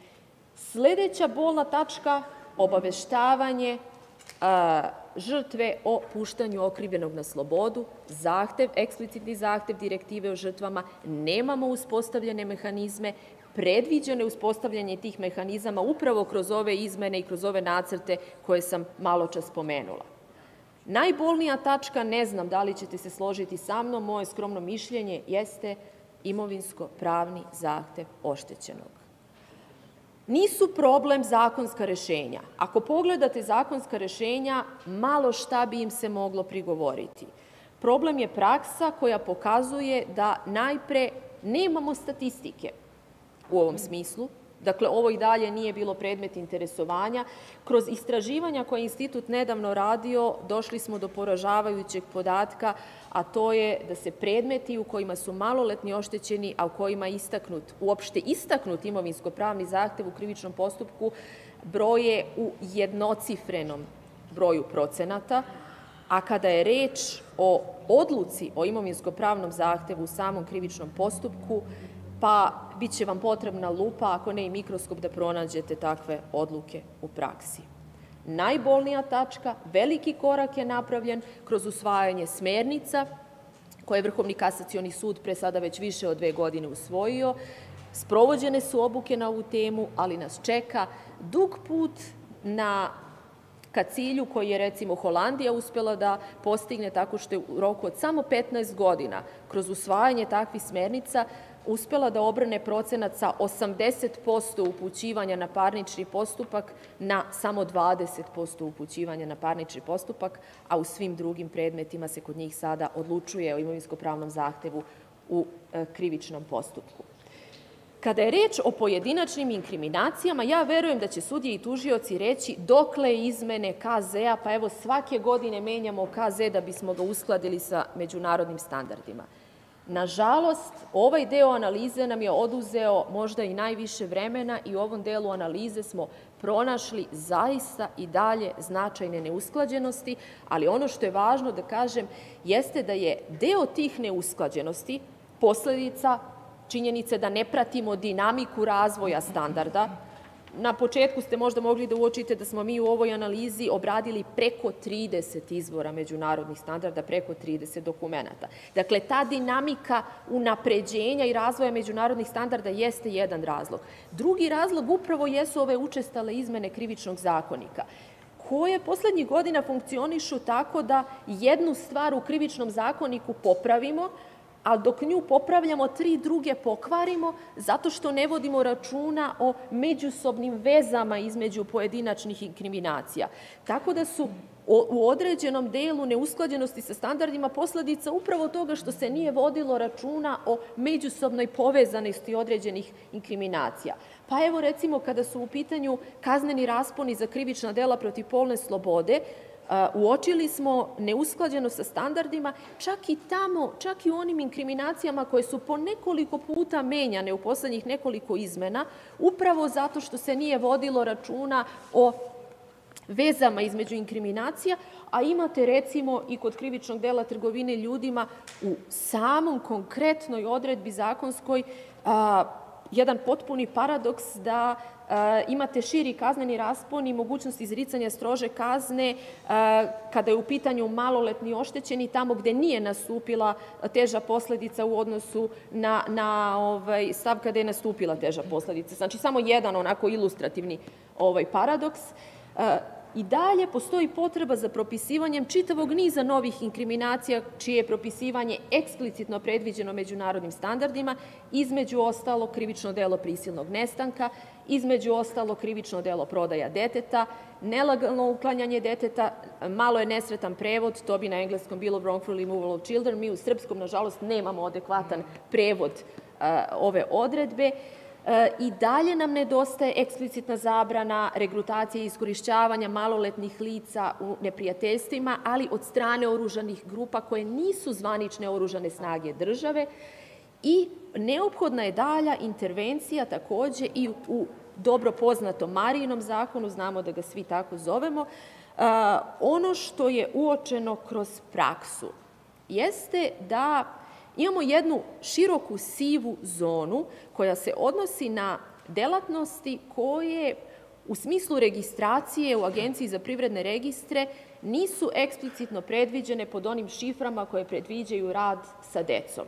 [SPEAKER 4] Sledeća bolna tačka, obaveštavanje a, žrtve o puštanju okrivljenog na slobodu, zahtev, eksplicitni zahtev direktive o žrtvama, nemamo uspostavljene mehanizme, predviđeno je uspostavljanje tih mehanizama upravo kroz ove izmene i kroz ove nacrte koje sam malo čas spomenula. Najbolnija tačka, ne znam da li ćete se složiti sa mnom, moje skromno mišljenje jeste imovinsko-pravni zahtev oštećenog. Nisu problem zakonska rešenja. Ako pogledate zakonska rešenja, malo šta bi im se moglo prigovoriti. Problem je praksa koja pokazuje da najpre nemamo statistike u ovom smislu. Dakle, ovo i dalje nije bilo predmet interesovanja. Kroz istraživanja koje je institut nedavno radio, došli smo do poražavajućeg podatka, a to je da se predmeti u kojima su maloletni oštećeni, a u kojima je istaknut, uopšte istaknut imovinsko-pravni zahtev u krivičnom postupku, broje u jednocifrenom broju procenata, a kada je reč o odluci o imovinsko-pravnom zahtevu u samom krivičnom postupku, pa bit će vam potrebna lupa, ako ne i mikroskop, da pronađete takve odluke u praksi. Najbolnija tačka, veliki korak je napravljen kroz usvajanje smernica, koje je Vrhovni kasacioni sud pre sada već više od dve godine usvojio. Sprovođene su obuke na ovu temu, ali nas čeka dug put na ka cilju koji je, recimo, Holandija uspela da postigne tako što je u roku od samo petnaest godina kroz usvajanje takvih smernica uspela da obrne procenat sa osamdeset posto upućivanja na parnični postupak na samo dvadeset posto upućivanja na parnični postupak, a u svim drugim predmetima se kod njih sada odlučuje o imovinsko-pravnom zahtevu u krivičnom postupku. Kada je reč o pojedinačnim inkriminacijama, ja verujem da će sudije i tužioci reći dokle izmene K Z-a, pa evo svake godine menjamo K Z da bismo ga uskladili sa međunarodnim standardima. Nažalost, ovaj deo analize nam je oduzeo možda i najviše vremena i u ovom delu analize smo pronašli zaista i dalje značajne neusklađenosti, ali ono što je važno da kažem jeste da je deo tih neusklađenosti posledica činjenice da ne pratimo dinamiku razvoja standarda. Na početku ste možda mogli da uočite da smo mi u ovoj analizi obradili preko trideset izvora međunarodnih standarda, preko trideset dokumenata. Dakle, ta dinamika unapređenja i razvoja međunarodnih standarda jeste jedan razlog. Drugi razlog upravo jesu ove učestale izmene krivičnog zakonika, koje poslednjih godina funkcionišu tako da jednu stvar u krivičnom zakoniku popravimo, a dok nju popravljamo, tri druge pokvarimo zato što ne vodimo računa o međusobnim vezama između pojedinačnih inkriminacija. Tako da su u određenom delu neusklađenosti sa standardima posledica upravo toga što se nije vodilo računa o međusobnoj povezanosti određenih inkriminacija. Pa evo recimo kada su u pitanju kazneni rasponi za krivična dela protiv polne slobode, uočili smo neusklađenost sa standardima čak i tamo, čak i u onim inkriminacijama koje su po nekoliko puta menjane u poslednjih nekoliko izmena, upravo zato što se nije vodilo računa o vezama između inkriminacija, a imate recimo i kod krivičnog dela trgovine ljudima u samom konkretnoj odredbi zakonskoj jedan potpuni paradoks da imate širi kazneni raspon i mogućnost izricanja strože kazne kada je u pitanju maloletni oštećeni tamo gde nije nastupila teža posledica u odnosu na, na ovaj, stav kada je nastupila teža posledica. Znači samo jedan onako ilustrativni ovaj, paradoks. I dalje postoji potreba za propisivanjem čitavog niza novih inkriminacija čije je propisivanje eksplicitno predviđeno međunarodnim standardima, između ostalo krivično delo prisilnog nestanka, između ostalo krivično delo prodaja deteta, nelegalno uklanjanje deteta, malo je nesretan prevod, to bi na engleskom bilo wrongful removal of children, mi u srpskom, nažalost, nemamo adekvatan prevod ove odredbe. I dalje nam nedostaje eksplicitna zabrana regrutacije i iskorišćavanja maloletnih lica u neprijateljstvima, ali od strane oružanih grupa koje nisu zvanične oružane snage države i neophodna je dalja intervencija takođe i u dobro poznatom Marijinom zakonu, znamo da ga svi tako zovemo. Ono što je uočeno kroz praksu jeste da imamo jednu široku sivu zonu koja se odnosi na delatnosti koje u smislu registracije u Agenciji za privredne registre nisu eksplicitno predviđene pod onim šiframa koje predviđaju rad sa decom,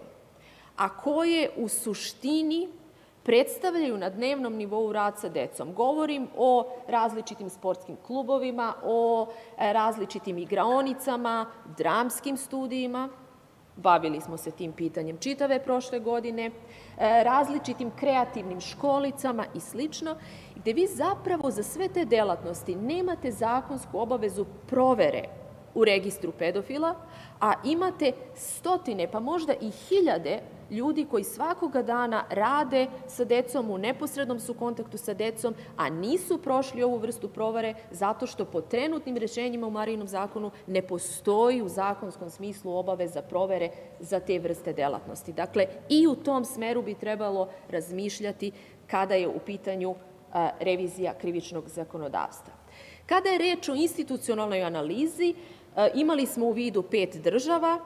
[SPEAKER 4] a koje u suštini predstavljaju na dnevnom nivou rad sa decom. Govorim o različitim sportskim klubovima, o različitim igraonicama, dramskim studijima, bavili smo se tim pitanjem čitave prošle godine, različitim kreativnim školicama i slično, gde vi zapravo za sve te delatnosti nemate zakonsku obavezu provere u registru pedofila, a imate stotine, pa možda i hiljade ljudi koji svakoga dana rade sa decom, u neposrednom su kontaktu sa decom, a nisu prošli ovu vrstu provere zato što po trenutnim rešenjima u Marijinom zakonu ne postoji u zakonskom smislu obaveza provere za te vrste delatnosti. Dakle, i u tom smeru bi trebalo razmišljati kada je u pitanju revizija krivičnog zakonodavstva. Kada je reč o institucionalnoj analizi, imali smo u vidu pet država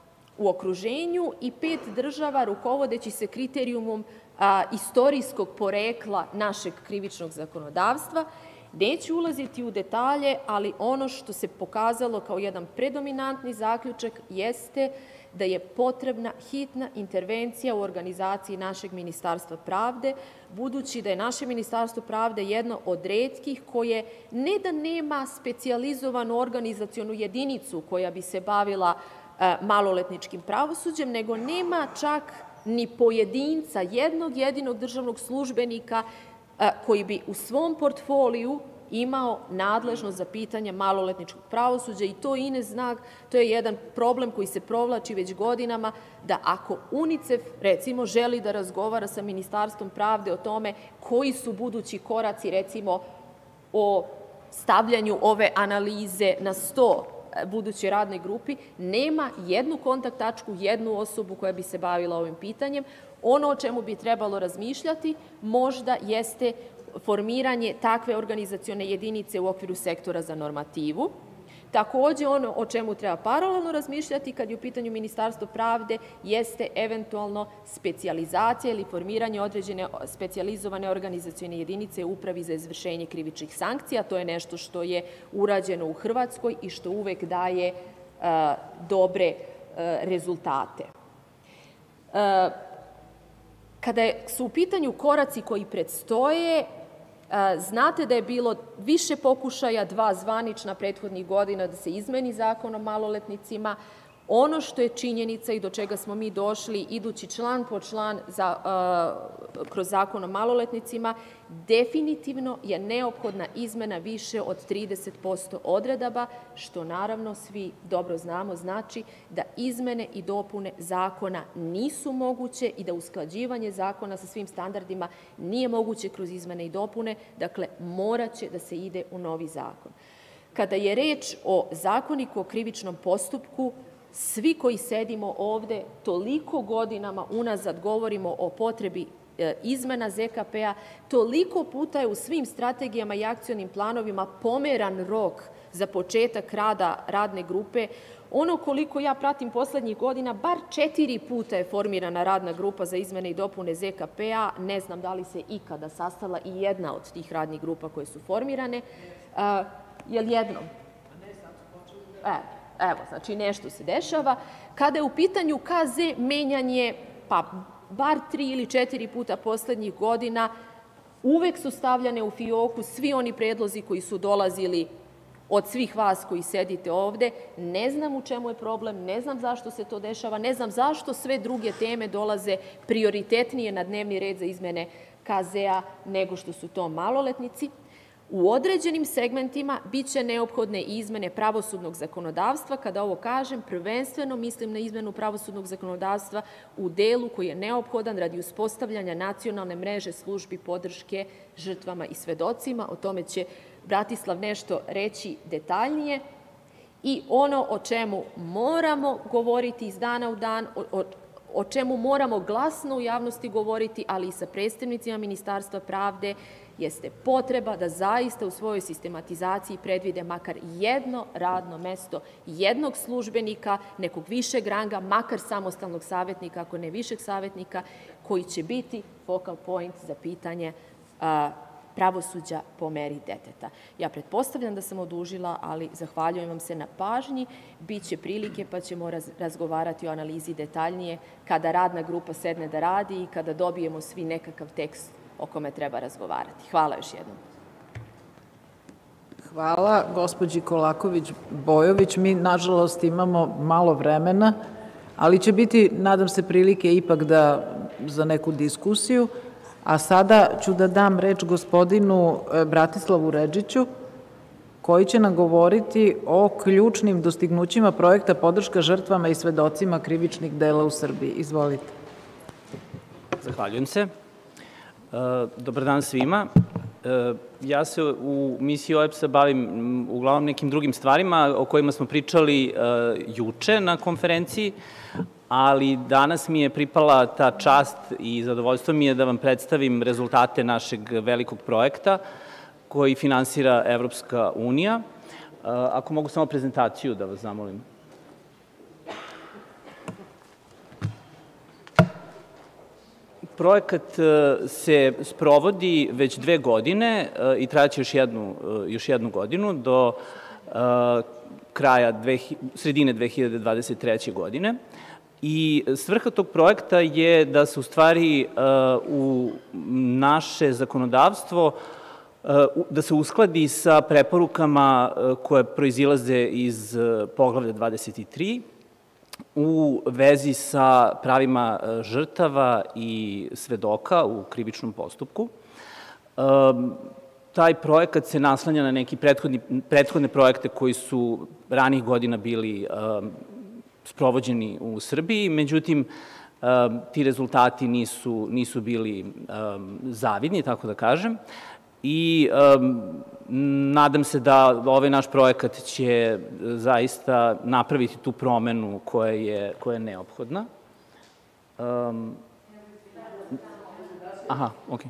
[SPEAKER 4] u okruženju i pet država rukovodeći se kriterijumom istorijskog porekla našeg krivičnog zakonodavstva. Neću ulaziti u detalje, ali ono što se pokazalo kao jedan predominantni zaključak jeste da je potrebna hitna intervencija u organizaciji našeg Ministarstva pravde, budući da je naše Ministarstvo pravde jedno od retkih koje ne da nema specijalizovanu organizacionu jedinicu koja bi se bavila maloletničkim pravosuđem, nego nema čak ni pojedinca, jednog jedinog državnog službenika koji bi u svom portfoliju imao nadležnost za pitanje maloletničkog pravosuđa i to Ines zna, to je jedan problem koji se provlači već godinama, da ako UNICEF, recimo, želi da razgovara sa Ministarstvom pravde o tome koji su budući koraci, recimo, o stavljanju ove analize na sto budućoj radnoj grupi, nema jednu kontakt tačku, jednu osobu koja bi se bavila ovim pitanjem. Ono o čemu bi trebalo razmišljati možda jeste formiranje takve organizacione jedinice u okviru sektora za normativu. Takođe, ono o čemu treba paralelno razmišljati kad je u pitanju Ministarstvo pravde jeste eventualno specijalizacija ili formiranje određene specijalizovane organizacione jedinice u Upravi za izvršenje krivičnih sankcija. To je nešto što je urađeno u Hrvatskoj i što uvek daje dobre rezultate. Kada su u pitanju koraci koji predstoje, znate da je bilo više pokušaja, dva zvanična prethodnih godina da se izmeni zakon o maloletnicima. Ono što je činjenica i do čega smo mi došli, idući član po član za, uh, kroz zakon o maloletnicima, definitivno je neophodna izmena više od trideset posto odredaba, što naravno svi dobro znamo, znači da izmene i dopune zakona nisu moguće i da usklađivanje zakona sa svim standardima nije moguće kroz izmene i dopune, dakle morat će da se ide u novi zakon. Kada je reč o zakoniku o krivičnom postupku, svi koji sedimo ovde toliko godinama unazad govorimo o potrebi izmena Z K P-a, toliko puta je u svim strategijama i akcionim planovima pomeran rok za početak rada radne grupe. Ono koliko ja pratim poslednjih godina, bar četiri puta je formirana radna grupa za izmene i dopune Z K P-a. Ne znam da li se ikada sastala i jedna od tih radnih grupa koje su formirane. Je li jednom? Evo. Evo, znači nešto se dešava. Kada je u pitanju K Z menjanje, pa bar tri ili četiri puta poslednjih godina, uvek su stavljane u fioku svi oni predlozi koji su dolazili od svih vas koji sedite ovde. Ne znam u čemu je problem, ne znam zašto se to dešava, ne znam zašto sve druge teme dolaze prioritetnije na dnevni red za izmene K Z-a nego što su to maloletnici. U određenim segmentima biće neophodne i izmene pravosudnog zakonodavstva. Kada ovo kažem, prvenstveno mislim na izmenu pravosudnog zakonodavstva u delu koji je neophodan radi uspostavljanja nacionalne mreže službi podrške žrtvama i svedocima. O tome će Bratislav nešto reći detaljnije. I ono o čemu moramo govoriti iz dana u dan, o, o, o čemu moramo glasno u javnosti govoriti, ali i sa predstavnicima Ministarstva pravde, jeste potreba da zaista u svojoj sistematizaciji predvide makar jedno radno mesto, jednog službenika, nekog višeg ranga, makar samostalnog savjetnika, ako ne višeg savjetnika, koji će biti focal point za pitanje a, pravosuđa po meri deteta. Ja pretpostavljam da sam odužila, ali zahvaljujem vam se na pažnji. Biće prilike pa ćemo raz, razgovarati o analizi detaljnije kada radna grupa sedne da radi i kada dobijemo svi nekakav tekst o kome treba razgovarati. Hvala još jednom.
[SPEAKER 1] Hvala gospođi Kolaković-Bojović. Mi, nažalost, imamo malo vremena, ali će biti, nadam se, prilike ipak da za neku diskusiju. A sada ću da dam reč gospodinu Bratislavu Redžiću, koji će nam govoriti o ključnim dostignućima projekta podrška žrtvama i svedocima krivičnih dela u Srbiji. Izvolite.
[SPEAKER 5] Zahvaljujem se. Dobar dan svima. Ja se u misiji O E B S-a bavim uglavnom nekim drugim stvarima o kojima smo pričali juče na konferenciji, ali danas mi je pripala ta čast i zadovoljstvo mi je da vam predstavim rezultate našeg velikog projekta koji finansira Evropska unija. Ako mogu samo prezentaciju da vas zamolim. Projekat se sprovodi već dve godine i trajaće još jednu, još jednu godinu do kraja, sredine dve hiljade dvadeset treće. godine. I svrha tog projekta je da se u stvari u naše zakonodavstvo, da se uskladi sa preporukama koje proizilaze iz poglavlja dvadeset tri, u vezi sa pravima žrtava i svedoka u krivičnom postupku. Taj projekat se naslanja na neki prethodne projekte koji su ranih godina bili sprovođeni u Srbiji, međutim, ti rezultati nisu, nisu bili zavidni, tako da kažem, i nadam se da ovaj naš projekat će zaista napraviti tu promenu koja je, koja je neophodna. Um, aha, okej.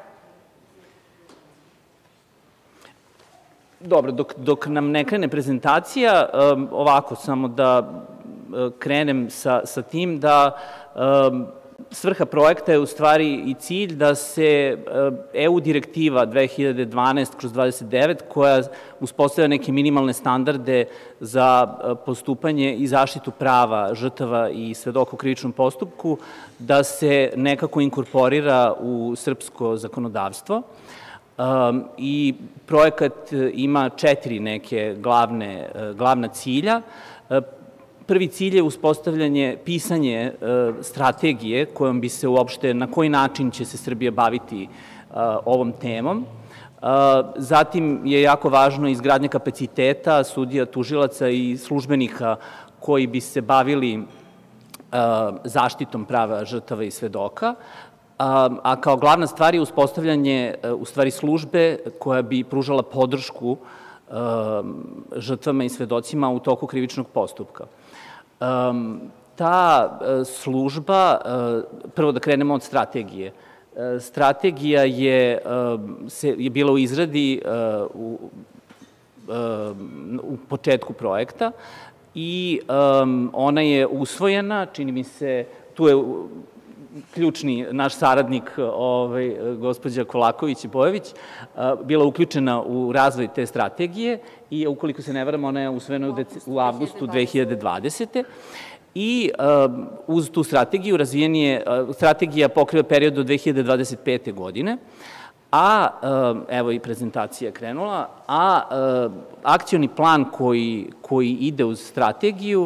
[SPEAKER 5] Dobro, dok, dok nam ne krene prezentacija, um, ovako, samo da krenem sa, sa tim da um, svrha projekta je u stvari i cilj da se E U direktiva dve hiljade dvanaest kroz dvadeset devet, koja uspostavlja neke minimalne standarde za postupanje i zaštitu prava žrtava i svedoka u krivičnom postupku, da se nekako inkorporira u srpsko zakonodavstvo. Um, I projekat ima četiri neke glavne, glavna cilja. prvi cilj je uspostavljanje, pisanje strategije kojom bi se uopšte, na koji način će se Srbija baviti ovom temom. Zatim je jako važno izgradnja kapaciteta sudija, tužilaca i službenika koji bi se bavili zaštitom prava žrtava i svedoka, a kao glavna stvar je uspostavljanje u stvari službe koja bi pružala podršku žrtvama i svedocima u toku krivičnog postupka. Ta služba, prvo da krenemo od strategije. Strategija je, je bila u izradi u, u početku projekta i ona je usvojena, čini mi se, tu je ključni naš saradnik, ovaj, gospođa Kolaković-Bojević, bila uključena u razvoj te strategije i, ukoliko se ne varam, ona je usvojena u, u avgustu dve hiljade dvadesete. I uz tu strategiju razvijen je, strategija pokriva period do dve hiljade dvadeset pete. godine, a, evo i prezentacija je krenula, a akcioni plan koji, koji ide uz strategiju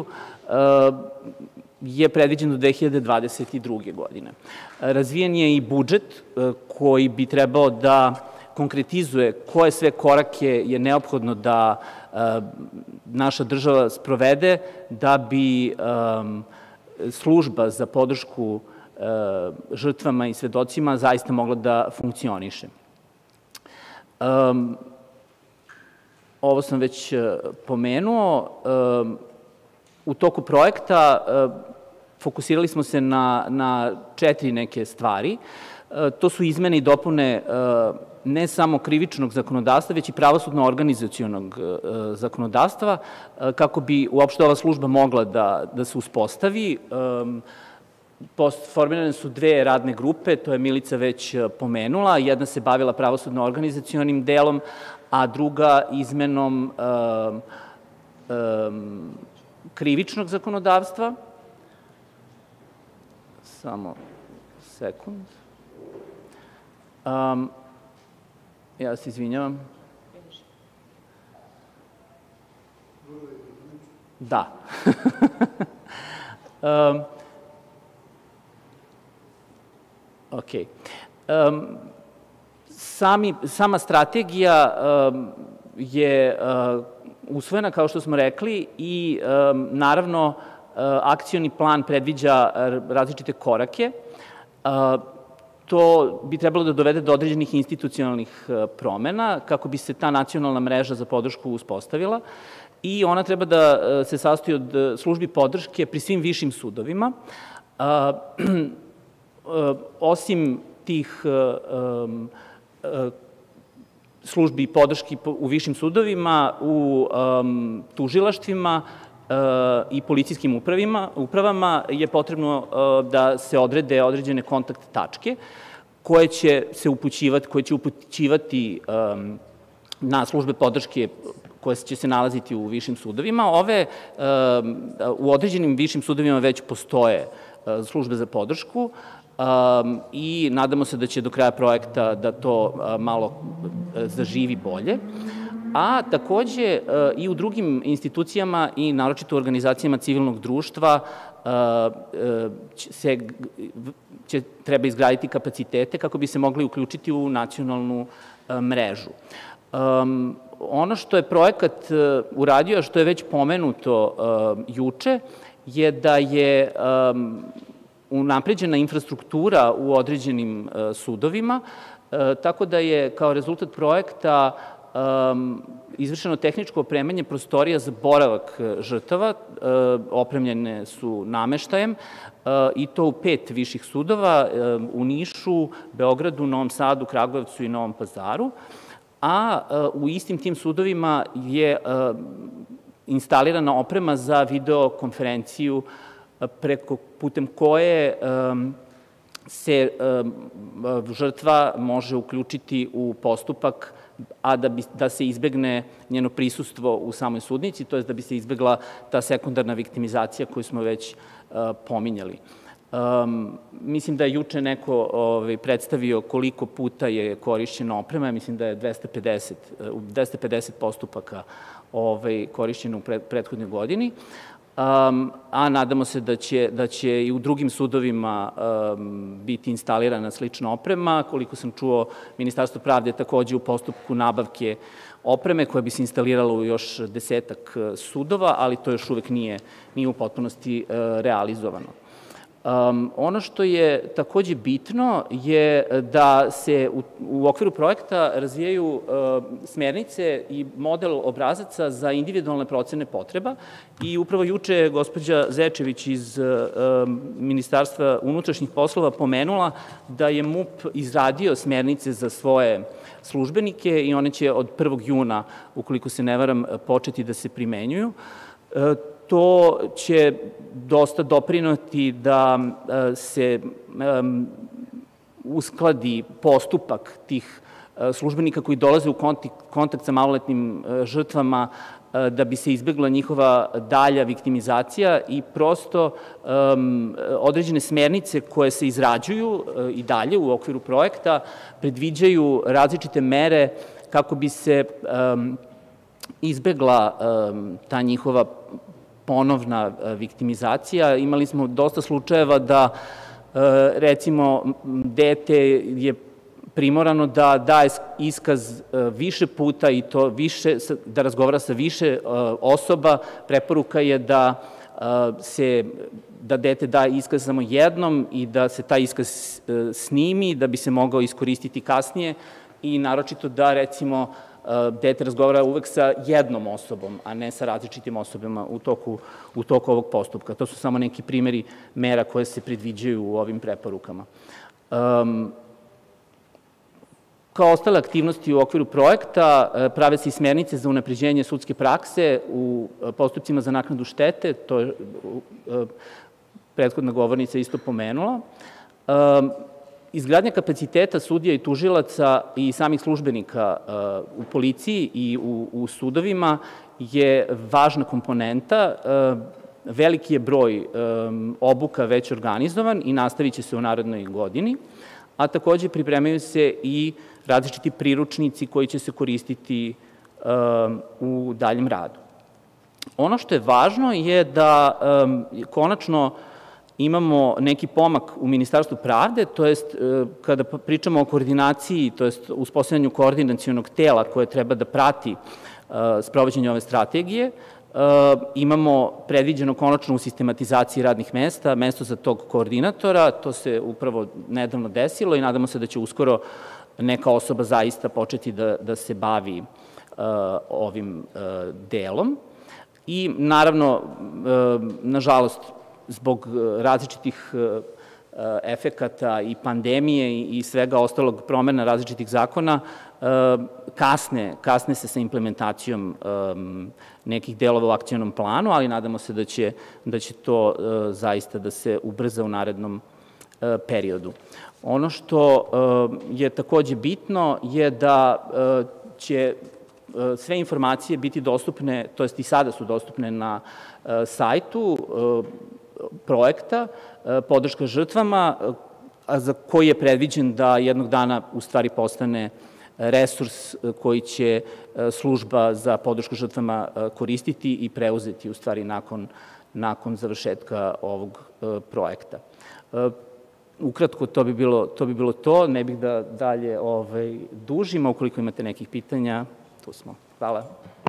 [SPEAKER 5] je predviđen do dve hiljade dvadeset druge. godine. Razvijen je i budžet koji bi trebao da konkretizuje koje sve korake je neophodno da naša država sprovede da bi služba za podršku žrtvama i svedocima zaista mogla da funkcioniše. Ovo sam već pomenuo. U toku projekta fokusirali smo se na, na četiri neke stvari. To su izmene i dopune ne samo krivičnog zakonodavstva, već i pravosudno-organizacionog zakonodavstva, kako bi uopšte ova služba mogla da, da se uspostavi. Formirane su dve radne grupe, to je Milica već pomenula. Jedna se bavila pravosudno-organizacionim delom, a druga izmenom um, um, krivičnog zakonodavstva. Samo sekund. Um, ja se izvinjavam. Da. um, ok. Um, sami, sama strategija um, je uh, usvojena, kao što smo rekli, i um, naravno uh, akcioni plan predviđa različite korake. Uh, To bi trebalo da dovede do određenih institucionalnih promena kako bi se ta nacionalna mreža za podršku uspostavila i ona treba da se sastoji od službi podrške pri svim višim sudovima. Osim tih službi podrške u višim sudovima, u tužilaštvima i policijskim upravama je potrebno da se odrede određene kontakt tačke koje će se upućivati, koje će upućivati na službe podrške koje će se nalaziti u višim sudovima. Ove u određenim višim sudovima već postoje službe za podršku i nadamo se da će do kraja projekta da to malo zaživi bolje. A takođe i u drugim institucijama i naročito u organizacijama civilnog društva se će, treba izgraditi kapacitete kako bi se mogli uključiti u nacionalnu mrežu. Um, ono što je projekat uradio, a što je već pomenuto uh, juče, je da je um, unapređena infrastruktura u određenim uh, sudovima, uh, tako da je kao rezultat projekta Um, izvršeno tehničko opremanje prostorija za boravak žrtava, uh, opremljene su nameštajem uh, i to u pet viših sudova, uh, u Nišu, Beogradu, Novom Sadu, Kragujevcu i Novom Pazaru, a uh, u istim tim sudovima je uh, instalirana oprema za videokonferenciju uh, preko, putem koje um, se um, žrtva može uključiti u postupak, a da, bi, da se izbegne njeno prisustvo u samoj sudnici, to je da bi se izbegla ta sekundarna viktimizacija koju smo već uh, pominjali. Um, mislim da je juče neko ovaj, predstavio koliko puta je korišćena oprema, mislim da je dvesta pedeset, u dvesta pedeset postupaka ovaj, korišćeno u prethodnoj godini, a nadamo se da će i u drugim sudovima biti instalirana slična oprema. Koliko sam čuo, Ministarstvo pravde je takođe u postupku nabavke opreme koja bi se instalirala u još desetak sudova, ali to još uvek nije u potpunosti realizovano. Ono što je takođe bitno je da se u okviru projekta razvijaju smernice i model obrazaca za individualne procene potreba i upravo juče je gospođa Zečević iz Ministarstva unutrašnjih poslova pomenula da je MUP izradio smernice za svoje službenike i one će od prvog juna, ukoliko se ne varam, početi da se primenjuju. To će dosta doprinoti da se uskladi postupak tih službenika koji dolaze u kontakt sa maloletnim žrtvama da bi se izbegla njihova dalja viktimizacija i prosto određene smernice koje se izrađuju i dalje u okviru projekta predviđaju različite mere kako bi se izbegla ta njihova ponovna viktimizacija. Imali smo dosta slučajeva da, recimo, dete je primorano da daje iskaz više puta i to više, da razgovara sa više osoba. Preporuka je da se, da dete daje iskaz samo jednom i da se taj iskaz snimi, da bi se mogao iskoristiti kasnije i naročito da, recimo, dete razgovara uvek sa jednom osobom, a ne sa različitim osobama u toku, u toku ovog postupka. To su samo neki primjeri mera koje se predviđaju u ovim preporukama. Um, Kao ostale aktivnosti u okviru projekta prave se i smernice za unapređenje sudske prakse u postupcima za naknadu štete, to je prethodna govornica isto pomenula. Izgradnja kapaciteta sudija i tužilaca i samih službenika u policiji i u sudovima je važna komponenta. Veliki je broj obuka već organizovan i nastavit će se u narednoj godini, a takođe pripremaju se i različiti priručnici koji će se koristiti u daljem radu. Ono što je važno je da konačno imamo neki pomak u Ministarstvu pravde, to jest kada pričamo o koordinaciji, to jest uspostavljanju koordinacionog tela koje treba da prati sprovođenje ove strategije, imamo predviđeno konačno u sistematizaciji radnih mesta, mesto za tog koordinatora, to se upravo nedavno desilo i nadamo se da će uskoro neka osoba zaista početi da se bavi ovim delom. I naravno, nažalost, zbog različitih efekata i pandemije i svega ostalog promena različitih zakona, kasne, kasne se sa implementacijom nekih delova u akcionom planu, ali nadamo se da će, da će to zaista da se ubrza u narednom periodu. Ono što je takođe bitno je da će sve informacije biti dostupne, to jest i sada su dostupne na sajtu projekta Podrška žrtvama, a za koji je predviđen da jednog dana u stvari postane resurs koji će služba za podršku žrtvama koristiti i preuzeti u stvari nakon, nakon završetka ovog projekta. Ukratko, to bi bilo to, bi bilo to. Ne bih da dalje ovaj, dužim, a ukoliko imate nekih pitanja, tu smo. Hvala.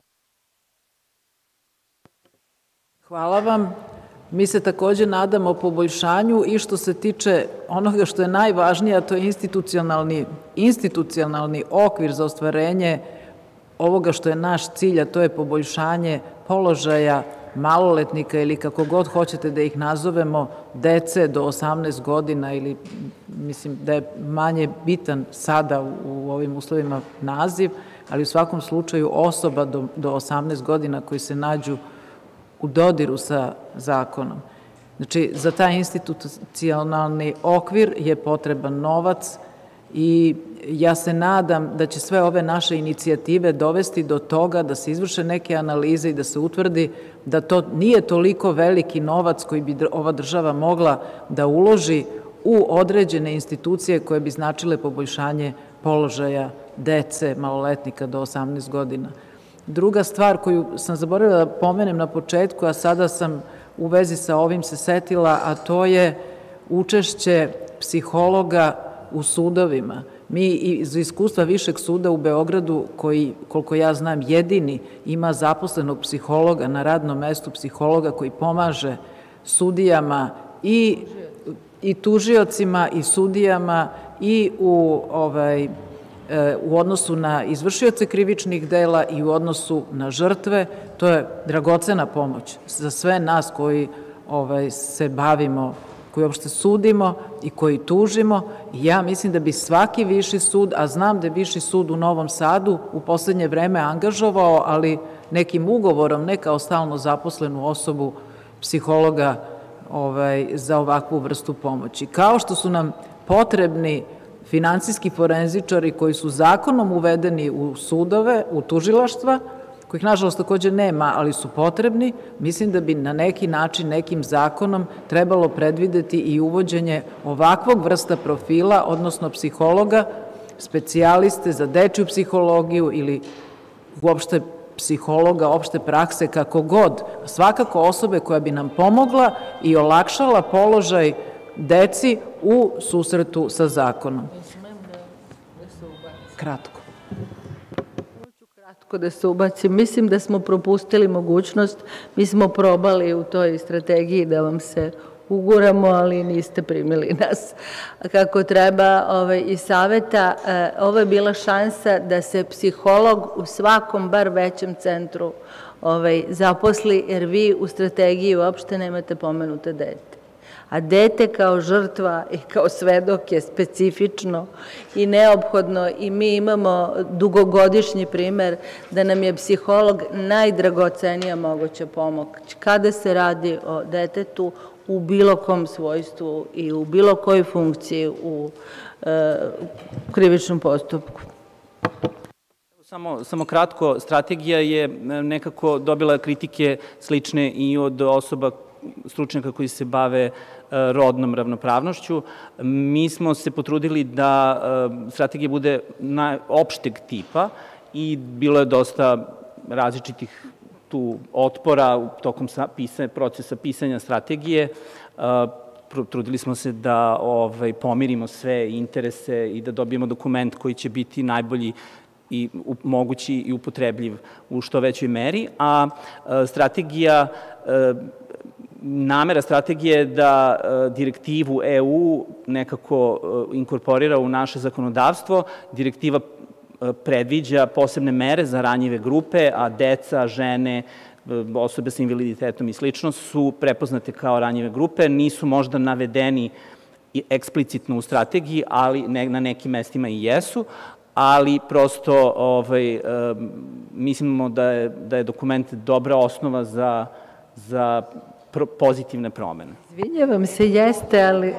[SPEAKER 1] Hvala vam. Mi se takođe nadamo poboljšanju i što se tiče onoga što je najvažnije, a to je institucionalni, institucionalni okvir za ostvarenje ovoga što je naš cilj, a to je poboljšanje položaja maloletnika ili kako god hoćete da ih nazovemo, dece do osamnaest godina ili mislim da je manje bitan sada u ovim uslovima naziv, ali u svakom slučaju osoba do, do osamnaest godina koji se nađu u dodiru sa zakonom. Znači, za taj institucionalni okvir je potreban novac i ja se nadam da će sve ove naše inicijative dovesti do toga da se izvrše neke analize i da se utvrdi da to nije toliko veliki novac koji bi ova država mogla da uloži u određene institucije koje bi značile poboljšanje položaja dece, maloletnika do osamnaest godina. Druga stvar koju sam zaboravila da pomenem na početku, a sada sam u vezi sa ovim se setila, a to je učešće psihologa u sudovima. Mi iz iskustva Višeg suda u Beogradu, koji, koliko ja znam, jedini ima zaposlenog psihologa na radnom mestu, psihologa koji pomaže sudijama i, i tužiocima i sudijama i u, ovaj, u odnosu na izvršioce krivičnih dela i u odnosu na žrtve. To je dragocena pomoć za sve nas koji ovaj, se bavimo, koji uopšte sudimo i koji tužimo. I ja mislim da bi svaki viši sud, a znam da je Viši sud u Novom Sadu u poslednje vreme angažovao, ali nekim ugovorom, ne kao stalno zaposlenu osobu, psihologa ovaj, za ovakvu vrstu pomoći. Kao što su nam potrebni finansijski forenzičari koji su zakonom uvedeni u sudove, u tužilaštva, kojih nažalost takođe nema, ali su potrebni, mislim da bi na neki način, nekim zakonom trebalo predvideti i uvođenje ovakvog vrsta profila, odnosno psihologa, specijaliste za dečju psihologiju ili uopšte psihologa, opšte prakse, kako god, svakako osobe koja bi nam pomogla i olakšala položaj deci u susretu sa zakonom. Kratko.
[SPEAKER 2] Kratko da se ubacim. Mislim da smo propustili mogućnost, mi smo probali u toj strategiji da vam se uguramo, ali niste primili nas kako treba iz saveta. Ovo je bila šansa da se psiholog u svakom bar većem centru zaposli, jer vi u strategiji uopšte nemate pomenuto dete. A dete kao žrtva i kao svedok je specifično i neophodno i mi imamo dugogodišnji primer da nam je psiholog najdragocenija moguća pomoć kada se radi o detetu u bilo kom svojstvu i u bilo kojoj funkciji u krivičnom postupku.
[SPEAKER 5] Samo, samo kratko, strategija je nekako dobila kritike slične i od osoba stručnjaka koji se bave rodnom ravnopravnošću. Mi smo se potrudili da strategija bude opšteg tipa i bilo je dosta različitih tu otpora tokom procesa pisanja strategije. Trudili smo se da pomirimo sve interese i da dobijemo dokument koji će biti najbolji i mogući i upotrebljiv u što većoj meri, a strategija, namera strategije je da direktivu E U nekako inkorporira u naše zakonodavstvo. Direktiva predviđa posebne mere za ranjive grupe, a deca, žene, osobe sa invaliditetom i slično su prepoznate kao ranjive grupe, nisu možda navedeni eksplicitno u strategiji, ali na nekim mestima i jesu, ali prosto mislimo da je dokument dobra osnova za pozitivne promene.
[SPEAKER 2] Izvinjavam se, jeste, ali...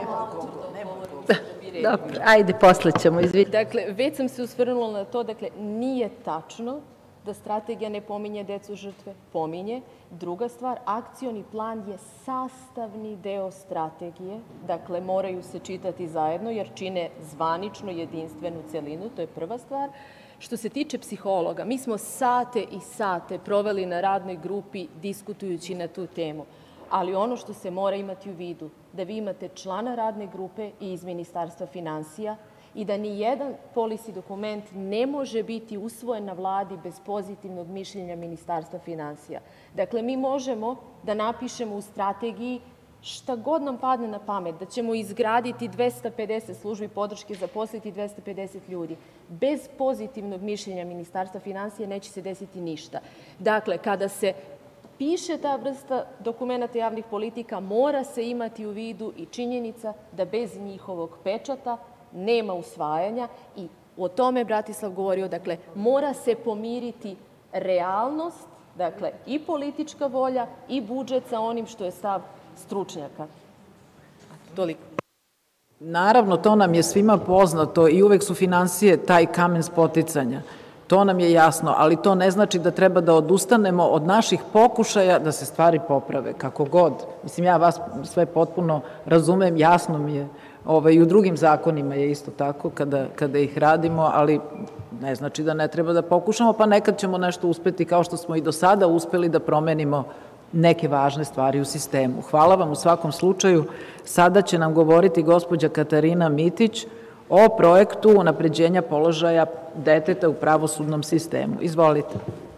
[SPEAKER 2] Dobro, ajde, posle ćemo, izvinjati.
[SPEAKER 4] Dakle, već sam se usvrnula na to, dakle, nije tačno da strategija ne pominje decu žrtve, pominje. Druga stvar, akcioni plan je sastavni deo strategije, dakle, moraju se čitati zajedno jer čine zvanično jedinstvenu celinu, to je prva stvar. Što se tiče psihologa, mi smo sate i sate proveli na radnoj grupi diskutujući na tu temu, ali ono što se mora imati u vidu, da vi imate člana radne grupe i iz Ministarstva finansija i da ni jedan policy dokument ne može biti usvojen na vladi bez pozitivnog mišljenja Ministarstva finansija. Dakle, mi možemo da napišemo u strategiji šta god nam padne na pamet, da ćemo izgraditi dvesta pedeset službi podrške, zaposliti dvesta pedeset ljudi. Bez pozitivnog mišljenja Ministarstva finansija neće se desiti ništa. Dakle, kada se piše ta vrsta dokumenta javnih politika, mora se imati u vidu i činjenica da bez njihovog pečata nema usvajanja i o tome Bratislav govorio, dakle, mora se pomiriti realnost, dakle, i politička volja i budžet sa onim što je stav stručnjaka. Toliko.
[SPEAKER 1] Naravno, to nam je svima poznato i uvek su finansije taj kamen spoticanja. To nam je jasno, ali to ne znači da treba da odustanemo od naših pokušaja da se stvari poprave, kako god. Mislim, ja vas sve potpuno razumem, jasno mi je, i u drugim zakonima je isto tako kada ih radimo, ali ne znači da ne treba da pokušamo, pa nekad ćemo nešto uspeti kao što smo i do sada uspeli da promenimo neke važne stvari u sistemu. Hvala vam u svakom slučaju. Sada će nam govoriti gospođa Katarina Mitić o projektu unapređenja položaja deteta u pravosudnom sistemu. Izvolite.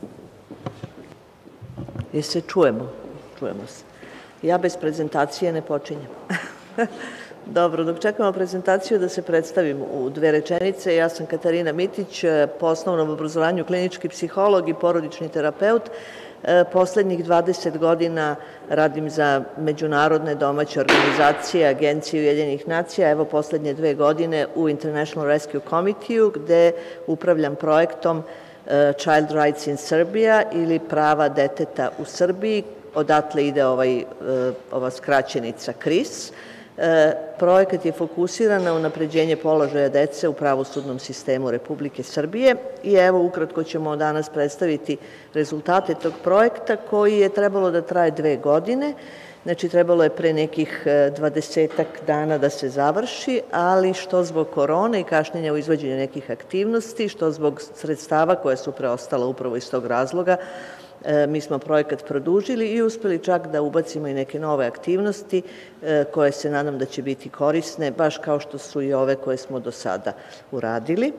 [SPEAKER 6] Jel se čujemo? Čujemo se. Ja bez prezentacije ne počinjem. Dobro, dok čekamo prezentaciju da se predstavim u dve rečenice. Ja sam Katarina Mitić, po osnovnom obrazovanju klinički psiholog i porodični terapeut. Poslednjih dvadeset godina radim za međunarodne domaće organizacije, agencije Ujedinjenih nacija, evo poslednje dve godine u International Rescue Committee-u, gde upravljam projektom Child Rights in Serbia ili prava deteta u Srbiji, odatle ide ovaj, ova skraćenica K R I S. Projekat je fokusiran na unapređenje položaja dece u pravosudnom sistemu Republike Srbije i evo ukratko ćemo danas predstaviti rezultate tog projekta koji je trebalo da traje dve godine. Znači, trebalo je pre nekih dvadesetak dana da se završi, ali što zbog korone i kašnjenja u izvođenju nekih aktivnosti, što zbog sredstava koja su preostala upravo iz tog razloga, mi smo projekat produžili i uspeli čak da ubacimo i neke nove aktivnosti koje se nadam da će biti korisne, baš kao što su i ove koje smo do sada uradili.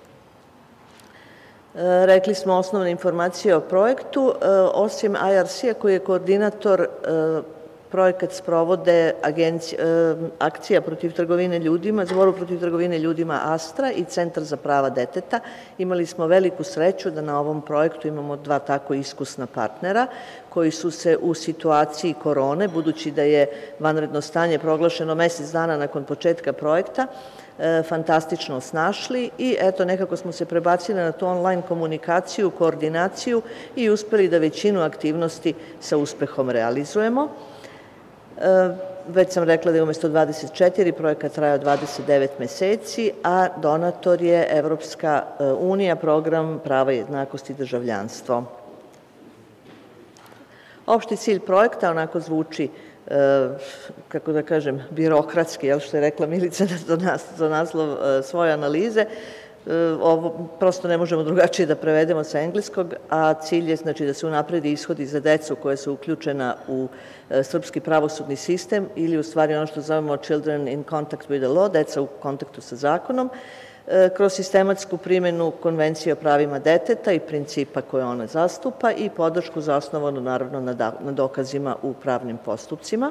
[SPEAKER 6] Rekli smo osnovne informacije o projektu. Osim I R C-a koji je koordinator, projekat sprovode akcija protiv trgovine ljudima, za borbu protiv trgovine ljudima Astra i Centar za prava deteta. Imali smo veliku sreću da na ovom projektu imamo dva tako iskusna partnera koji su se u situaciji korone, budući da je vanredno stanje proglašeno mesec dana nakon početka projekta, fantastično snašli i eto nekako smo se prebacili na tu online komunikaciju, koordinaciju i uspeli da većinu aktivnosti sa uspehom realizujemo. Već sam rekla da je umesto dvadeset četiri projekat trajao dvadeset devet meseci, a donator je Evropska unija, program prava, jednakosti i državljanstvo. Opšti cilj projekta onako zvuči, kako da kažem, birokratski, jel što je rekla Milica za naslov svoje analize. Ovo prosto ne možemo drugačije da prevedemo sa engleskog, a cilj je znači da se unapredi ishodi za decu koja su uključena u srpski pravosudni sistem ili u stvari ono što zovemo children in contact with the law, deca u kontaktu sa zakonom, kroz sistematsku primjenu Konvencije o pravima deteta i principa koje ona zastupa i podršku zasnovanu naravno na dokazima u pravnim postupcima.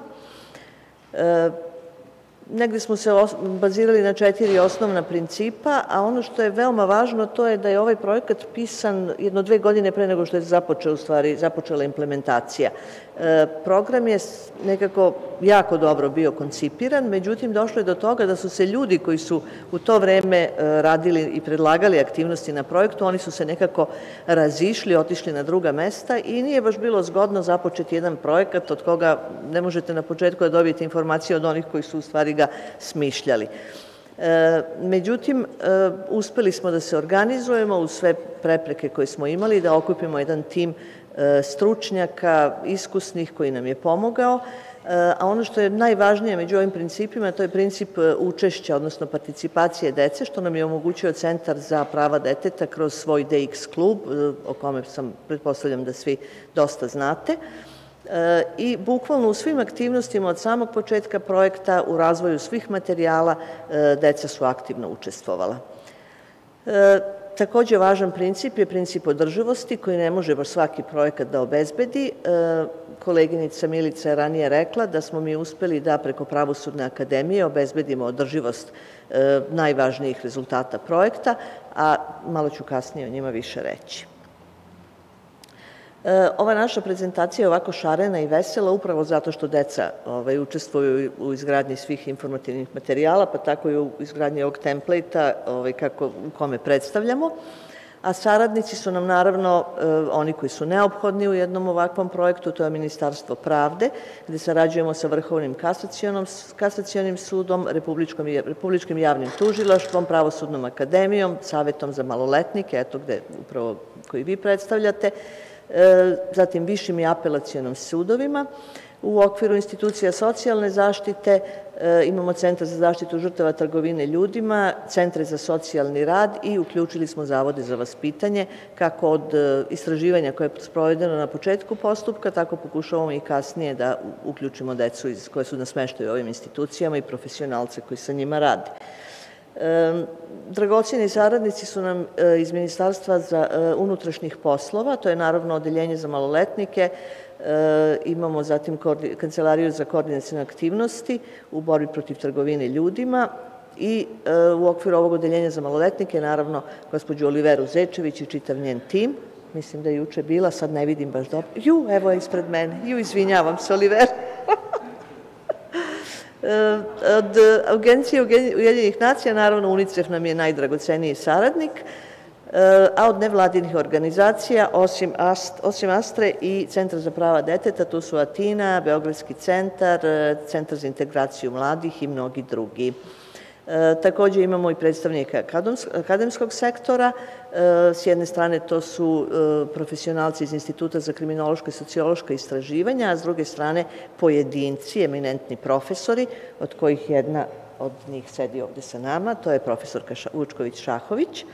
[SPEAKER 6] Negde smo se bazirali na četiri osnovna principa, a ono što je veoma važno to je da je ovaj projekat pisan jedno dve godine pre nego što je započeo, u stvari, započela implementacija. Program je nekako jako dobro bio koncipiran, međutim došlo je do toga da su se ljudi koji su u to vreme radili i predlagali aktivnosti na projektu, oni su se nekako razišli, otišli na druga mesta i nije baš bilo zgodno započeti jedan projekat od koga ne možete na početku da dobijete informacije od onih koji su u stvari ga smišljali. Međutim, uspeli smo da se organizujemo uz sve prepreke koje smo imali, da okupimo jedan tim stručnjaka, iskusnih koji nam je pomogao, a ono što je najvažnije među ovim principima, to je princip učešća, odnosno participacije dece, što nam je omogućio Centar za prava deteta kroz svoj D X klub, o kome sam, pretpostavljam da svi dosta znate, i bukvalno u svim aktivnostima od samog početka projekta, u razvoju svih materijala, deca su aktivno učestvovala. Takođe, važan princip je princip održivosti koji ne može baš svaki projekat da obezbedi. Koleginica Milica je ranije rekla da smo mi uspeli da preko Pravosudne akademije obezbedimo održivost najvažnijih rezultata projekta, a malo ću kasnije o njima više reći. Ova naša prezentacija je ovako šarena i vesela upravo zato što deca učestvuju u izgradnji svih informativnih materijala, pa tako i u izgradnji ovog templejta u kome predstavljamo, a saradnici su nam naravno oni koji su neophodni u jednom ovakvom projektu, to je Ministarstvo pravde, gde sarađujemo sa Vrhovnim kasacionim sudom, Republičkim javnim tužilaštvom, Pravosudnom akademijom, Savetom za maloletnike, eto gde upravo koji vi predstavljate, zatim višim i apelacionim sudovima. U okviru institucija socijalne zaštite imamo Centar za zaštitu žrtava trgovine ljudima, centre za socijalni rad i uključili smo zavode za vaspitanje, kako od istraživanja koje je sprovedeno na početku postupka, tako pokušavamo i kasnije da uključimo decu koje su na smeštaju u ovim institucijama i profesionalce koji sa njima rade. Dragocjeni saradnici su nam iz Ministarstva za unutrašnjih poslova, to je naravno odeljenje za maloletnike, imamo zatim Kancelariju za koordinacione aktivnosti u borbi protiv trgovine ljudima i u okviru ovog odeljenja za maloletnike naravno gospođu Oliveru Zečević i čitav njen tim. Mislim da je juče bila, sad ne vidim baš dobro. Ju, evo je ispred mene. Ju, izvinjavam se, Olivera. Od Agencije Ujedinjenih nacija, naravno UNICEF nam je najdragoceniji saradnik, a od nevladinih organizacija, osim Astre i Centra za prava deteta, tu su Atina, Beogradski centar, Centar za integraciju mladih i mnogi drugi. Takođe imamo i predstavnike akademskog sektora. S jedne strane to su profesionalci iz Instituta za kriminološko i sociološko istraživanja, a s druge strane pojedinci, eminentni profesori, od kojih jedna od njih sedi ovde sa nama, to je profesorka Vučković-Šahović.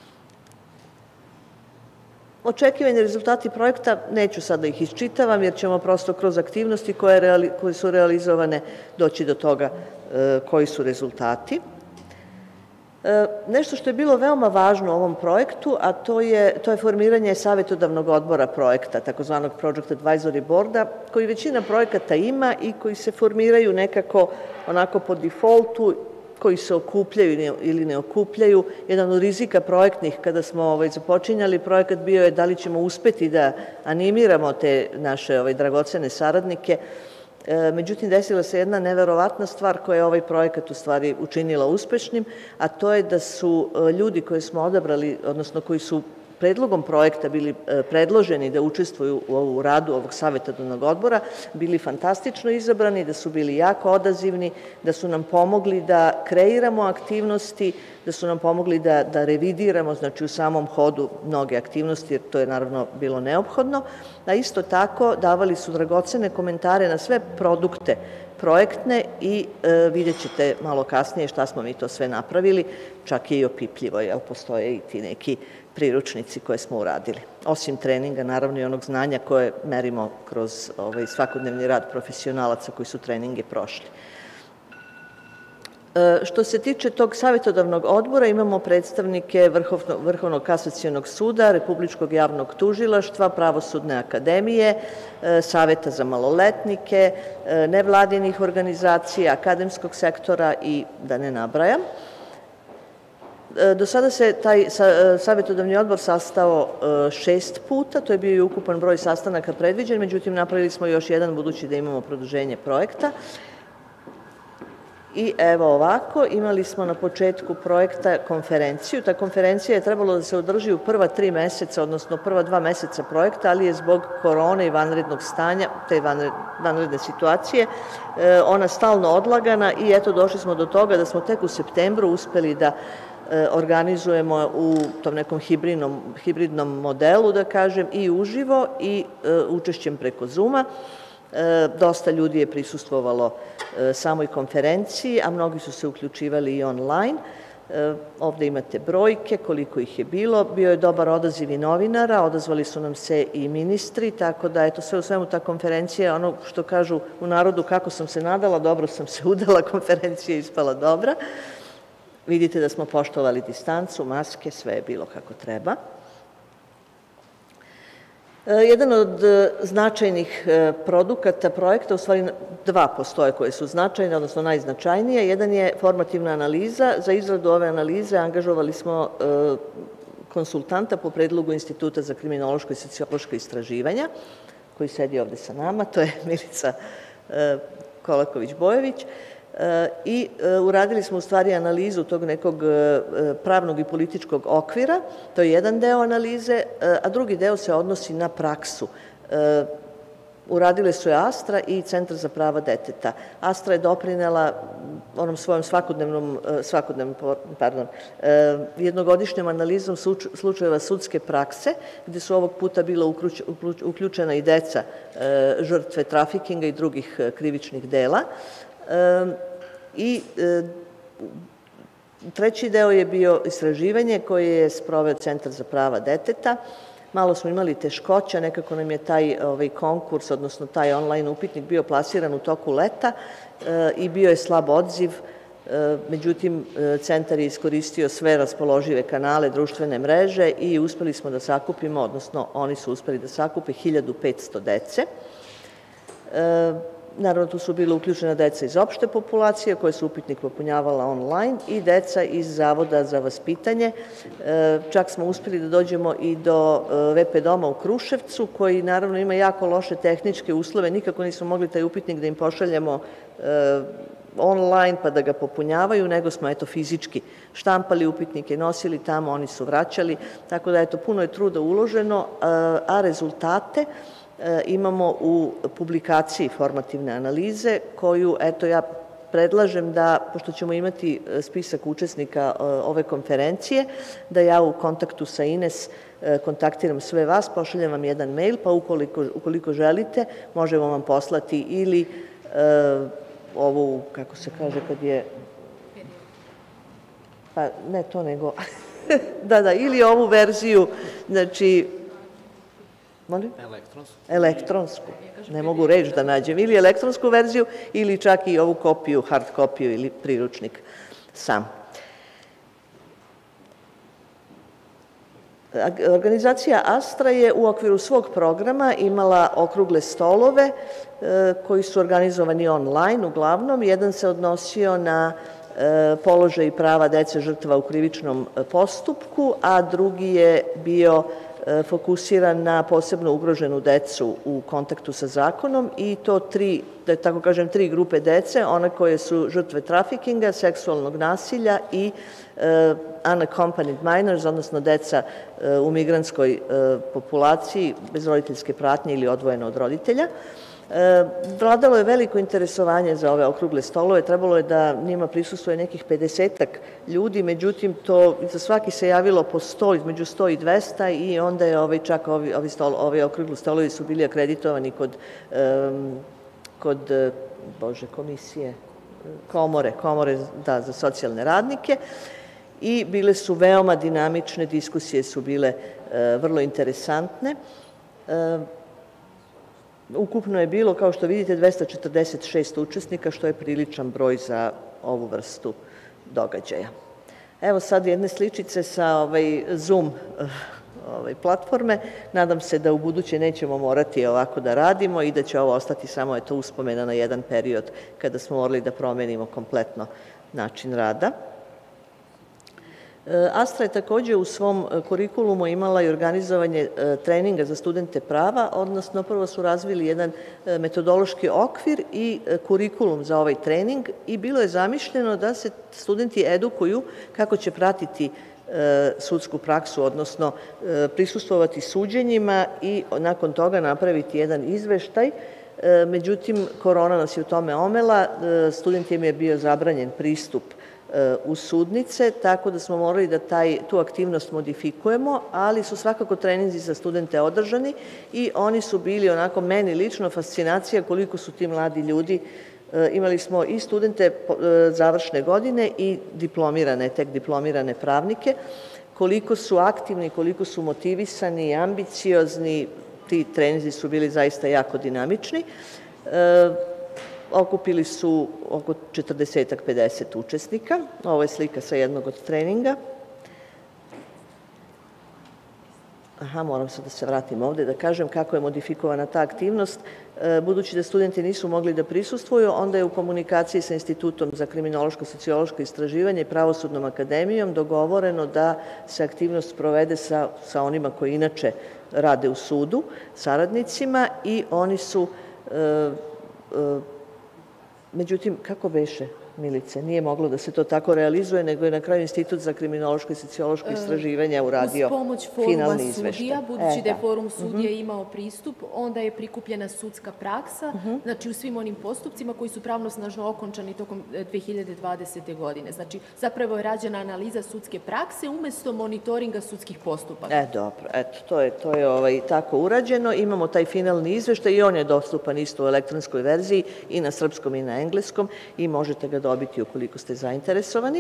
[SPEAKER 6] Očekivani rezultati projekta, neću sad da ih iščitavam, jer ćemo prosto kroz aktivnosti koje su realizovane doći do toga koji su rezultati. Nešto što je bilo veoma važno u ovom projektu, a to je, to je formiranje savjetodavnog odbora projekta, takozvanog Project Advisory Boarda, koji većina projekata ima i koji se formiraju nekako onako po defaultu, koji se okupljaju ili ne okupljaju. Jedan od rizika projektnih, kada smo započinjali projekat, bio je da li ćemo uspeti da animiramo te naše dragocene saradnike. Međutim, desila se jedna neverovatna stvar koja je ovaj projekat u stvari učinila uspešnim, a to je da su ljudi koje smo odabrali, odnosno koji su predlogom projekta bili predloženi da učestvuju u radu ovog savjetodavnog odbora, bili fantastično izabrani, da su bili jako odazivni, da su nam pomogli da kreiramo aktivnosti, da su nam pomogli da, da revidiramo, znači u samom hodu mnoge aktivnosti, jer to je naravno bilo neophodno, a isto tako davali su dragocene komentare na sve produkte projektne i e, vidjet ćete malo kasnije šta smo mi to sve napravili, čak je i opipljivo, jer postoje i ti neki priručnici koje smo uradili. Osim treninga, naravno i onog znanja koje merimo kroz ovaj, svakodnevni rad profesionalaca koji su treninge prošli. E, što se tiče tog savjetodavnog odbora, imamo predstavnike Vrhovno, Vrhovnog kasacionog suda, Republičkog javnog tužilaštva, Pravosudne akademije, e, Saveta za maloletnike, e, nevladinih organizacija, akademskog sektora i da ne nabrajam. Do sada se taj savjetodavni odbor sastao šest puta, to je bio i ukupan broj sastanaka predviđen, međutim napravili smo još jedan budući da imamo produženje projekta. I evo ovako, imali smo na početku projekta konferenciju. Ta konferencija je trebalo da se održi u prva tri meseca, odnosno prva dva meseca projekta, ali je zbog korone i vanrednog stanja, te vanredne situacije, ona stalno odlagana i eto došli smo do toga da smo tek u septembru uspeli da organizujemo u tom nekom hibridnom, hibridnom modelu, da kažem, i uživo i učešćem preko Zooma. Dosta ljudi je prisustvovalo samoj konferenciji, a mnogi su se uključivali i online. Ovde imate brojke, koliko ih je bilo. Bio je dobar odaziv i novinara, odazvali su nam se i ministri, tako da eto sve u svemu ta konferencija, ono što kažu u narodu kako sam se nadala, dobro sam se udala, konferencija je ispala dobra. Vidite da smo poštovali distancu, maske, sve je bilo kako treba. Jedan od značajnih produkata projekta, u stvari dva postoje koje su značajne, odnosno najznačajnije. Jedan je formativna analiza. Za izradu ove analize angažovali smo konsultanta po predlogu Instituta za kriminološko i sociološko istraživanja, koji sedi ovde sa nama, to je Milica Kolaković-Bojović. I uradili smo u stvari analizu tog nekog pravnog i političkog okvira, to je jedan deo analize, a drugi deo se odnosi na praksu. uradile su je Astra i Centar za prava deteta. Astra je doprinela onom svojom svakodnevnom, svakodnevnom pardon, jednogodišnjom analizom slučajeva sudske prakse, gde su ovog puta bila uključena i deca žrtve trafikinga i drugih krivičnih dela. I treći deo je bio istraživanje koje je sproveo Centar za prava deteta. Malo smo imali teškoća, nekako nam je taj konkurs, odnosno taj online upitnik bio plasiran u toku leta i bio je slab odziv. Međutim, centar je iskoristio sve raspoložive kanale, društvene mreže i uspeli smo da sakupimo, odnosno oni su uspeli da sakupe hiljadu petsto dece. Naravno, tu su bila uključena deca iz opšte populacije koje su upitnik popunjavala online i deca iz Zavoda za vaspitanje. Čak smo uspeli da dođemo i do ve pe doma u Kruševcu, koji naravno ima jako loše tehničke uslove. Nikako nismo mogli taj upitnik da im pošaljemo online pa da ga popunjavaju, nego smo eto fizički štampali upitnike, nosili tamo, oni su vraćali. Tako da eto, puno je truda uloženo, a rezultate imamo u publikaciji formativne analize koju, eto, ja predlažem da, pošto ćemo imati spisak učesnika ove konferencije, da ja u kontaktu sa Ines kontaktiram sve vas, pošaljem vam jedan mail, pa ukoliko želite, možemo vam poslati ili ovu, kako se kaže, kad je... Pa ne to, nego... Da, da, ili ovu verziju, znači... Molim? Elektronsku. Elektronsku. Ne mogu reći da nađem. Ili elektronsku verziju, ili čak i ovu kopiju, hard kopiju ili priručnik sam. Organizacija Astra je u okviru svog programa imala okrugle stolove koji su organizovani online uglavnom. Jedan se odnosio na položaj i prava dece žrtva u krivičnom postupku, a drugi je bio fokusiran na posebno ugroženu decu u kontaktu sa zakonom i to tri, da tako kažem, tri grupe dece, one koje su žrtve trafikinga, seksualnog nasilja i unaccompanied minors, odnosno deca u migrantskoj populaciji bez roditeljske pratnje ili odvojeno od roditelja. Vladalo je veliko interesovanje za ove okrugle stolove, trebalo je da njima prisustuje nekih pedesetak ljudi, međutim, to za svaki se javilo po sto, između sto i dvesta i onda je ovaj, čak ovi, ovi, stol, ovi okrugli stolovi su bili akreditovani kod, um, kod Bože, komisije, komore, komore da, za socijalne radnike i bile su veoma dinamične, diskusije su bile uh, vrlo interesantne. Uh, Ukupno je bilo, kao što vidite, dvesta četrdeset šest učesnika, što je priličan broj za ovu vrstu događaja. Evo sad jedne sličice sa ovaj, Zoom ovaj, platforme. Nadam se da u buduće nećemo morati ovako da radimo i da će ovo ostati samo eto, uspomena na jedan period kada smo morali da promenimo kompletno način rada. Astra je takođe u svom kurikulumu imala i organizovanje treninga za studente prava, odnosno prvo su razvili jedan metodološki okvir i kurikulum za ovaj trening i bilo je zamišljeno da se studenti edukuju kako će pratiti sudsku praksu, odnosno prisustvovati suđenjima i nakon toga napraviti jedan izveštaj. Međutim, korona nas je u tome omela, studentima je bio zabranjen pristup u sudnice, tako da smo morali da taj, tu aktivnost modifikujemo, ali su svakako treninzi za studente održani i oni su bili onako meni lično fascinacija koliko su ti mladi ljudi. Imali smo i studente završne godine i diplomirane, tek diplomirane pravnike, koliko su aktivni, koliko su motivisani i ambiciozni, ti treninzi su bili zaista jako dinamični. Okupili su oko četrdeset do pedeset učesnika. Ovo je slika sa jednog od treninga. Aha, moram sad da se vratim ovde da kažem kako je modifikovana ta aktivnost. Budući da studenti nisu mogli da prisustvuju, onda je u komunikaciji sa Institutom za kriminološko-sociološko istraživanje i Pravosudnom akademijom dogovoreno da se aktivnost provede sa, sa onima koji inače rade u sudu, saradnicima i oni su... E, e, Međutim, kako beše? Milice, nije moglo da se to tako realizuje, nego je na kraju Institut za kriminološko i sociološko istraživanje uradio finalni izveštaj.
[SPEAKER 4] Uz pomoć foruma sudija, budući da je forum sudija imao pristup, onda je prikupljena sudska praksa, znači u svim onim postupcima koji su pravnosnažno okončani tokom dve hiljade dvadesete. godine. Znači, zapravo je rađena analiza sudske prakse umesto monitoringa sudskih postupaka.
[SPEAKER 6] E, dobro, eto, to je, to je ovaj, tako urađeno. Imamo taj finalni izveštaj i on je dostupan isto u elektronskoj verziji i na srpskom i na engleskom i možete ga dobiti ukoliko ste zainteresovani.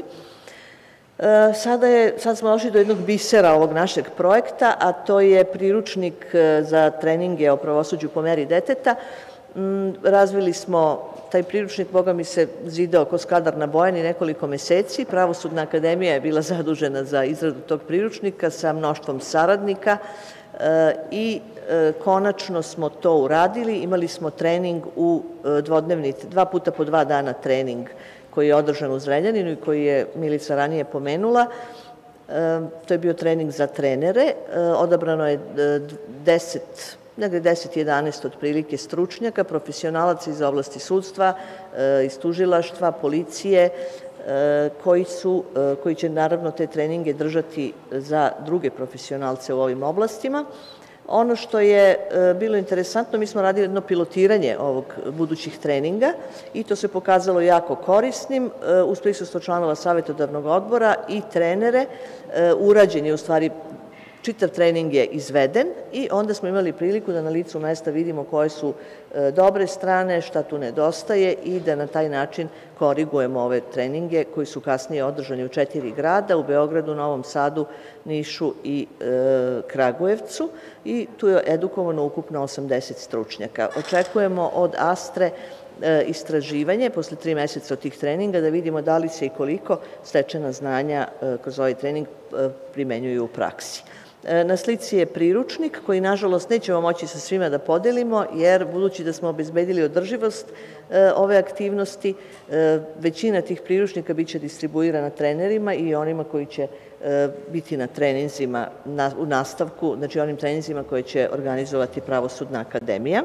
[SPEAKER 6] E, sada, je, sad smo došli do jednog bisera ovog našeg projekta, a to je priručnik za treninge o pravosuđu po meri deteta. Mm, razvili smo taj priručnik, boga mi se zidao ko Skadar na Bojani nekoliko meseci. Pravosudna akademija je bila zadužena za izradu tog priručnika sa mnoštvom saradnika e, i e, konačno smo to uradili. Imali smo trening u e, dvodnevnici, dva puta po dva dana trening koji je održan u Zrenjaninu i koji je Milica ranije pomenula. E, to je bio trening za trenere. E, odabrano je deset negde deset jedanaest otprilike stručnjaka, profesionalaca iz oblasti sudstva, iz tužilaštva, policije, koji, su, koji će naravno te treninge držati za druge profesionalce u ovim oblastima. Ono što je bilo interesantno, mi smo radili jedno pilotiranje ovog budućih treninga i to se pokazalo jako korisnim uz prisustvo članova savjetodavnog odbora i trenere. Urađen je u stvari čitav trening je izveden i onda smo imali priliku da na licu mesta vidimo koje su dobre strane, šta tu nedostaje i da na taj način korigujemo ove treninge koji su kasnije održani u četiri grada, u Beogradu, Novom Sadu, Nišu i e, Kragujevcu i tu je edukovano ukupno osamdeset stručnjaka. Očekujemo od Astre e, istraživanje posle tri meseca od tih treninga da vidimo da li se i koliko stečena znanja e, kroz ovaj trening e, primenjuju u praksi. Na slici je priručnik koji, nažalost, nećemo moći sa svima da podelimo, jer budući da smo obezbedili održivost ove aktivnosti, većina tih priručnika biće distribuirana trenerima i onima koji će biti na treninzima u nastavku, znači onim treninzima koje će organizovati Pravosudna akademija.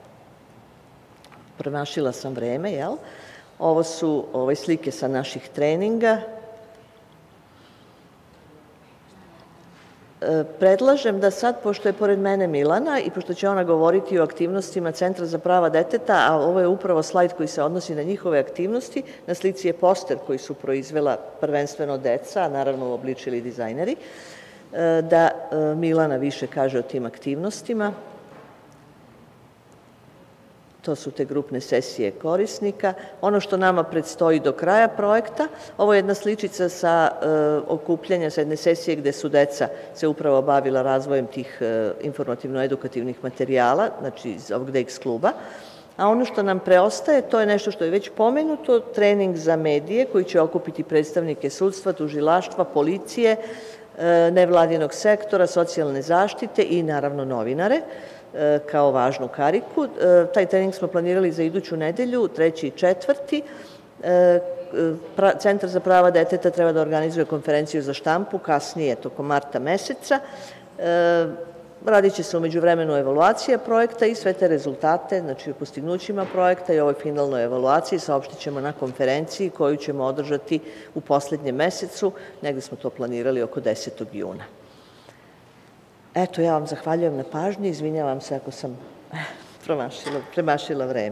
[SPEAKER 6] Premašila sam vreme, jel? Ovo su ove slike sa naših treninga. Predlažem da sad, pošto je pored mene Milana i pošto će ona govoriti o aktivnostima Centra za prava deteta, a ovo je upravo slajd koji se odnosi na njihove aktivnosti, na slici je poster koji su proizvela prvenstveno deca, a naravno obličili dizajneri, da Milana više kaže o tim aktivnostima. To su te grupne sesije korisnika. Ono što nama predstoji do kraja projekta, ovo je jedna sličica sa e, okupljanja, sa jedne sesije gde su deca se upravo bavila razvojem tih e, informativno-edukativnih materijala, znači iz ovog D X kluba. A ono što nam preostaje, to je nešto što je već pomenuto, trening za medije koji će okupiti predstavnike sudstva, tužilaštva, policije, e, nevladinog sektora, socijalne zaštite i naravno novinare kao važnu kariku. Taj trening smo planirali za iduću nedelju, treći i četvrti. Centar za prava deteta treba da organizuje konferenciju za štampu kasnije, tokom marta meseca. Radit će se umeđu vremenu evaluacija projekta i sve te rezultate, znači o postignućima projekta i ovoj finalnoj evaluaciji saopštit ćemo na konferenciji koju ćemo održati u poslednjem mesecu, negde smo to planirali oko desetog juna. Eto, ja vam zahvaljujem na pažnji, izvinjavam se ako sam premašila, premašila vreme.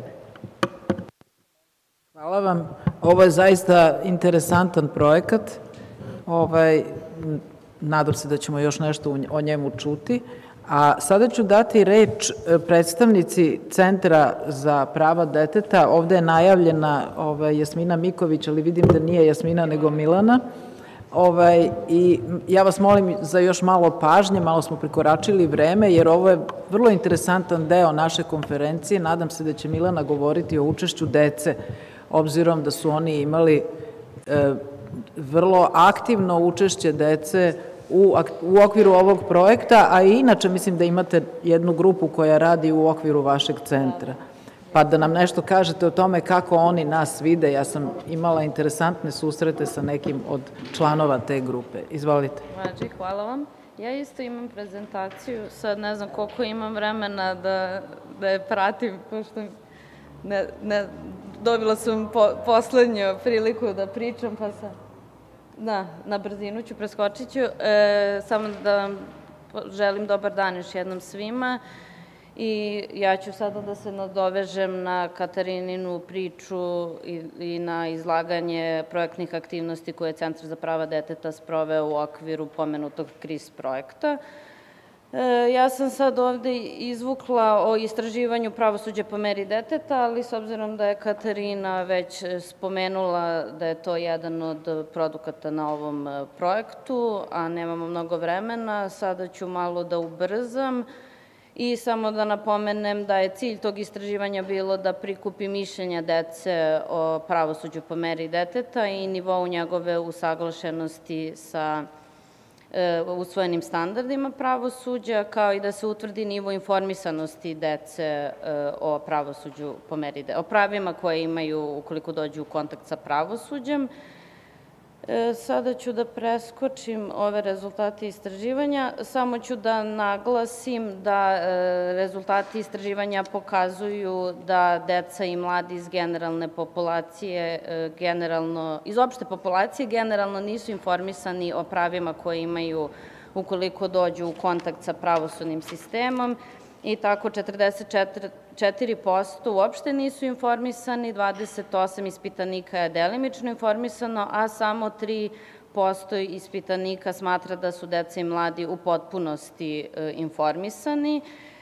[SPEAKER 1] Hvala vam. Ovo je zaista interesantan projekat. Ovaj, nadam se da ćemo još nešto o njemu čuti. A sada ću dati reč predstavnici Centra za prava deteta. Ovde je najavljena ovaj, Jasmina Miković, ali vidim da nije Jasmina nego Milana. Ovaj, I ja vas molim za još malo pažnje, malo smo prekoračili vreme, jer ovo je vrlo interesantan deo naše konferencije. Nadam se da će Milana govoriti o učešću dece, obzirom da su oni imali e, vrlo aktivno učešće dece u, u okviru ovog projekta, a i inače mislim da imate jednu grupu koja radi u okviru vašeg centra. Pa da nam nešto kažete o tome kako oni nas vide. Ja sam imala interesantne susrete sa nekim od članova te grupe. Izvolite.
[SPEAKER 7] Mađi, hvala vam. Ja isto imam prezentaciju, sad ne znam koliko imam vremena da, da je pratim, pošto ne, ne, dobila sam poslednju priliku da pričam, pa sam, da, na brzinu ću, preskočit ću. Samo da vam želim dobar dan još jednom svima i ja ću sada da se nadovežem na Katarininu priču i na izlaganje projektnih aktivnosti koje je Centar za prava deteta sproveo u okviru pomenutog K R I S projekta. Ja sam sad ovde izvukla o istraživanju pravosuđa po meri deteta, ali s obzirom da je Katarina već spomenula da je to jedan od produkata na ovom projektu, a nemamo mnogo vremena, sada ću malo da ubrzam i samo da napomenem da je cilj tog istraživanja bilo da prikupi mišljenja dece o pravosuđu po meri deteta i nivou njegove usaglašenosti sa usvojenim standardima pravosuđa, kao i da se utvrdi nivo informisanosti dece o pravosuđu po meri deteta, o pravima koje imaju ukoliko dođu u kontakt sa pravosuđem. Sada ću da preskočim ove rezultate istraživanja. Samo ću da naglasim da rezultati istraživanja pokazuju da deca i mladi iz generalne populacije, generalno, iz opšte populacije, generalno nisu informisani o pravima koje imaju ukoliko dođu u kontakt sa pravosudnim sistemom i tako četrdeset četiri posto uopšte nisu informisani, dvadeset osam ispitanika je delimično informisano, a samo tri posto ispitanika smatra da su deca i mladi u potpunosti informisani.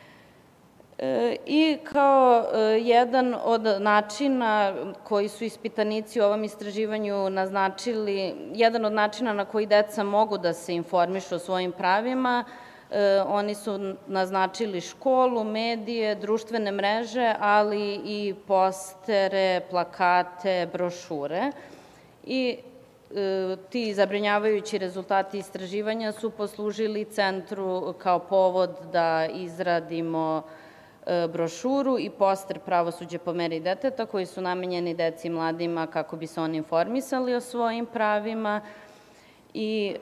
[SPEAKER 7] I kao jedan od načina koji su ispitanici u ovom istraživanju naznačili, jedan od načina na koji deca mogu da se informišu o svojim pravima, oni su naznačili školu, medije, društvene mreže, ali i postere, plakate, brošure. I ti zabrinjavajući rezultati istraživanja su poslužili centru kao povod da izradimo brošuru i poster pravosuđe po meri deteta koji su namenjeni deci i mladima kako bi se oni informisali o svojim pravima i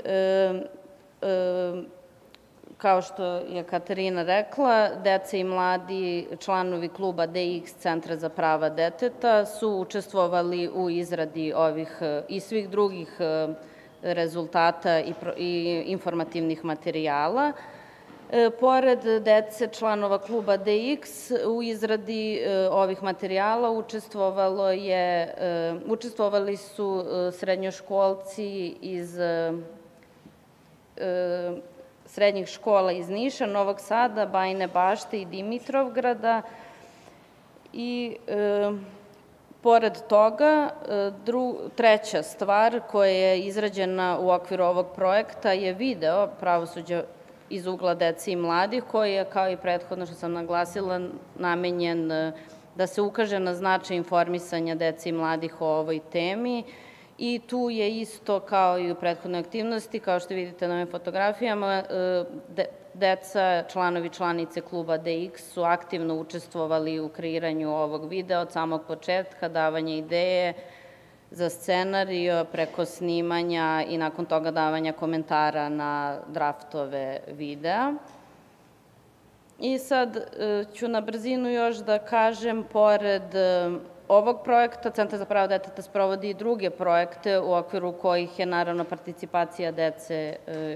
[SPEAKER 7] kao što je Katarina rekla, deca i mladi članovi kluba D X Centra za prava deteta su učestvovali u izradi ovih i svih drugih rezultata i informativnih materijala. Pored dece članova kluba D X u izradi ovih materijala učestvovali su srednjoškolci iz srednjih škola iz Niša, Novog Sada, Bajine Bašte i Dimitrovgrada i pored toga treća stvar koja je izrađena u okviru ovog projekta je video pravosuđa iz ugla dece i mladih koji je, kao i prethodno što sam naglasila, namenjen da se ukaže na značaj informisanja dece i mladih o ovoj temi. I tu je isto kao i u prethodnoj aktivnosti, kao što vidite na ovim fotografijama, deca, članovi članice kluba D X su aktivno učestvovali u kreiranju ovog videa od samog početka, davanja ideje za scenarijo, preko snimanja i nakon toga davanja komentara na draftove videa. I sad ću na brzinu još da kažem, pored ovog projekta, Centar za prava deteta sprovodi i druge projekte u okviru kojih je naravno participacija dece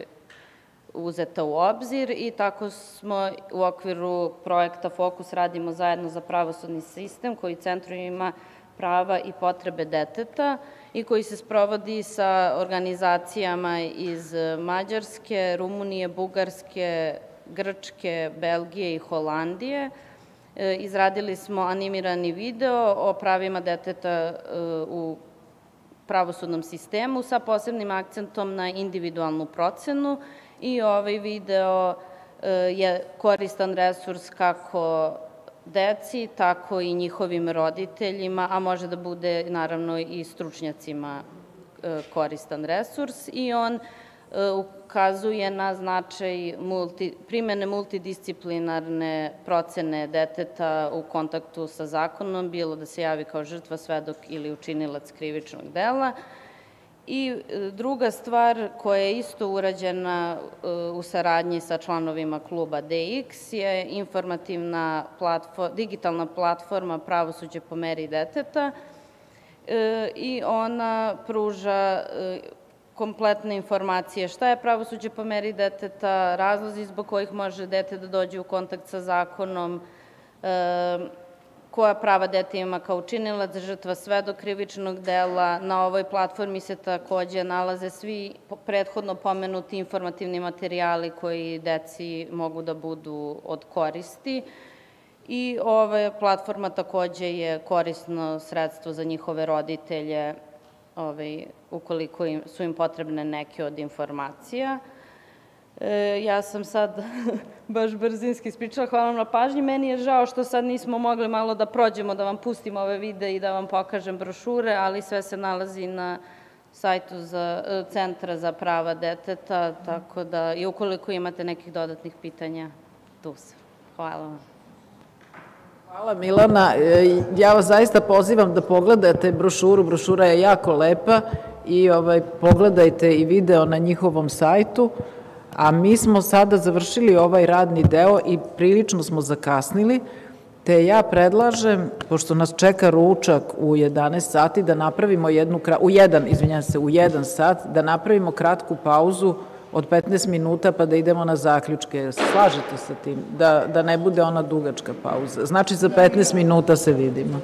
[SPEAKER 7] uzeta u obzir i tako smo u okviru projekta Fokus radimo zajedno za pravosudni sistem koji centru ima prava i potrebe deteta i koji se sprovodi sa organizacijama iz Mađarske, Rumunije, Bugarske, Grčke, Belgije i Holandije. Izradili smo animirani video o pravima deteta u pravosudnom sistemu sa posebnim akcentom na individualnu procenu i ovaj video je koristan resurs kako deci, tako i njihovim roditeljima, a može da bude naravno i stručnjacima koristan resurs i on ukazuje na značaj primene multidisciplinarne procene deteta u kontaktu sa zakonom, bilo da se javi kao žrtva, svedok ili učinilac krivičnog dela. I druga stvar koja je isto urađena u saradnji sa članovima kluba D X je informativna digitalna platforma Pravosuđe po meri deteta, i ona pruža kompletne informacije šta je pravosuđe po meri deteta, razlozi zbog kojih može dete da dođe u kontakt sa zakonom, koja prava dete ima kao učinilac, žrtva, svedok krivičnog dela. Na ovoj platformi se takođe nalaze svi prethodno pomenuti informativni materijali koji deci mogu da budu od koristi. I ova platforma takođe je korisno sredstvo za njihove roditelje ukoliko su im potrebne neke od informacija. Ja sam sad baš brzinski ispričala, hvala vam na pažnji. Meni je žao što sad nismo mogli malo da prođemo, da vam pustimo ove videe i da vam pokažem brošure, ali sve se nalazi na sajtu Centra za prava deteta, tako da i ukoliko imate nekih dodatnih pitanja, tu sam. Hvala vam.
[SPEAKER 1] Hvala Milana. Ja vas zaista pozivam da pogledate brošuru. Brošura je jako lepa i pogledajte i video na njihovom sajtu. A mi smo sada završili ovaj radni deo i prilično smo zakasnili, te ja predlažem, pošto nas čeka ručak u jedanaest sati, da napravimo jednu, u jedan, izvinjam se, u jedan sat, da napravimo kratku pauzu od petnaest minuta pa da idemo na zaključke. Slažete sa tim? Da ne bude ona dugačka pauza. Znači za petnaest minuta se vidimo.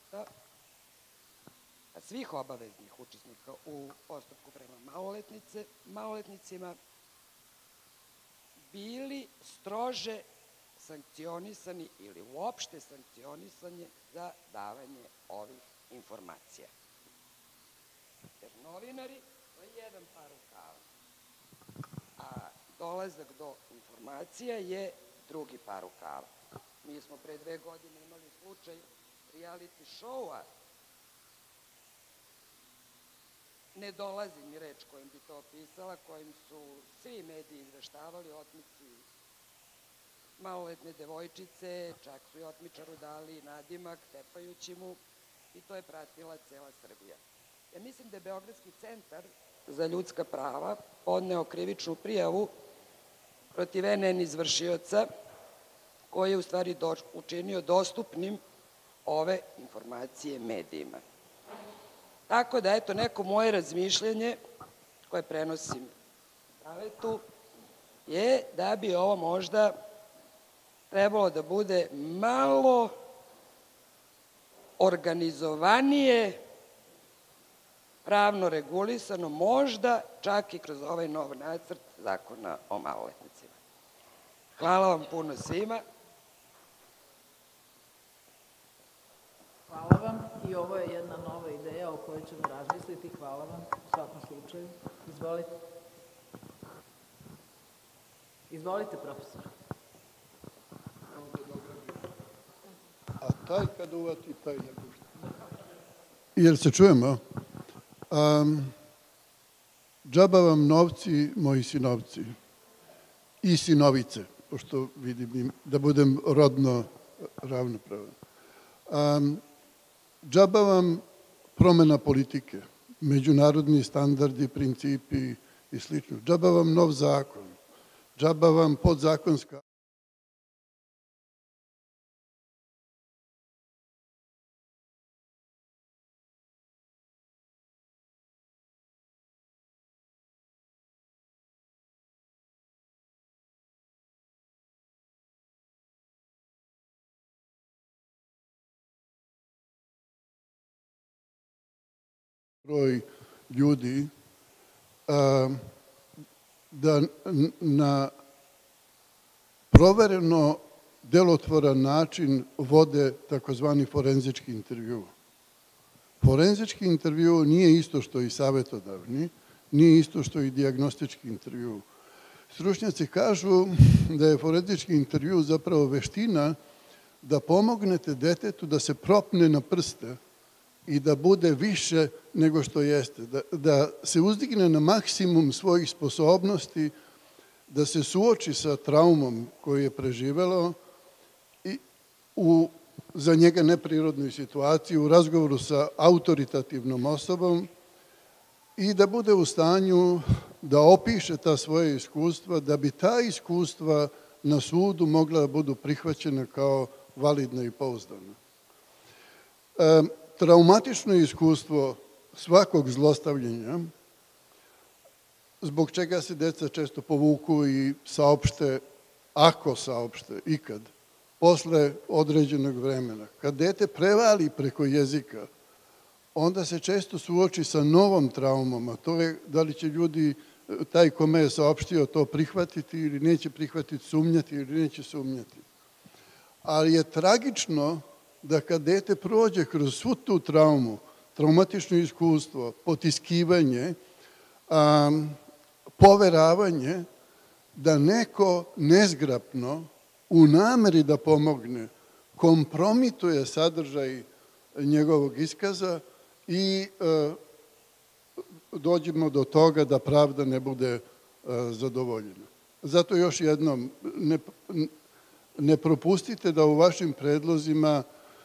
[SPEAKER 8] subjekata, svih obaveznih učesnika u postupku prema maloletnicima, bili strože sankcionisani ili uopšte sankcionisanje za davanje ovih informacija. Jer novinari, to je jedan par rukava, a dolazak do informacija je drugi par rukava. Mi smo pre dve godine imali slučaj reality showa, ne dolazi mi reč kojim bi to opisala, kojim su svi mediji izveštavali o otmici maloletne devojčice, čak su i otmičaru dali nadimak, tepajući mu, i to je pratila cela Srbija. Ja mislim da je Beogradski centar za ljudska prava podneo krivičnu prijavu protiv en en izvršioca koji je u stvari učinio dostupnim ove informacije medijima. Tako da, eto, neko moje razmišljanje koje prenosim savetu je da bi ovo možda trebalo da bude malo organizovanije, pravno regulisano, možda čak i kroz ovaj nov nacrt zakona o maloletnicima. Hvala vam puno svima.
[SPEAKER 1] Hvala vam i ovo je jedna nova ideja o kojoj ćemo razmisliti. Hvala vam u svakom slučaju. Izvolite. Izvolite, profesor.
[SPEAKER 9] A taj kad uvati, taj ne pušta. Jer se čujemo? Džaba vam novci, moji sinovci. I sinovice, pošto vidim da budem rodno ravnopravan. Džaba vam promena politike, međunarodni standardi, principi i slično. Džaba vam nov zakon. Džaba vam podzakonska... broj ljudi da na provereno delotvoran način vode takozvani forenzički intervju. Forenzički intervju nije isto što i savetodavni, nije isto što i dijagnostički intervju. Stručnjaci kažu da je forenzički intervju zapravo veština da pomognete detetu da se propne na prste i da bude više nego što jeste, da se uzdigne na maksimum svojih sposobnosti, da se suoči sa traumom koju je preživelo i u za njega neprirodnoj situaciji, u razgovoru sa autoritativnom osobom i da bude u stanju da opiše ta svoje iskustva, da bi ta iskustva na sudu mogla da budu prihvaćena kao validna i pouzdana. Traumatično iskustvo svakog zlostavljanja, zbog čega se deca često povuku i saopšte, ako saopšte, ikad, posle određenog vremena. Kad dete prevali preko jezika, onda se često suoči sa novom traumom, a to je da li će ljudi, taj kome je saopštio, to prihvatiti ili neće prihvatiti, sumnjati ili neće sumnjati. Ali je tragično da kad dete prođe kroz svu tu traumu, traumatično iskustvo, potiskivanje, poveravanje, da neko nezgrapno u nameri da pomogne kompromituje sadržaj njegovog iskaza i dođemo do toga da pravda ne bude zadovoljena. Zato još jednom, ne propustite da u vašim predlozima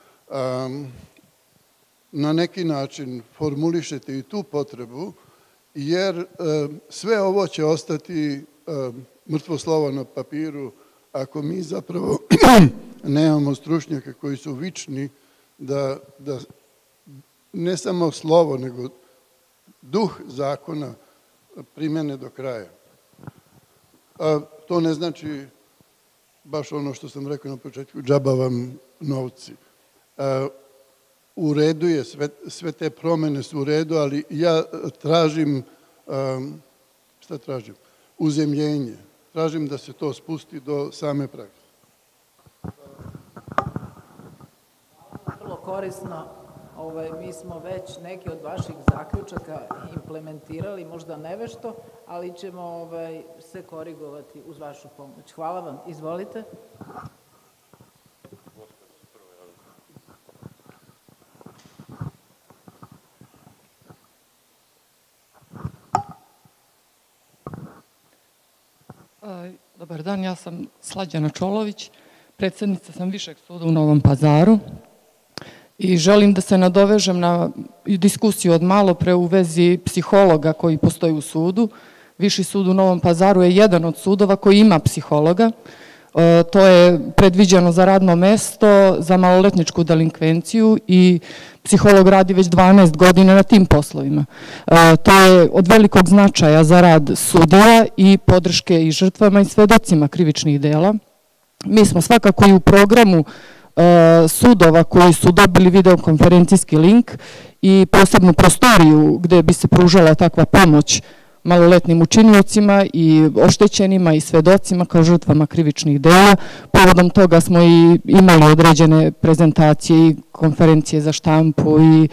[SPEAKER 9] na neki način formulišete i tu potrebu, jer sve ovo će ostati mrtvo slovo na papiru ako mi zapravo nemamo stručnjaka koji su vični da ne samo slovo, nego duh zakona primene do kraja. To ne znači baš ono što sam rekao na početku, džaba vam novci. u redu je, sve te promene su u redu, ali ja tražim, šta tražim? Uzemljenje. Tražim da se to spusti do same prakse.
[SPEAKER 1] Vrlo korisno. Mi smo već neke od vaših zaključaka implementirali, možda nevešto, ali ćemo se korigovati uz vašu pomoć. Hvala vam. Izvolite.
[SPEAKER 10] Dobar dan, ja sam Slađana Čolović, predsednica sam Višeg suda u Novom Pazaru i želim da se nadovežem na diskusiju od malo pre u vezi psihologa koji postoji u sudu. Viši sud u Novom Pazaru je jedan od sudova koji ima psihologa. To je predviđeno za radno mesto, za maloletničku delinkvenciju i psiholog radi već dvanaest godina na tim poslovima. To je od velikog značaja za rad sudija i podrške i žrtvama i svedocima krivičnih dela. Mi smo svakako i u programu sudova koji su dobili videokonferencijski link i posebnu prostoriju gde bi se pružala takva pomoć maloletnim učiniocima i oštećenima i svedocima kao žrtvama krivičnih dela. Povodom toga smo i imali određene prezentacije i konferencije za štampu i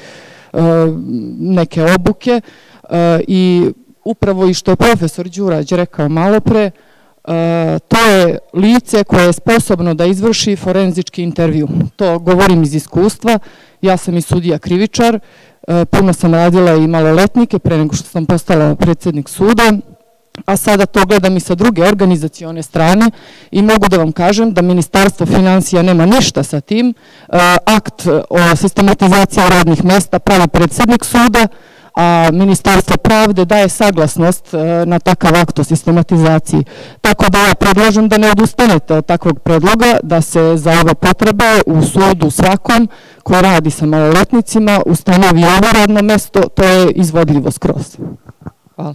[SPEAKER 10] neke obuke i upravo i što je profesor Đurađ rekao malo pre, to je lice koje je sposobno da izvrši forenzički intervju. To govorim iz iskustva. Ja sam i sudija krivičar, puno sam radila i maloletnike pre nego što sam postala predsednik suda, a sada to gledam i sa druge organizacione strane i mogu da vam kažem da Ministarstvo finansija nema ništa sa tim. Akt o sistematizaciji radnih mesta pravi predsednik suda, a Ministarstvo pravde daje saglasnost na takav akt o sistematizaciji. Tako da ja predlažem da ne odustanete od takvog predloga, da se za ove potrebe u sudu svakom ko radi sa maloletnicima ustanovi ovo radno mesto, to je izvodljivo skroz. Hvala.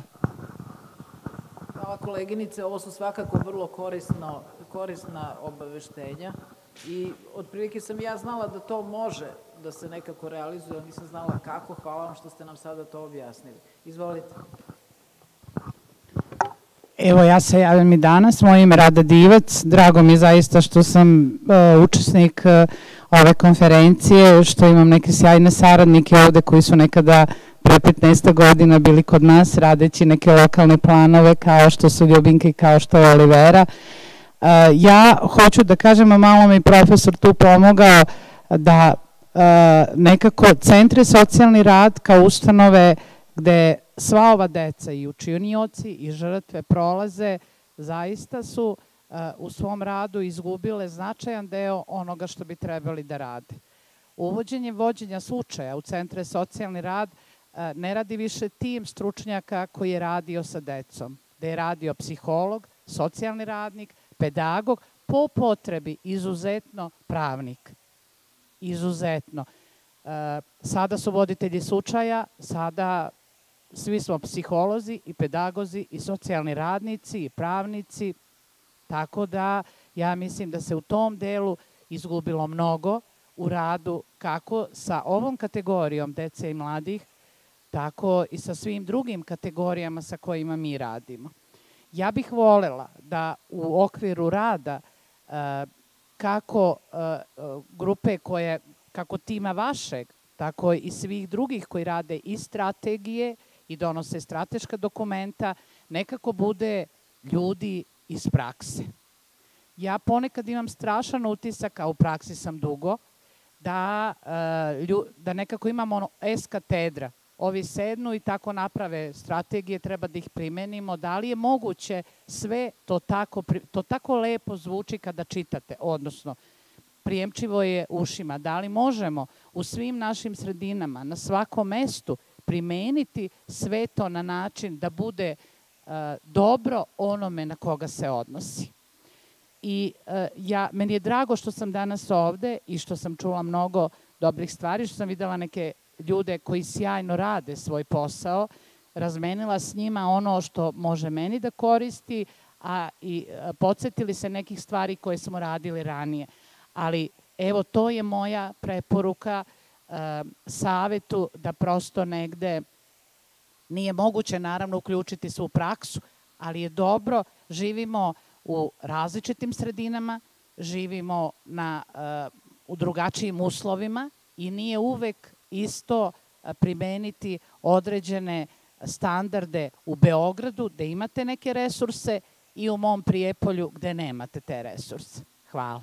[SPEAKER 1] Hvala koleginice, ovo su svakako vrlo korisna obaveštenja i otprilike sam ja znala da to može da se nekako realizuje, ali nisam znala kako. Hvala vam što ste nam sada to objasnili. Izvolite.
[SPEAKER 11] Evo, ja se javljam i danas. Moje ime je Rada Divac. Drago mi je zaista što sam učesnik ove konferencije, što imam neke sjajne saradnike ovde koji su nekada pre petnaest godina bili kod nas radeći neke lokalne planove kao što su Ljubinka i kao što je Olivera. Ja hoću da kažem, a malo mi profesor tu pomogao, da nekako centre socijalni rad kao ustanove gde sva ova deca i učinioci i žrtve prolaze, zaista su u svom radu izgubile značajan deo onoga što bi trebali da rade. Uvođenje vođenja slučaja u centre socijalni rad ne radi više tim stručnjaka koji je radio sa decom, gde je radio psiholog, socijalni radnik, pedagog, po potrebi izuzetno pravnik. Izuzetno. Sada su voditelji slučaja, sada svi smo psiholozi i pedagozi i socijalni radnici i pravnici, tako da ja mislim da se u tom delu izgubilo mnogo u radu kako sa ovom kategorijom dece i mladih, tako i sa svim drugim kategorijama sa kojima mi radimo. Ja bih volela da u okviru rada kako grupe koje, kako tima vašeg, tako i svih drugih koji rade i strategije i donose strateška dokumenta, nekako bude ljudi iz prakse. Ja ponekad imam strašan utisak, a u praksi sam dugo, da, da nekako imamo ono es katedra. Ovi sednu i tako naprave strategije, treba da ih primenimo. Da li je moguće sve to tako, to tako lepo zvuči kada čitate, odnosno prijemčivo je ušima. Da li možemo u svim našim sredinama, na svakom mestu, primeniti sve to na način da bude uh, dobro onome na koga se odnosi. I uh, ja, meni je drago što sam danas ovde i što sam čula mnogo dobrih stvari, što sam videla neke ljude koji sjajno rade svoj posao, razmenila s njima ono što može meni da koristi, a i uh, podsjetili se nekih stvari koje smo radili ranije. Ali evo, to je moja preporuka savetu da prosto negde nije moguće naravno uključiti svu praksu, ali je dobro, živimo u različitim sredinama, živimo na, u drugačijim uslovima i nije uvek isto primeniti određene standarde u Beogradu gde imate neke resurse i u mom Prijepolju gde nemate te resurse. Hvala.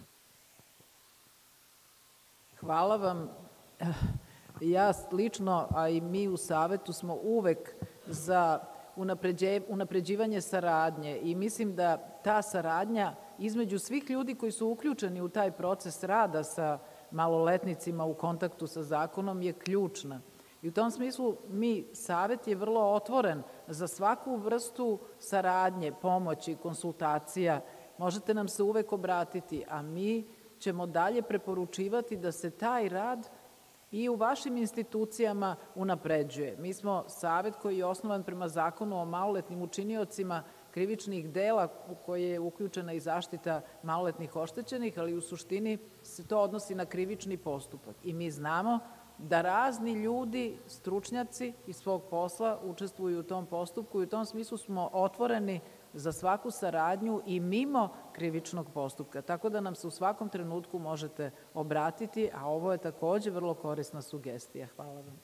[SPEAKER 1] Hvala vam. Ja lično, a i mi u Savetu smo uvek za unapređivanje saradnje i mislim da ta saradnja između svih ljudi koji su uključeni u taj proces rada sa maloletnicima u kontaktu sa zakonom je ključna. I u tom smislu mi, Savet je vrlo otvoren za svaku vrstu saradnje, pomoći, konsultacija. Možete nam se uvek obratiti, a mi ćemo dalje preporučivati da se taj rad i u vašim institucijama unapređuje. Mi smo Savet koji je osnovan prema zakonu o maloletnim učiniocima krivičnih dela u koje je uključena i zaštita maloletnih oštećenih, ali u suštini se to odnosi na krivični postupak. I mi znamo da razni ljudi, stručnjaci iz svog posla učestvuju u tom postupku i u tom smislu smo otvoreni za svaku saradnju i mimo krivičnog postupka. Tako da nam se u svakom trenutku možete obratiti, a ovo je takođe vrlo korisna sugestija. Hvala vam.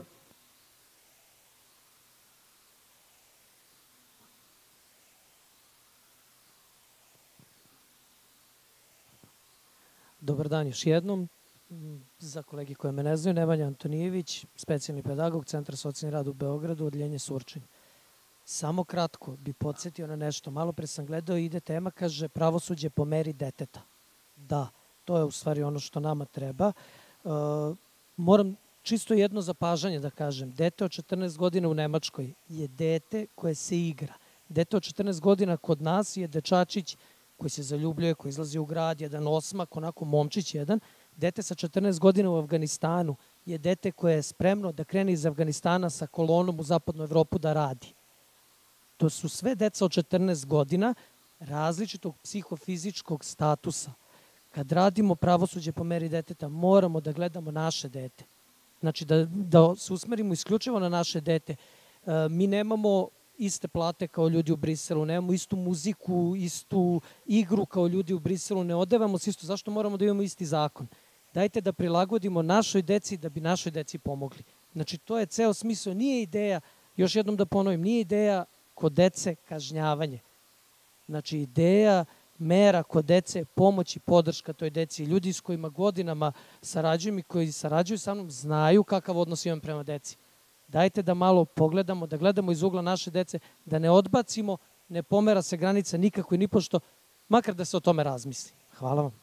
[SPEAKER 12] Dobar dan još jednom. Za kolegi koje me ne znaju, Nemanja Antonijević, specijalni pedagog, Centar socijalni rad u Beogradu, odeljenje Surčin. Samo kratko bi podsjetio na nešto. Malo pre sam gledao i ide tema, kaže, pravosuđe po meri deteta. Da, to je u stvari ono što nama treba. E, moram čisto jedno zapažanje da kažem. Dete od četrnaest godina u Nemačkoj je dete koje se igra. Dete od četrnaest godina kod nas je dečačić koji se zaljubljuje, koji izlazi u grad, jedan osmak, onako momčić jedan. Dete sa četrnaest godina u Afganistanu je dete koje je spremno da krene iz Afganistana sa kolonom u zapadnu Evropu da radi. To su sve deca od četrnaest godina različitog psihofizičkog statusa. Kad radimo pravosuđe po meri deteta, moramo da gledamo naše dete. Znači da, da se usmerimo isključivo na naše dete. E, mi nemamo iste plate kao ljudi u Briselu, nemamo istu muziku, istu igru kao ljudi u Briselu, ne odevamo se isto. Zašto moramo da imamo isti zakon? Dajte da prilagodimo našoj deci da bi našoj deci pomogli. Znači, to je ceo smisao. Nije ideja, još jednom da ponovim, nije ideja kod dece kažnjavanje. Znači, ideja mera kod dece, pomoć i podrška toj deci. Ljudi s kojima godinama sarađujem i koji sarađuju sa mnom znaju kakav odnos imam prema deci. Dajte da malo pogledamo, da gledamo iz ugla naše dece, da ne odbacimo, ne pomera se granica nikako i nipošto, makar da se o tome razmisli. Hvala vam.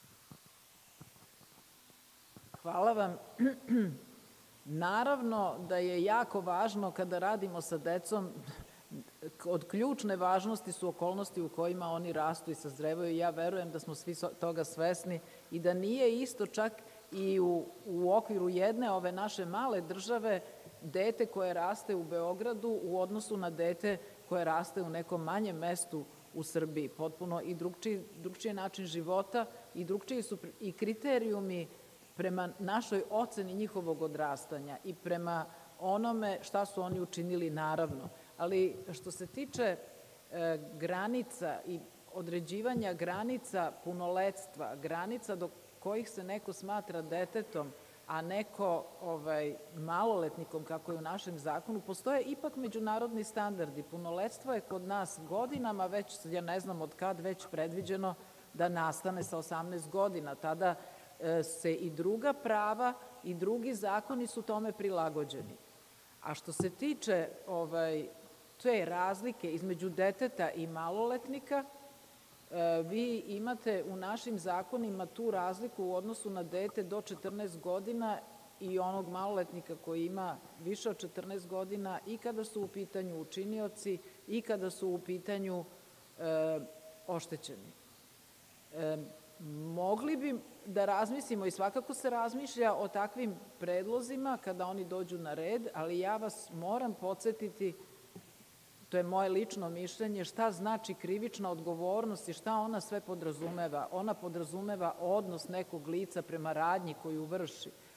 [SPEAKER 1] Hvala vam. Naravno da je jako važno kada radimo sa decom, od ključne važnosti su okolnosti u kojima oni rastu i sazrevaju i ja verujem da smo svi toga svesni i da nije isto čak i u, u okviru jedne ove naše male države dete koje raste u Beogradu u odnosu na dete koje raste u nekom manjem mestu u Srbiji. Potpuno i drugčiji, drugčiji način života i drugčiji su i kriterijumi prema našoj oceni njihovog odrastanja i prema onome šta su oni učinili naravno. Ali što se tiče e, granica i određivanja granica punoletstva, granica do kojih se neko smatra detetom, a neko ovaj, maloletnikom, kako je u našem zakonu, postoje ipak međunarodni standardi. Punoletstvo je kod nas godinama, već, ja ne znam od kad, već predviđeno da nastane sa osamnaest godina. Tada e, se i druga prava i drugi zakoni su tome prilagođeni. A što se tiče ovaj, te razlike između deteta i maloletnika, vi imate u našim zakonima tu razliku u odnosu na dete do četrnaest godina i onog maloletnika koji ima više od četrnaest godina i kada su u pitanju učinioci i kada su u pitanju e, oštećeni. E, mogli bi da razmislimo i svakako se razmišlja o takvim predlozima kada oni dođu na red, ali ja vas moram podsjetiti, to je moje lično mišljenje, šta znači krivična odgovornost i šta ona sve podrazumeva. Ona podrazumeva odnos nekog lica prema radnji koju vrši.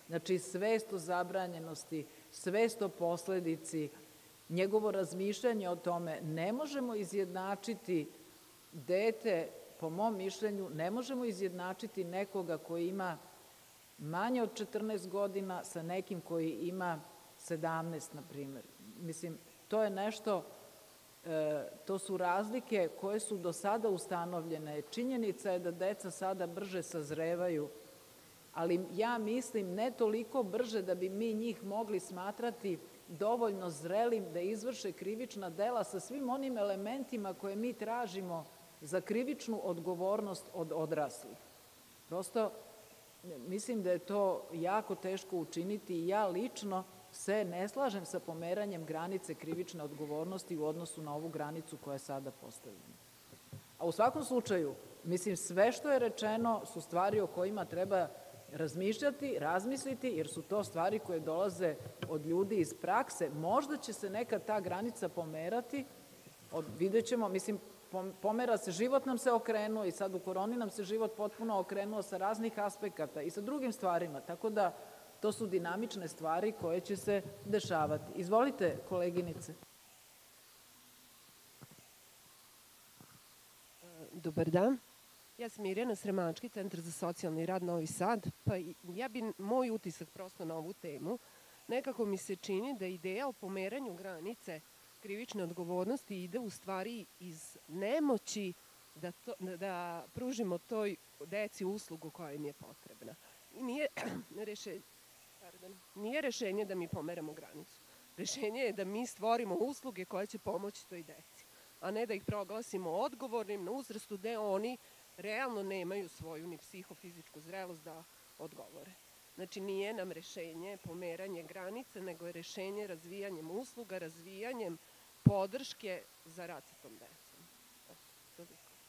[SPEAKER 1] Znači, svest o zabranjenosti, svest o posledici, njegovo razmišljanje o tome, ne možemo izjednačiti dete, po mom mišljenju, ne možemo izjednačiti nekoga koji ima manje od četrnaest godina sa nekim koji ima sedamnaest, na primjer. Mislim, to je nešto, to su razlike koje su do sada ustanovljene. Činjenica je da deca sada brže sazrevaju, ali ja mislim ne toliko brže da bi mi njih mogli smatrati dovoljno zrelim da izvrše krivična dela sa svim onim elementima koje mi tražimo za krivičnu odgovornost od odraslih. Prosto, mislim da je to jako teško učiniti i ja lično se ne slažem sa pomeranjem granice krivične odgovornosti u odnosu na ovu granicu koja je sada postavljena. A u svakom slučaju, mislim, sve što je rečeno su stvari o kojima treba razmišljati, razmisliti, jer su to stvari koje dolaze od ljudi iz prakse. Možda će se nekad ta granica pomerati, vidjet ćemo, mislim, pomera se, život nam se okrenuo i sad u koroni nam se život potpuno okrenuo sa raznih aspekata i sa drugim stvarima, tako da to su dinamične stvari koje će se dešavati. Izvolite, koleginice.
[SPEAKER 13] Dobar dan. Ja sam Irena Sremački, Centar za socijalni rad Novi Sad, pa ja bi moj utisak prosto na ovu temu. Nekako mi se čini da ideja o pomeranju granice krivične odgovornosti ide u stvari iz nemoći da, to, da pružimo toj deci uslugu koja im je potrebna. I nije rešenje, pardon, nije rešenje da mi pomeramo granicu. Rešenje je da mi stvorimo usluge koje će pomoći toj deci, a ne da ih proglasimo odgovornim na uzrastu gde oni realno nemaju svoju ni psihofizičku zrelost da odgovore. Znači, nije nam rešenje pomeranje granice, nego je rešenje razvijanjem usluga, razvijanjem podrške za rad sa tom decom.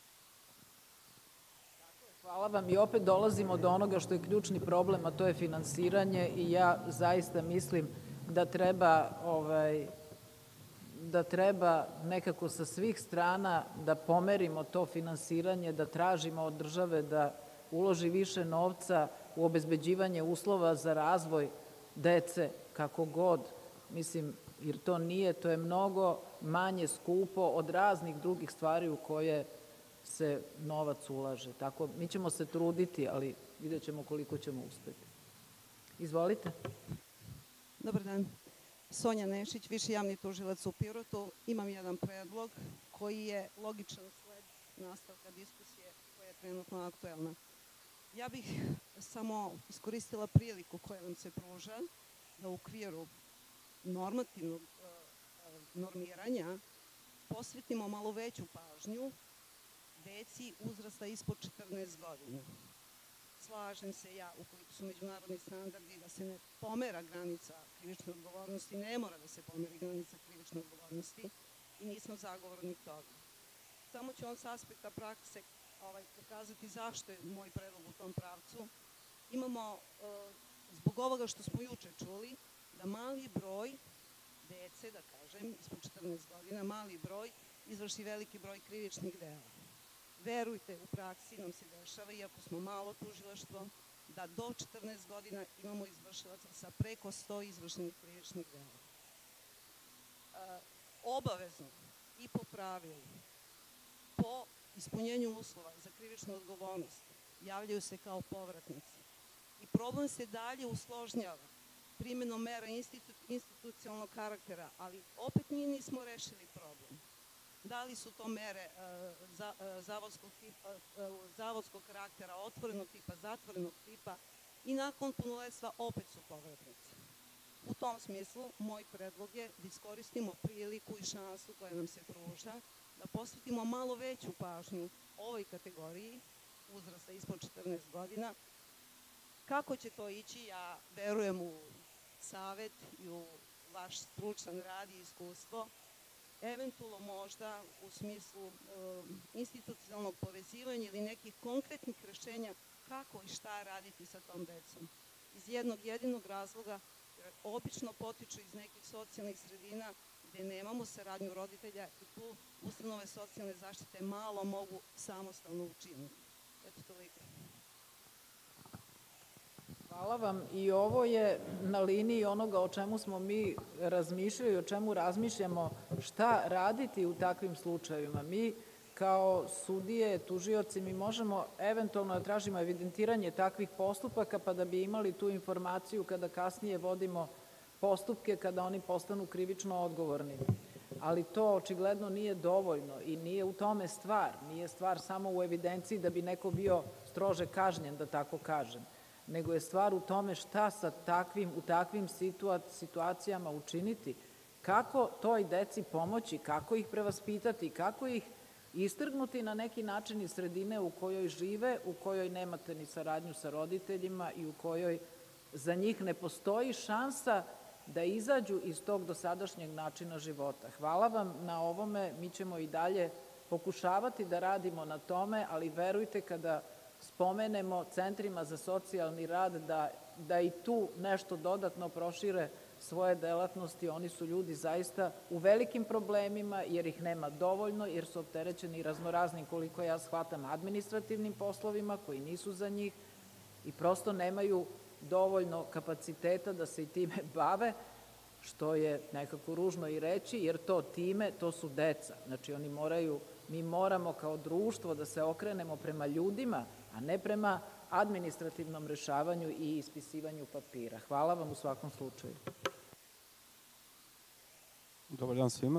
[SPEAKER 1] Hvala vam i opet dolazimo do onoga što je ključni problem, a to je finansiranje i ja zaista mislim da treba ovaj, da treba nekako sa svih strana da pomerimo to finansiranje, da tražimo od države da uloži više novca u obezbeđivanje uslova za razvoj dece, kako god, mislim, jer to nije, to je mnogo manje skupo od raznih drugih stvari u koje se novac ulaže. Tako, mi ćemo se truditi, ali vidjet ćemo koliko ćemo uspeti. Izvolite.
[SPEAKER 14] Dobar dan. Sonja Nešić, viši javni tužilac u Pirotu. Imam jedan predlog koji je logičan sled nastavka diskusije koja je trenutno aktuelna. Ja bih samo iskoristila priliku koja nam se pruža da u okviru normativnog normiranja posvetimo malo veću pažnju deci uzrasta ispod četrnaest godina. Slažem se ja, ukoliko su međunarodni standardi, da se ne pomera granica krivične odgovornosti, ne mora da se pomeri granica krivične odgovornosti i nisam zagovornik toga. Samo ću on s aspekta prakse ovaj, pokazati zašto je moj predlog u tom pravcu. Imamo, e, zbog ovoga što smo juče čuli, da mali broj dece, da kažem, ispod četrnaest godina, mali broj, izvrši veliki broj krivičnih dela. Verujte, u praksi nam se dešava, iako smo malo tužilaštvo, da do četrnaest godina imamo izvršilaca sa preko sto izvršenih krivičnih dela. E, obavezno i po pravilu, po ispunjenju uslova za krivičnu odgovornost, javljaju se kao povratnici. I problem se dalje usložnjava primjenom mera institu, institucionalnog karaktera, ali opet mi nismo rešili problem. Da li su to mere uh, za, uh, zavodskog, tipa, uh, zavodskog karaktera, otvorenog tipa, zatvorenog tipa i nakon punoletstva opet su povratnici. U tom smislu, moj predlog je da iskoristimo priliku i šansu koja nam se pruža, da posvetimo malo veću pažnju ovoj kategoriji uzrasta ispod četrnaest godina. Kako će to ići, ja verujem u savet i u vaš stručan rad i iskustvo, eventualno možda u smislu um, institucionalnog povezivanja ili nekih konkretnih rešenja kako i šta raditi sa tom decom. Iz jednog jedinog razloga, jer obično potiču iz nekih socijalnih sredina gde nemamo saradnju roditelja i tu ustanove socijalne zaštite malo mogu samostalno učiniti. Eto toliko.
[SPEAKER 1] Hvala vam. I ovo je na liniji onoga o čemu smo mi razmišljali, o čemu razmišljamo, šta raditi u takvim slučajevima. Mi kao sudije, tužioci, mi možemo eventualno da tražimo evidentiranje takvih postupaka pa da bi imali tu informaciju kada kasnije vodimo postupke, kada oni postanu krivično odgovorni. Ali to očigledno nije dovoljno i nije u tome stvar. Nije stvar samo u evidenciji da bi neko bio strože kažnjen, da tako kažem, nego je stvar u tome šta sa takvim, u takvim situacijama učiniti, kako toj deci pomoći, kako ih prevaspitati, kako ih istrgnuti na neki način iz sredine u kojoj žive, u kojoj nemate ni saradnju sa roditeljima i u kojoj za njih ne postoji šansa da izađu iz tog dosadašnjeg načina života. Hvala vam na ovome, mi ćemo i dalje pokušavati da radimo na tome, ali verujte kada spomenemo centrima za socijalni rad da, da i tu nešto dodatno prošire svoje delatnosti, oni su ljudi zaista u velikim problemima jer ih nema dovoljno, jer su opterećeni raznoraznim, koliko ja shvatam, administrativnim poslovima koji nisu za njih i prosto nemaju dovoljno kapaciteta da se i time bave, što je nekako ružno i reći, jer to time, to su deca. Znači oni moraju, mi moramo kao društvo da se okrenemo prema ljudima, a ne prema administrativnom rešavanju i ispisivanju papira. Hvala vam u svakom slučaju.
[SPEAKER 15] Dobar dan svima.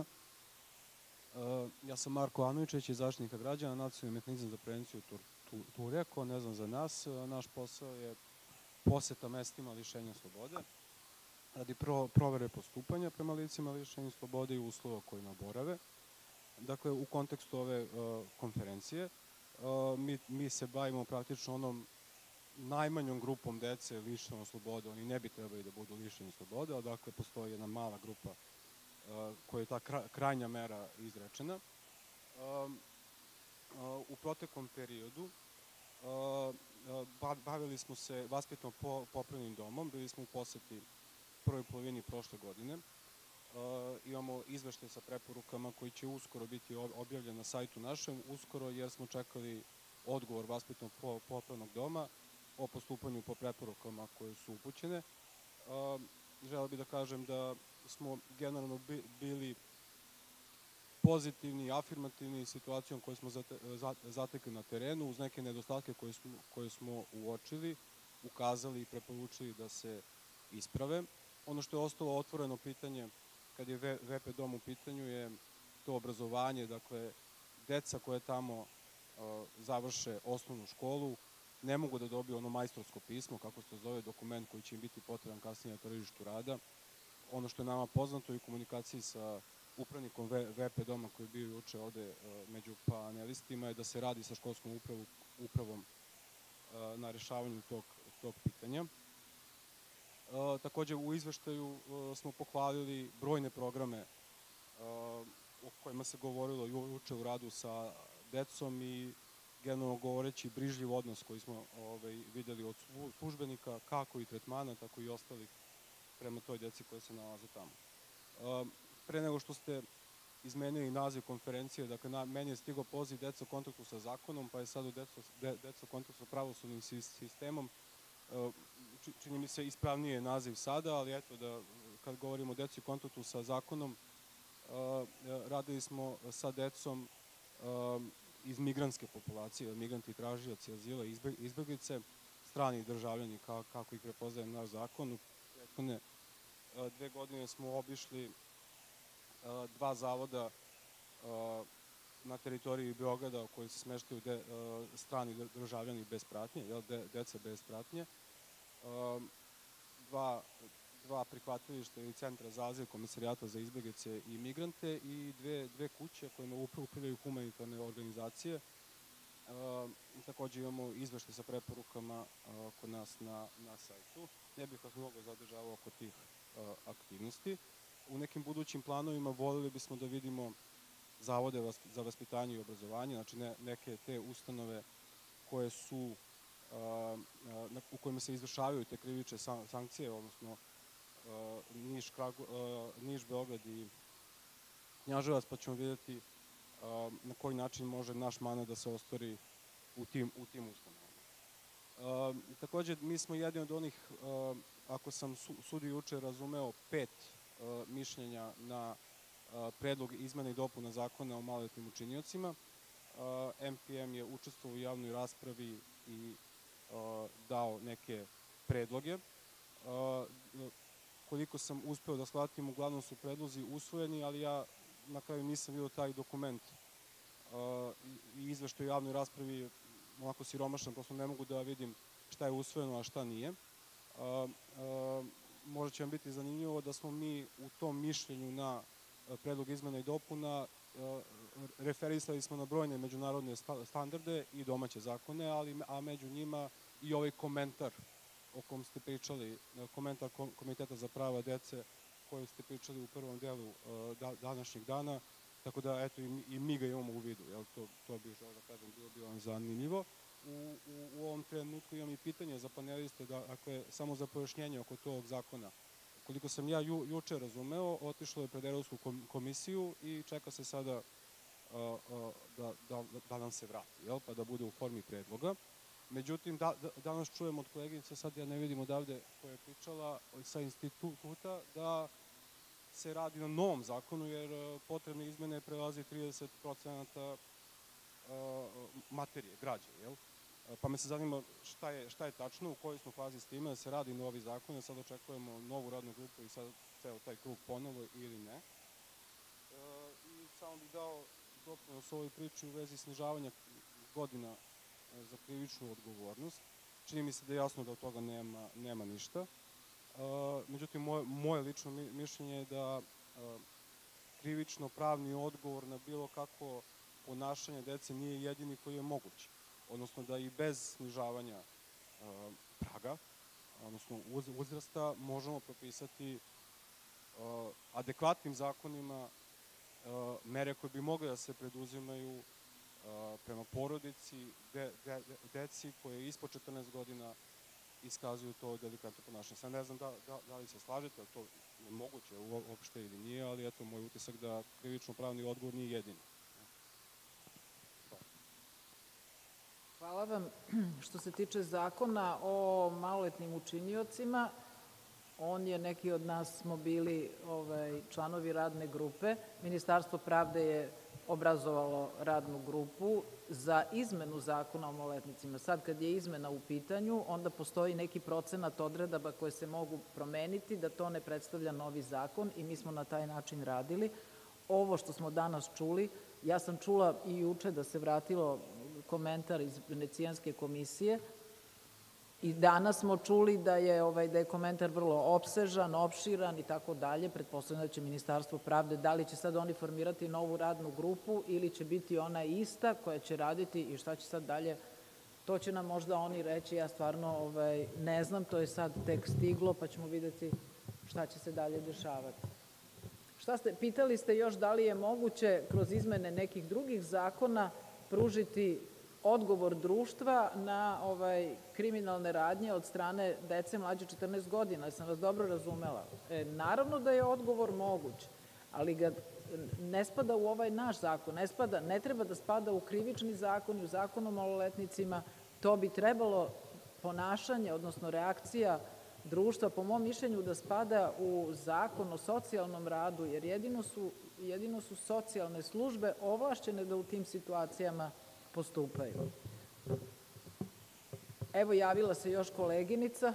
[SPEAKER 15] Ja sam Marko Anovičić iz Zaštitnika građana, Nacionalni mehanizam za prevenciju Tureko. Ne znam za nas, naš posao je poseta mestima lišenja slobode, radi provere postupanja prema licima lišenja slobode i uslova kojima borave. Dakle, u kontekstu ove konferencije mi se bavimo praktično onom najmanjom grupom dece lišenom slobode. Oni ne bi trebali da budu lišeni slobode, ali dakle postoji jedna mala grupa koja je ta krajnja mera izrečena. U proteklom periodu bavili smo se vaspitno-popravnim domom, bili smo u poseti prvoj polovini prošle godine. Imamo izveštaj sa preporukama koji će uskoro biti objavljen na sajtu našem, uskoro jer smo čekali odgovor vaspitno-popravnog doma o postupanju po preporukama koje su upućene. Želeo bih da kažem da smo generalno bili pozitivni i afirmativni situacijom koju smo zatekli na terenu, uz neke nedostatke koje smo uočili, ukazali i preporučili da se isprave. Ono što je ostalo otvoreno pitanje, kad je V P dom u pitanju, je to obrazovanje. Dakle, deca koje tamo završe osnovnu školu ne mogu da dobiju ono majstorsko pismo, kako se to zove, dokument koji će im biti potreban kasnije na tržištu rada. Ono što je nama poznato i u komunikaciji sa upravnikom V P doma koji je bio juče ovde među panelistima je da se radi sa školskom upravom na rešavanju tog pitanja. Takođe, u izveštaju smo pohvalili brojne programe o kojima se govorilo juče u radu sa decom i generalno govoreći brižljiv odnos koji smo videli od službenika, kako i tretmana, tako i ostalih prema toj deci koje se nalaze tamo. Pre nego što ste izmenili naziv konferencije, dakle, meni je stigao poziv Deca u kontaktu sa zakonom, pa je sad u Deca u kontaktu sa pravosudnim sistemom. Čini mi se ispravnije naziv sada, ali eto da kad govorimo o deci u kontaktu sa zakonom, radili smo sa decom iz migrantske populacije, migranti, tražioci azila, izbeglice, strani državljani, kako ih prepoznaje naš zakon. U prethodne dve godine smo obišli dva zavoda na teritoriji Beograda u kojoj se smeštaju strani državljani bez pratnje, deca bez pratnje. Dva prihvatilišta ili centra za azil, komisarijata za izbeglice i migrante i dve kuće kojima upravljaju humanitarne organizacije. Takođe imamo izveštaj sa preporukama kod nas na sajtu. Ne bih vas mnogo zadržavao oko tih aktivnosti. U nekim budućim planovima volili bismo da vidimo zavode za vaspitanje i obrazovanje, znači neke te ustanove koje su u kojima se izvršavaju te krivične sankcije, odnosno Niš, Beograd i Knjaževac, pa ćemo vidjeti na koji način može naš mana da se ostvari u tim ustanovama. Takođe, mi smo jedni od onih, ako sam sudio juče razumeo, pet mišljenja na predlog izmena i dopuna zakona o maloletnim učiniocima. M P M je učestvovao u javnoj raspravi i dao neke predloge. Koliko sam uspeo da shvatim, uglavnom su predlozi usvojeni, ali ja na kraju nisam vidio taj dokument i izveštaj u javnoj raspravi je onako siromašan, prosto ne mogu da vidim šta je usvojeno, a šta nije. Možda će vam biti zanimljivo da smo mi u tom mišljenju na predlog izmena i dopuna referisali smo na brojne međunarodne standarde i domaće zakone, a među njima i ovaj komentar o kom ste pričali, komentar Komiteta za prava dece koji ste pričali u prvom delu današnjeg dana, tako da eto i mi ga imamo u vidu, to bih želeo da kažem, bilo bi vam zanimljivo. U ovom trenutku imam i pitanje za paneliste, dakle, samo za pojašnjenje oko tog zakona. Koliko sam ja juče razumeo, otišlo je pred Evropsku komisiju i čeka se sada da nam se vrati, pa da bude u formi predloga. Međutim, danas čujem od koleginice, sad ja ne vidim odavde koja je pričala sa instituta, da se radi na novom zakonu, jer potrebne izmene prelazi trideset procenata materije, građe. Pa me se zanima šta je tačno, u kojoj smo fazi s time, da se radi novi zakon, da sad očekujemo novu radnu grupu i sad ceo taj krug ponovo ili ne. I samo bih dao doprinos ovoj priči u vezi snižavanja godina za krivičnu odgovornost. Čini mi se da je jasno da od toga nema ništa. Međutim, moje lično mišljenje je da krivično-pravni odgovor na bilo kako ponašanje dece nije jedini koji je moguć. Odnosno da i bez snižavanja praga, odnosno uzrasta, možemo propisati adekvatnim zakonima mere koje bi mogle da se preduzimaju prema porodici, deci koje ispod četrnaest godina iskazuju to delikatno ponašanje. Sad ne znam da li se slažete, ali to je moguće uopšte ili nije, ali eto moj utisak da krivično-pravni odgovor nije jedini.
[SPEAKER 1] Hvala vam. Što se tiče zakona o maloletnim učiniocima, on je, neki od nas smo bili članovi radne grupe. Ministarstvo pravde je obrazovalo radnu grupu za izmenu zakona o maloletnicima. Sad kad je izmena u pitanju, onda postoji neki procenat odredaba koje se mogu promeniti, da to ne predstavlja novi zakon i mi smo na taj način radili. Ovo što smo danas čuli, ja sam čula i juče da se vratilo komentar iz Venecijanske komisije i danas smo čuli da je komentar vrlo opsežan, opširan i tako dalje. Pretpostavljam da će Ministarstvo pravde, da li će sad oni formirati novu radnu grupu ili će biti ona ista koja će raditi i šta će sad dalje, to će nam možda oni reći, ja stvarno ne znam, to je sad tek stiglo pa ćemo videti šta će se dalje dešavati. Šta ste, pitali ste još da li je moguće kroz izmene nekih drugih zakona pružiti odgovor društva na kriminalne radnje od strane dece mlađe četrnaest godina. Sam vas dobro razumela. Naravno da je odgovor moguć, ali ga ne spada u ovaj naš zakon, ne spada, ne treba da spada u krivični zakon i u zakon o maloletnicima. To bi trebalo ponašanje, odnosno reakcija društva, po mom mišljenju, da spada u zakon o socijalnom radu, jer jedino su socijalne službe ovlašćene da u tim situacijama postupaju. Evo, javila se još koleginica.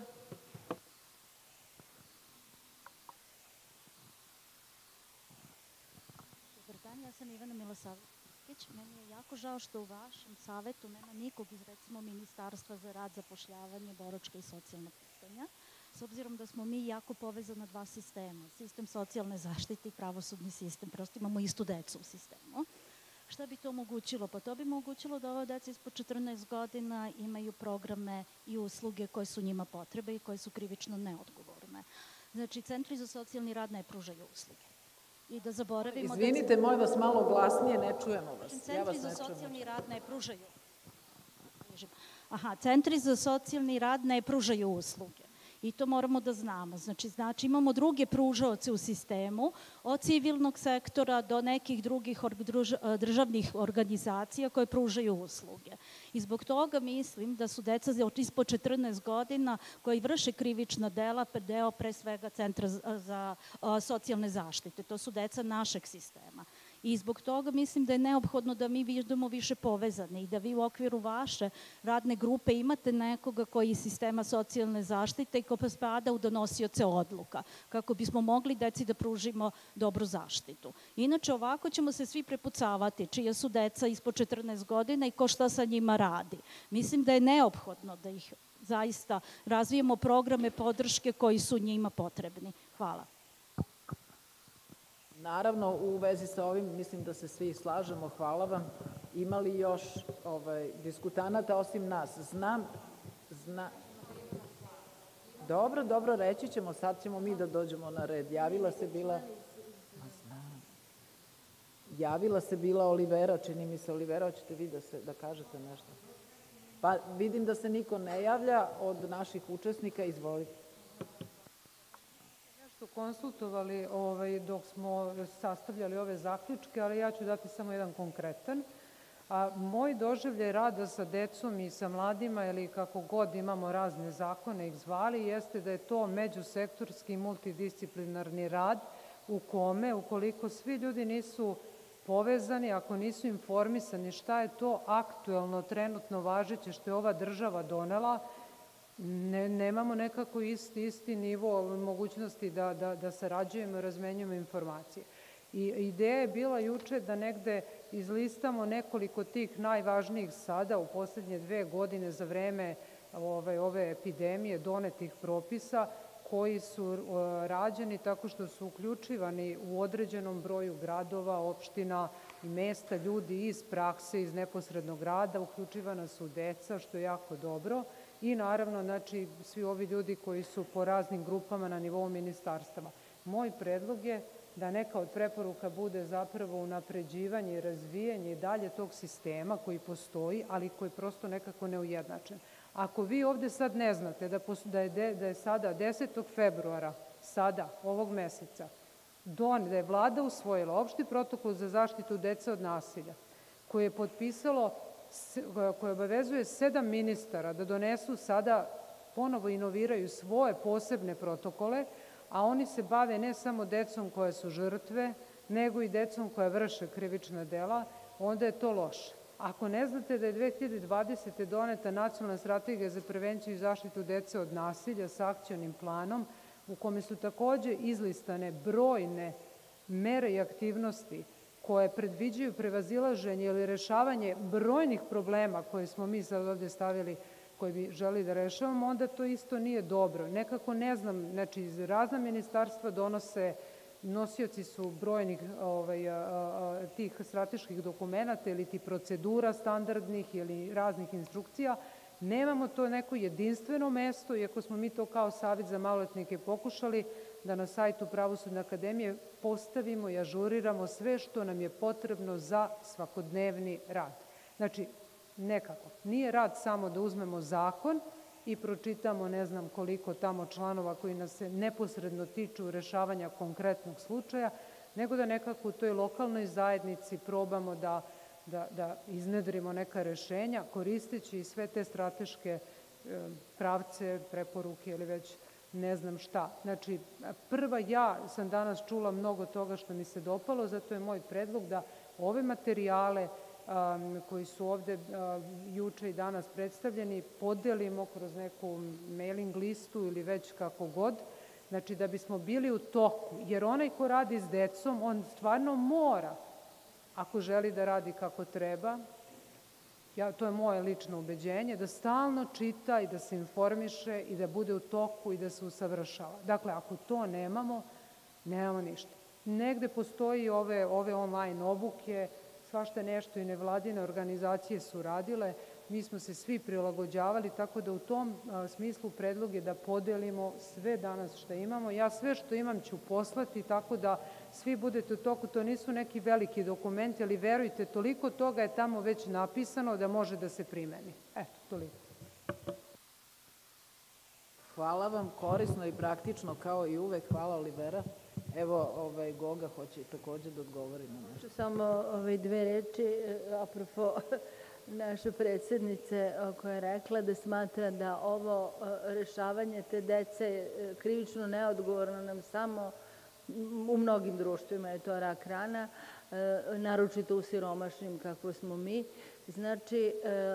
[SPEAKER 16] Dobar dan, ja sam Ivana Milosavljević. Meni je jako žao što u vašem savetu nema nikog iz, recimo, Ministarstva za rad, zapošljavanje, boračka i socijalna pitanja, s obzirom da smo mi jako povezana dva sistema, sistem socijalne zaštite i pravosudni sistem, prosto imamo istu decu u sistemu. Šta bi to omogućilo? Pa to bi omogućilo da ova deca ispod četrnaest godina imaju programe i usluge koje su njima potrebe i koje su krivično neodgovorne. Znači, centri za socijalni rad ne pružaju usluge. I da zaboravimo...
[SPEAKER 1] Izvinite, molim vas malo glasnije, ne čujemo vas.
[SPEAKER 16] Centri za socijalni rad ne pružaju. Aha, centri za socijalni rad ne pružaju usluge. I to moramo da znamo. Znači, znači imamo druge pružaoce u sistemu, od civilnog sektora do nekih drugih državnih organizacija koje pružaju usluge. I zbog toga mislim da su deca ispod četrnaest godina koji vrše krivična dela deo pre svega Centra za socijalne zaštite. To su deca našeg sistema. I zbog toga mislim da je neophodno da mi budemo više povezani i da vi u okviru vaše radne grupe imate nekoga koji iz sistema socijalne zaštite i ko pa spada u donosioce odluka, kako bismo mogli deci da pružimo dobru zaštitu. Inače, ovako ćemo se svi prepucavati čija su deca ispod četrnaest godina i ko šta sa njima radi. Mislim da je neophodno da ih zaista razvijemo programe podrške koji su njima potrebni. Hvala.
[SPEAKER 1] Naravno, u vezi sa ovim, mislim da se svi slažemo, hvala vam. Ima li još diskutanata osim nas? Znam, zna... Dobro, dobro, reći ćemo, sad ćemo mi da dođemo na red. Javila se bila... Javila se bila Olivera, čini mi se. Olivera, hoćete vi da kažete nešto? Pa vidim da se niko ne javlja od naših učesnika, izvolite.
[SPEAKER 17] Nešto konsultovali dok smo sastavljali ove zaključke, ali ja ću dati samo jedan konkretan. Moj doživljaj rada sa decom i sa mladima, ili kako god imamo razne zakone ih zvali, jeste da je to međusektorski multidisciplinarni rad u kome, ukoliko svi ljudi nisu povezani, ako nisu informisani šta je to aktuelno, trenutno važeće što je ova država donela, nemamo nekako isti nivo mogućnosti da sarađujemo i razmenjujemo informacije. I ideja je bila juče da negde izlistamo nekoliko tih najvažnijih sada u poslednje dve godine za vreme ove epidemije donetih propisa koji su rađeni tako što su uključivani u određenom broju gradova, opština i mesta ljudi iz prakse, iz neposrednog rada, uključivana su deca, što je jako dobro, i naravno, znači, svi ovi ljudi koji su po raznim grupama na nivou ministarstava. Moj predlog je da neka od preporuka bude zapravo unapređivanje i razvijanje i dalje tog sistema koji postoji, ali koji je prosto nekako neujednačen. Ako vi ovde sad ne znate da je sada desetog februara, sada, ovog meseca, da je vlada usvojila opšti protokol za zaštitu dece od nasilja, koje je potpisalo, koje obavezuje sedam ministara da donesu sada, ponovo inoviraju svoje posebne protokole, a oni se bave ne samo decom koje su žrtve, nego i decom koja vrše krivična dela, onda je to loše. Ako ne znate da je dve hiljade dvadesete. doneta Nacionalna strategija za prevenciju i zaštitu dece od nasilja sa akcionim planom, u kome su takođe izlistane brojne mere i aktivnosti koje predviđaju prevazilaženje ili rešavanje brojnih problema koje smo mi sad ovde stavili, koji bi želi da rešavamo, onda to isto nije dobro. Nekako ne znam, znači iz razna ministarstva donose, nosioci su brojnih tih strateških dokumenta ili ti procedura standardnih ili raznih instrukcija. Nemamo to neko jedinstveno mesto, iako smo mi to kao Savet za maloletnike pokušali da na sajtu Pravosudne akademije postavimo i ažuriramo sve što nam je potrebno za svakodnevni rad. Znači, nekako. Nije rad samo da uzmemo zakon i pročitamo ne znam koliko tamo članova koji nas se neposredno tiču rešavanja konkretnog slučaja, nego da nekako u toj lokalnoj zajednici probamo da iznedrimo neka rešenja koristeći sve te strateške pravce, preporuke ili već ne znam šta. Znači, prva, ja sam danas čula mnogo toga što mi se dopalo, zato je moj predlog da ove materijale koji su ovde juče i danas predstavljeni podelimo kroz neku mailing listu ili već kako god, znači da bismo bili u toku, jer onaj ko radi s decom, on stvarno mora, ako želi da radi kako treba, to je moje lično ubeđenje, da stalno čita i da se informiše i da bude u toku i da se usavršava. Dakle, ako to nemamo, nemamo ništa. Negde postoji ove online obuke, svašta nešto i nevladine organizacije su radile, mi smo se svi prilagođavali, tako da u tom smislu predlog je da podelimo sve danas što imamo. Ja sve što imam ću poslati, tako da svi budete u toku. To nisu neki veliki dokumenti, ali verujte, toliko toga je tamo već napisano da može da se primeni. Eto, toliko.
[SPEAKER 1] Hvala vam, korisno i praktično kao i uvek. Hvala, Olivera. Evo, ovaj, Goga hoće takođe da odgovori na nešto.
[SPEAKER 2] Samo ove dve reči, apropo naše predsednice koja je rekla da smatra da ovo rešavanje te dece krivično neodgovorno nam samo u mnogim društvima je to rak rana, naročito u siromašnim kako smo mi. Znači,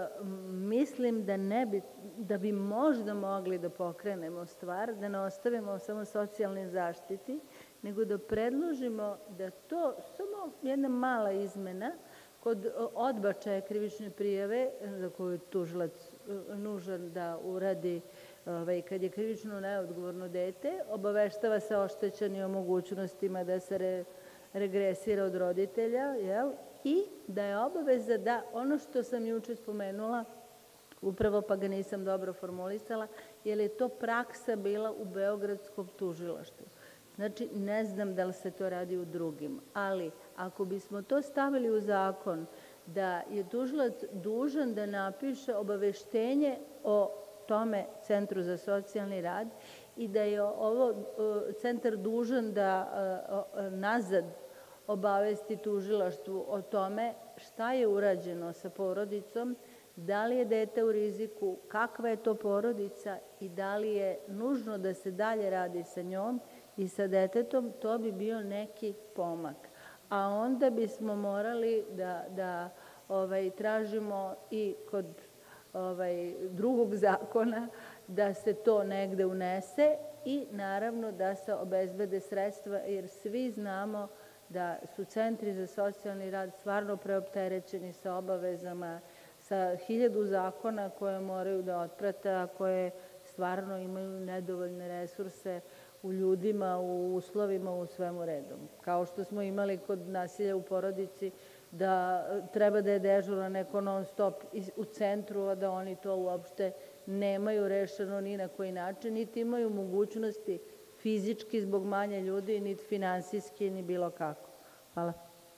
[SPEAKER 2] mislim da ne bi, da bi možda mogli da pokrenemo stvar, da ne ostavimo samo socijalnoj zaštiti, nego da predložimo da to, samo jedna mala izmena, kod odbačaja krivične prijave, za koju je tužilac nužan da uradi kad je krivično neodgovorno dete, obaveštava se oštećeni o mogućnostima da se regresira od roditelja, jel? I da je obaveza da ono što sam juče spomenula, upravo pa ga nisam dobro formulisala, jer je to praksa bila u Beogradskom tužilaštvu. Znači, ne znam da li se to radi u drugim, ali ako bismo to stavili u zakon, da je tužilac dužan da napiše obaveštenje o tome Centru za socijalni rad i da je ovo centar dužan da nazad obavesti tužilaštvu o tome šta je urađeno sa porodicom, da li je dete u riziku, kakva je to porodica i da li je nužno da se dalje radi sa njom i sa detetom, to bi bio neki pomak. A onda bismo morali da, da ovaj, tražimo i kod ovaj, drugog zakona da se to negde unese i naravno da se obezbede sredstva, jer svi znamo da su centri za socijalni rad stvarno preopterećeni sa obavezama, sa hiljadu zakona koje moraju da otprate, a koje stvarno imaju nedovoljne resurse u ljudima, u uslovima, u svemu redom. Kao što smo imali kod nasilja u porodici, da treba da je dežuran neko non stop u centru, a da oni to uopšte nemaju rešeno ni na koji način, niti imaju mogućnosti fizički zbog manje ljudi, niti finansijski, ni bilo kako. Hvala.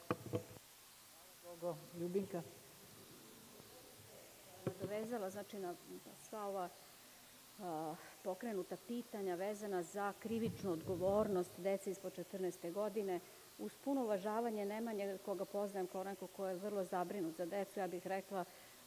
[SPEAKER 1] Hvala, Ljubinka.
[SPEAKER 18] Dovezala, znači, na sva ova pokrenuta pitanja vezana za krivičnu odgovornost dece ispod četrnaeste godine, uz puno uvažavanje Nemanje, koga poznajem kao neko ko je vrlo zabrinut za decu, ja bih rekla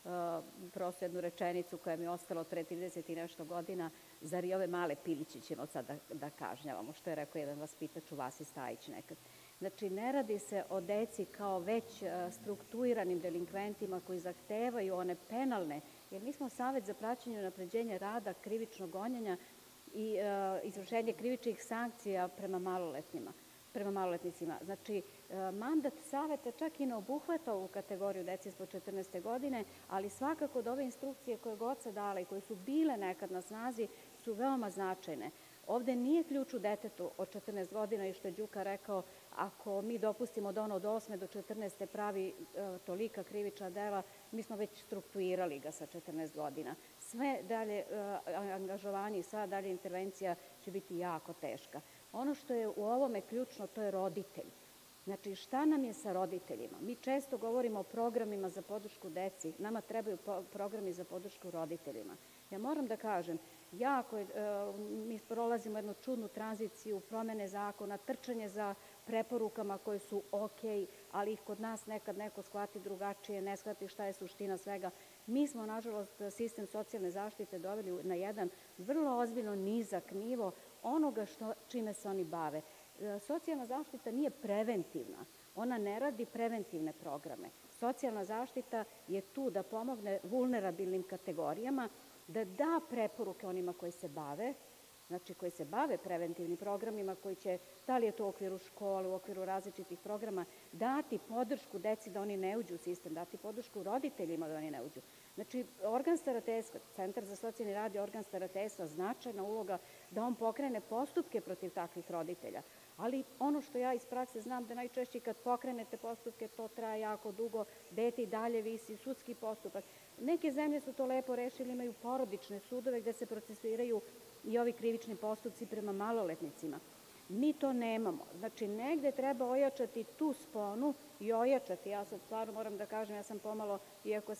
[SPEAKER 18] prosto jednu rečenicu koja mi je ostala od pre trideset i nešto godina, zar i ove male piliće ćemo sad da kažnjavamo, što je rekao jedan vaspitač u Vasi Stajić nekad. Znači, ne radi se o deci kao već strukturiranim delinkventima koji zahtevaju one penalne, jer mi smo Savet za praćenje i unapređenje rada, krivičnog gonjenja i izvršenje krivičnih sankcija prema maloletnima. prema maloletnicima. Znači, mandat Saveta čak i ne obuhvata ovu kategoriju dece ispod četrnaeste godine, ali svakako da ove instrukcije koje god se dale i koje su bile nekad na snazi su veoma značajne. Ovde nije ključ u detetu od četrnaest godina i što je Đuka rekao, ako mi dopustimo da ono od osme do četrnaeste pravi tolika krivična dela, mi smo već strukturirali ga sa četrnaest godina. Sve dalje angažovanje i sva dalje intervencija će biti jako teška. Ono što je u ovome ključno, to je roditelj. Znači, šta nam je sa roditeljima? Mi često govorimo o programima za podršku deci. Nama trebaju programi za podršku roditeljima. Ja moram da kažem, jako je, mi prolazimo jednu čudnu tranziciju, promene zakona, trčanje za preporukama koje su okej, ali ih kod nas nekad neko shvati drugačije, ne shvati šta je suština svega. Mi smo, nažalost, sistem socijalne zaštite doveli na jedan vrlo ozbiljno nizak nivo onoga što, čime se oni bave. Socijalna zaštita nije preventivna. Ona ne radi preventivne programe. Socijalna zaštita je tu da pomogne vulnerabilnim kategorijama, da da preporuke onima koji se bave, znači koji se bave preventivnim programima, koji će, da li je to u okviru škole, u okviru različitih programa, dati podršku deci da oni ne uđu u sistem, dati podršku roditeljima da oni ne uđu. Znači, organ starateljstva, Centar za socijalni rad je organ starateljstva, značajna uloga da on pokrene postupke protiv takvih roditelja. Ali ono što ja iz prakse znam da najčešće kad pokrenete postupke, to traje jako dugo, dete i dalje visi, sudski postupak. Neke zemlje su to lepo rešili, imaju porodične sudove gde se procesuiraju i ovi krivični postupci prema maloletnicima. Mi to nemamo. Znači, negde treba ojačati tu sponu i ojačati. Ja sad stvarno moram da kažem, ja sam pomalo, iako sam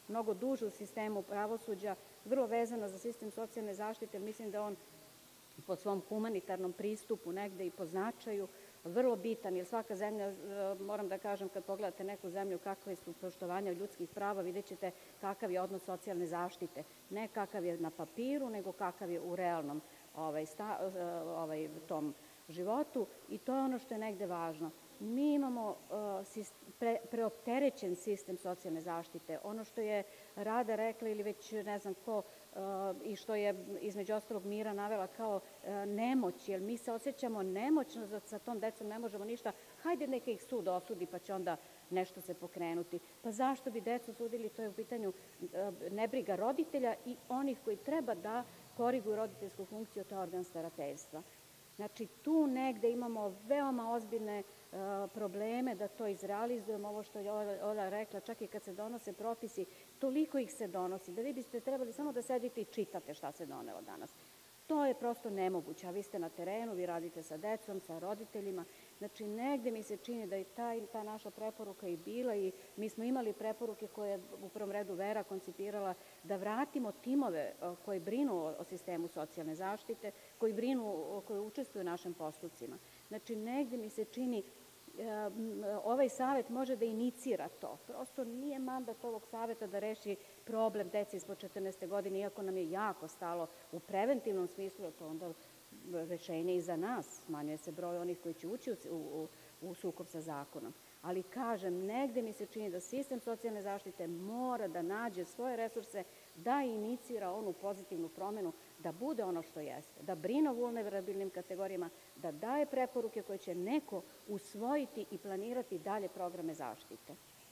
[SPEAKER 18] mnogo duže u sistemu pravosuđa, vrlo vezana za sistem socijalne zaštite, mislim da on po svom humanitarnom pristupu negde i po značaju vrlo bitan, jer svaka zemlja, moram da kažem, kad pogledate neku zemlju kakve su poštovanja ljudskih prava, vidjet ćete kakav je odnos socijalne zaštite. Ne kakav je na papiru, nego kakav je u realnom ovaj, sta, ovaj, tom životu i to je ono što je negde važno. Mi imamo uh, sist, pre, preopterećen sistem socijalne zaštite. Ono što je Rada rekla ili već ne znam ko uh, i što je između ostalog Mira navela kao uh, nemoć, jer mi se osjećamo nemoćno, za, sa tom decom ne možemo ništa, hajde neka ih sud osudi pa će onda nešto se pokrenuti. Pa zašto bi decu sudili? To je u pitanju uh, nebriga roditelja i onih koji treba da koriguju roditeljsku funkciju, to je organ starateljstva. Znači, tu negde imamo veoma ozbiljne uh, probleme da to izrealizujemo, ovo što je Ola rekla, čak i kad se donose propisi, toliko ih se donosi, da vi biste trebali samo da sedite i čitate šta se donelo danas. To je prosto nemoguće, a vi ste na terenu, vi radite sa decom, sa roditeljima. Znači, negde mi se čini da je ta, ta naša preporuka i bila i mi smo imali preporuke koje je u prvom redu Vera koncipirala da vratimo timove koji brinu o sistemu socijalne zaštite, koji brinu, koji učestvuju u našim postupcima. Znači, negde mi se čini ovaj savet može da inicira to. Prosto nije mandat ovog saveta da reši problem dece ispod četrnaeste godine, iako nam je jako stalo u preventivnom smislu, to onda rešenje i za nas, smanjuje se broj onih koji će ući u, u, u sukob sa zakonom. Ali kažem, negde mi se čini da sistem socijalne zaštite mora da nađe svoje resurse, da inicira onu pozitivnu promenu, da bude ono što jeste, da brine o vulnerabilnim kategorijama, da daje preporuke koje će neko usvojiti i planirati dalje programe zaštite.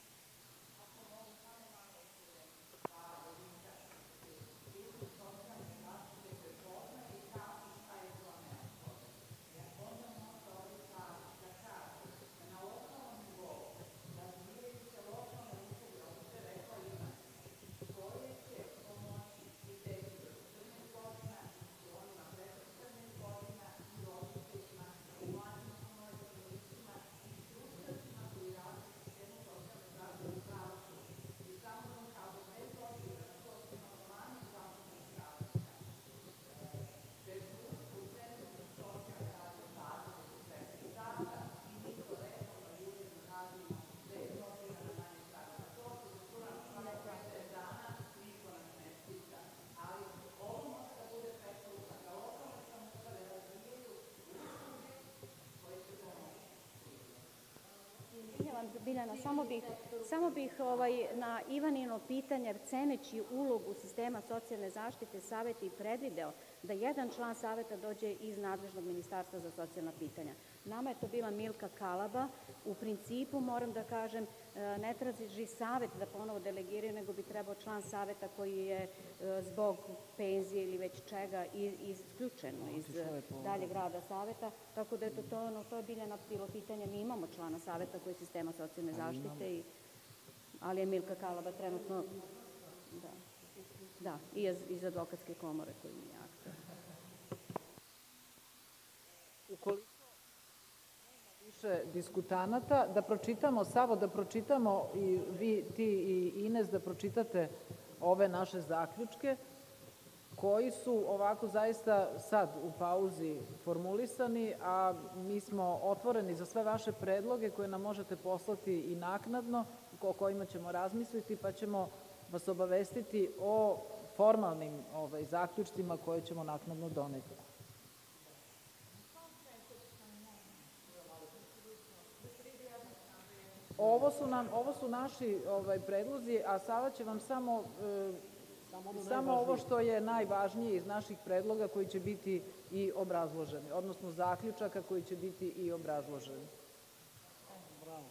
[SPEAKER 18] Biljana, samo bih, samo bih ovaj, na Ivanino pitanje, ceneći ulogu sistema socijalne zaštite, savet i predvideo da jedan član saveta dođe iz nadležnog ministarstva za socijalna pitanja. Nama je to bila Milka Kalaba. U principu, moram da kažem, ne traži savet da ponovo delegiraju, nego bi trebao član saveta koji je zbog penzije ili već čega isključeno iz daljeg rada saveta. Tako da je to, to, ono, to je Biljana bilo pitanje. Mi imamo člana saveta koji je sistema socijalne zaštite, i, ali je Milka Kalaba trenutno da, da, i iz advokatske komore koji nije aktualno.
[SPEAKER 1] Ukoliko nema više diskutanata, da pročitamo, Savo, da pročitamo i vi, ti i Ines, da pročitate ove naše zaključke, koji su ovako zaista sad u pauzi formulisani, a mi smo otvoreni za sve vaše predloge koje nam možete poslati i naknadno, o kojima ćemo razmisliti, pa ćemo vas obavestiti o formalnim ovaj, zaključcima koje ćemo naknadno doneti. Ovo su, nam, ovo su naši ovaj, predlozi, a sada će vam samo, e, samo, samo ovo što je najvažnije iz naših predloga koji će biti i obrazloženi, odnosno zaključaka koji će biti i obrazloženi.
[SPEAKER 19] Bravo.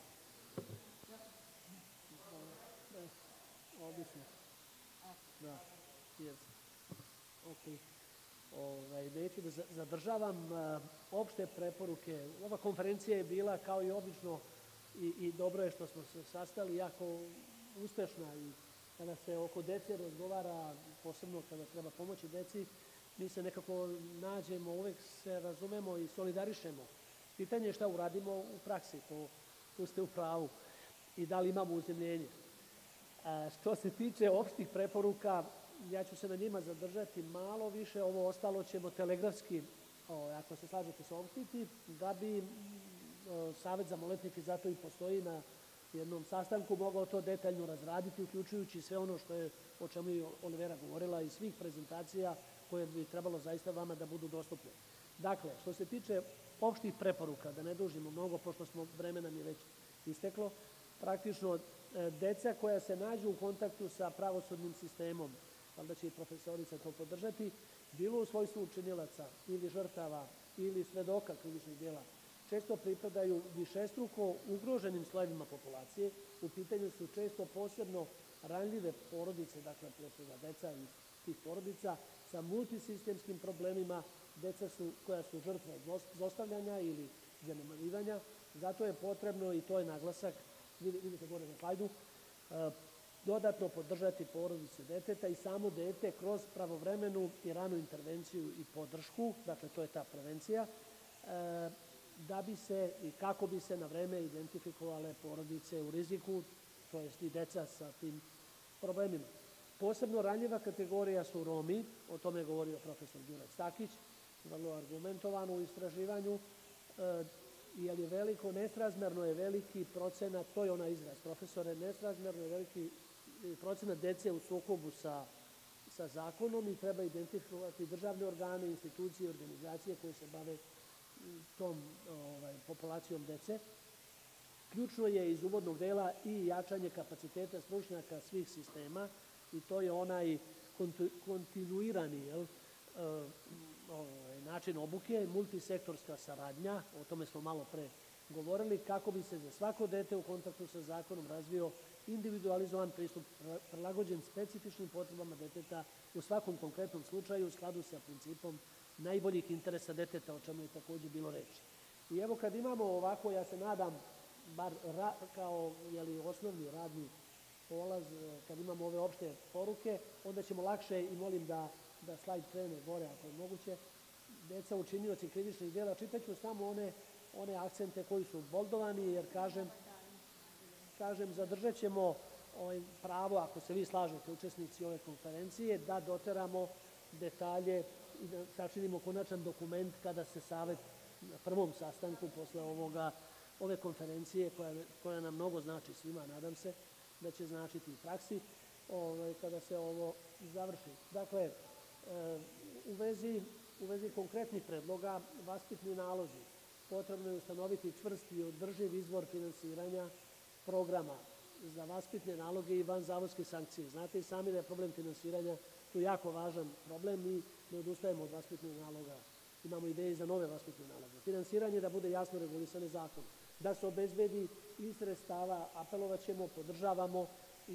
[SPEAKER 19] Odlično. Da, jes. Ok. Ovaj, neću da zadržavam opšte preporuke. Ova konferencija je bila kao i obično i, i dobro je što smo se sastali jako uspešna i kada se oko dece razgovara, posebno kada treba pomoći deci, mi se nekako nađemo, uvek se razumemo i solidarišemo. Pitanje je šta uradimo u praksi, to, tu ste u pravu, i da li imamo uzemljenje. Što se tiče opštih preporuka, ja ću se na njima zadržati malo više, ovo ostalo ćemo telegrafski, ako se slažete, saopštiti, da bi Savet za maloletnike zato i postoji na jednom sastanku mogao to detaljno razraditi, uključujući sve ono što je, o čemu je Olivera govorila i svih prezentacija koje bi trebalo zaista vama da budu dostupne. Dakle, što se tiče opštih preporuka, da ne dužimo mnogo, pošto smo vreme nam je već isteklo, praktično deca koja se nađu u kontaktu sa pravosudnim sistemom, valjda će i profesorica to podržati, bilo u svojstvu učinilaca ili žrtava ili svedoka krivičnih djela, često pripadaju višestruko ugroženim slojevima populacije. U pitanju su često posebno ranljive porodice, dakle prije deca iz tih porodica sa multisistemskim problemima, deca su, koja su žrtve zlostavljanja ili zanemarivanja. Zato je potrebno, i to je naglasak, vidite gore na slajdu, dodatno podržati porodice deteta i samo dete kroz pravovremenu i ranu intervenciju i podršku, dakle to je ta prevencija, da bi se i kako bi se na vreme identifikovale porodice u riziku, to jest i deca sa tim problemima. Posebno ranjiva kategorija su Romi, o tome je govorio profesor Đura Stakić, vrlo argumentovano u istraživanju, jer je veliko, nesrazmerno je veliki procenat, to je onaj izraz profesore, nesrazmerno je veliki procenat dece u sukobu sa, sa zakonom i treba identifikovati državne organe, institucije, organizacije koje se bave tom ovaj, populacijom dece. Ključno je iz uvodnog dela i jačanje kapaciteta stručnjaka svih sistema i to je onaj kontu, kontinuirani jel, ovaj, način obuke, multisektorska saradnja, o tome smo malo pre govorili, kako bi se za svako dete u kontaktu sa zakonom razvio individualizovan pristup prilagođen specifičnim potrebama deteta u svakom konkretnom slučaju u skladu sa principom najboljih interesa deteta, o čemu je takođe bilo reči. I evo kad imamo ovako, ja se nadam, bar ra, kao jeli, osnovni radni polaz, kad imamo ove opšte poruke, onda ćemo lakše, i molim da, da slajd krene gore ako je moguće, deca učinioci krivičnih djela, čitaću samo one, one akcente koji su boldovani, jer kažem, kažem zadržat ćemo ovaj pravo, ako se vi slažete, učesnici ove konferencije, da doteramo detalje i da sačinimo konačan dokument kada se Savet na prvom sastanku posle ovoga, ove konferencije, koja, koja nam mnogo znači svima, nadam se da će značiti i praksi, ovaj, kada se ovo završi. Dakle, u vezi, u vezi konkretnih predloga, vaspitni nalozi, potrebno je ustanoviti čvrst i održiv izvor finansiranja programa za vaspitne naloge i vanzavodske sankcije. Znate i sami da je problem finansiranja tu jako važan problem. Mi ne odustajemo od vaspitnih naloga. Imamo ideje za nove vaspitne naloge. Finansiranje da bude jasno regulisane zakonom. Da se obezbedi iz sredstava, apelovat ćemo, podržavamo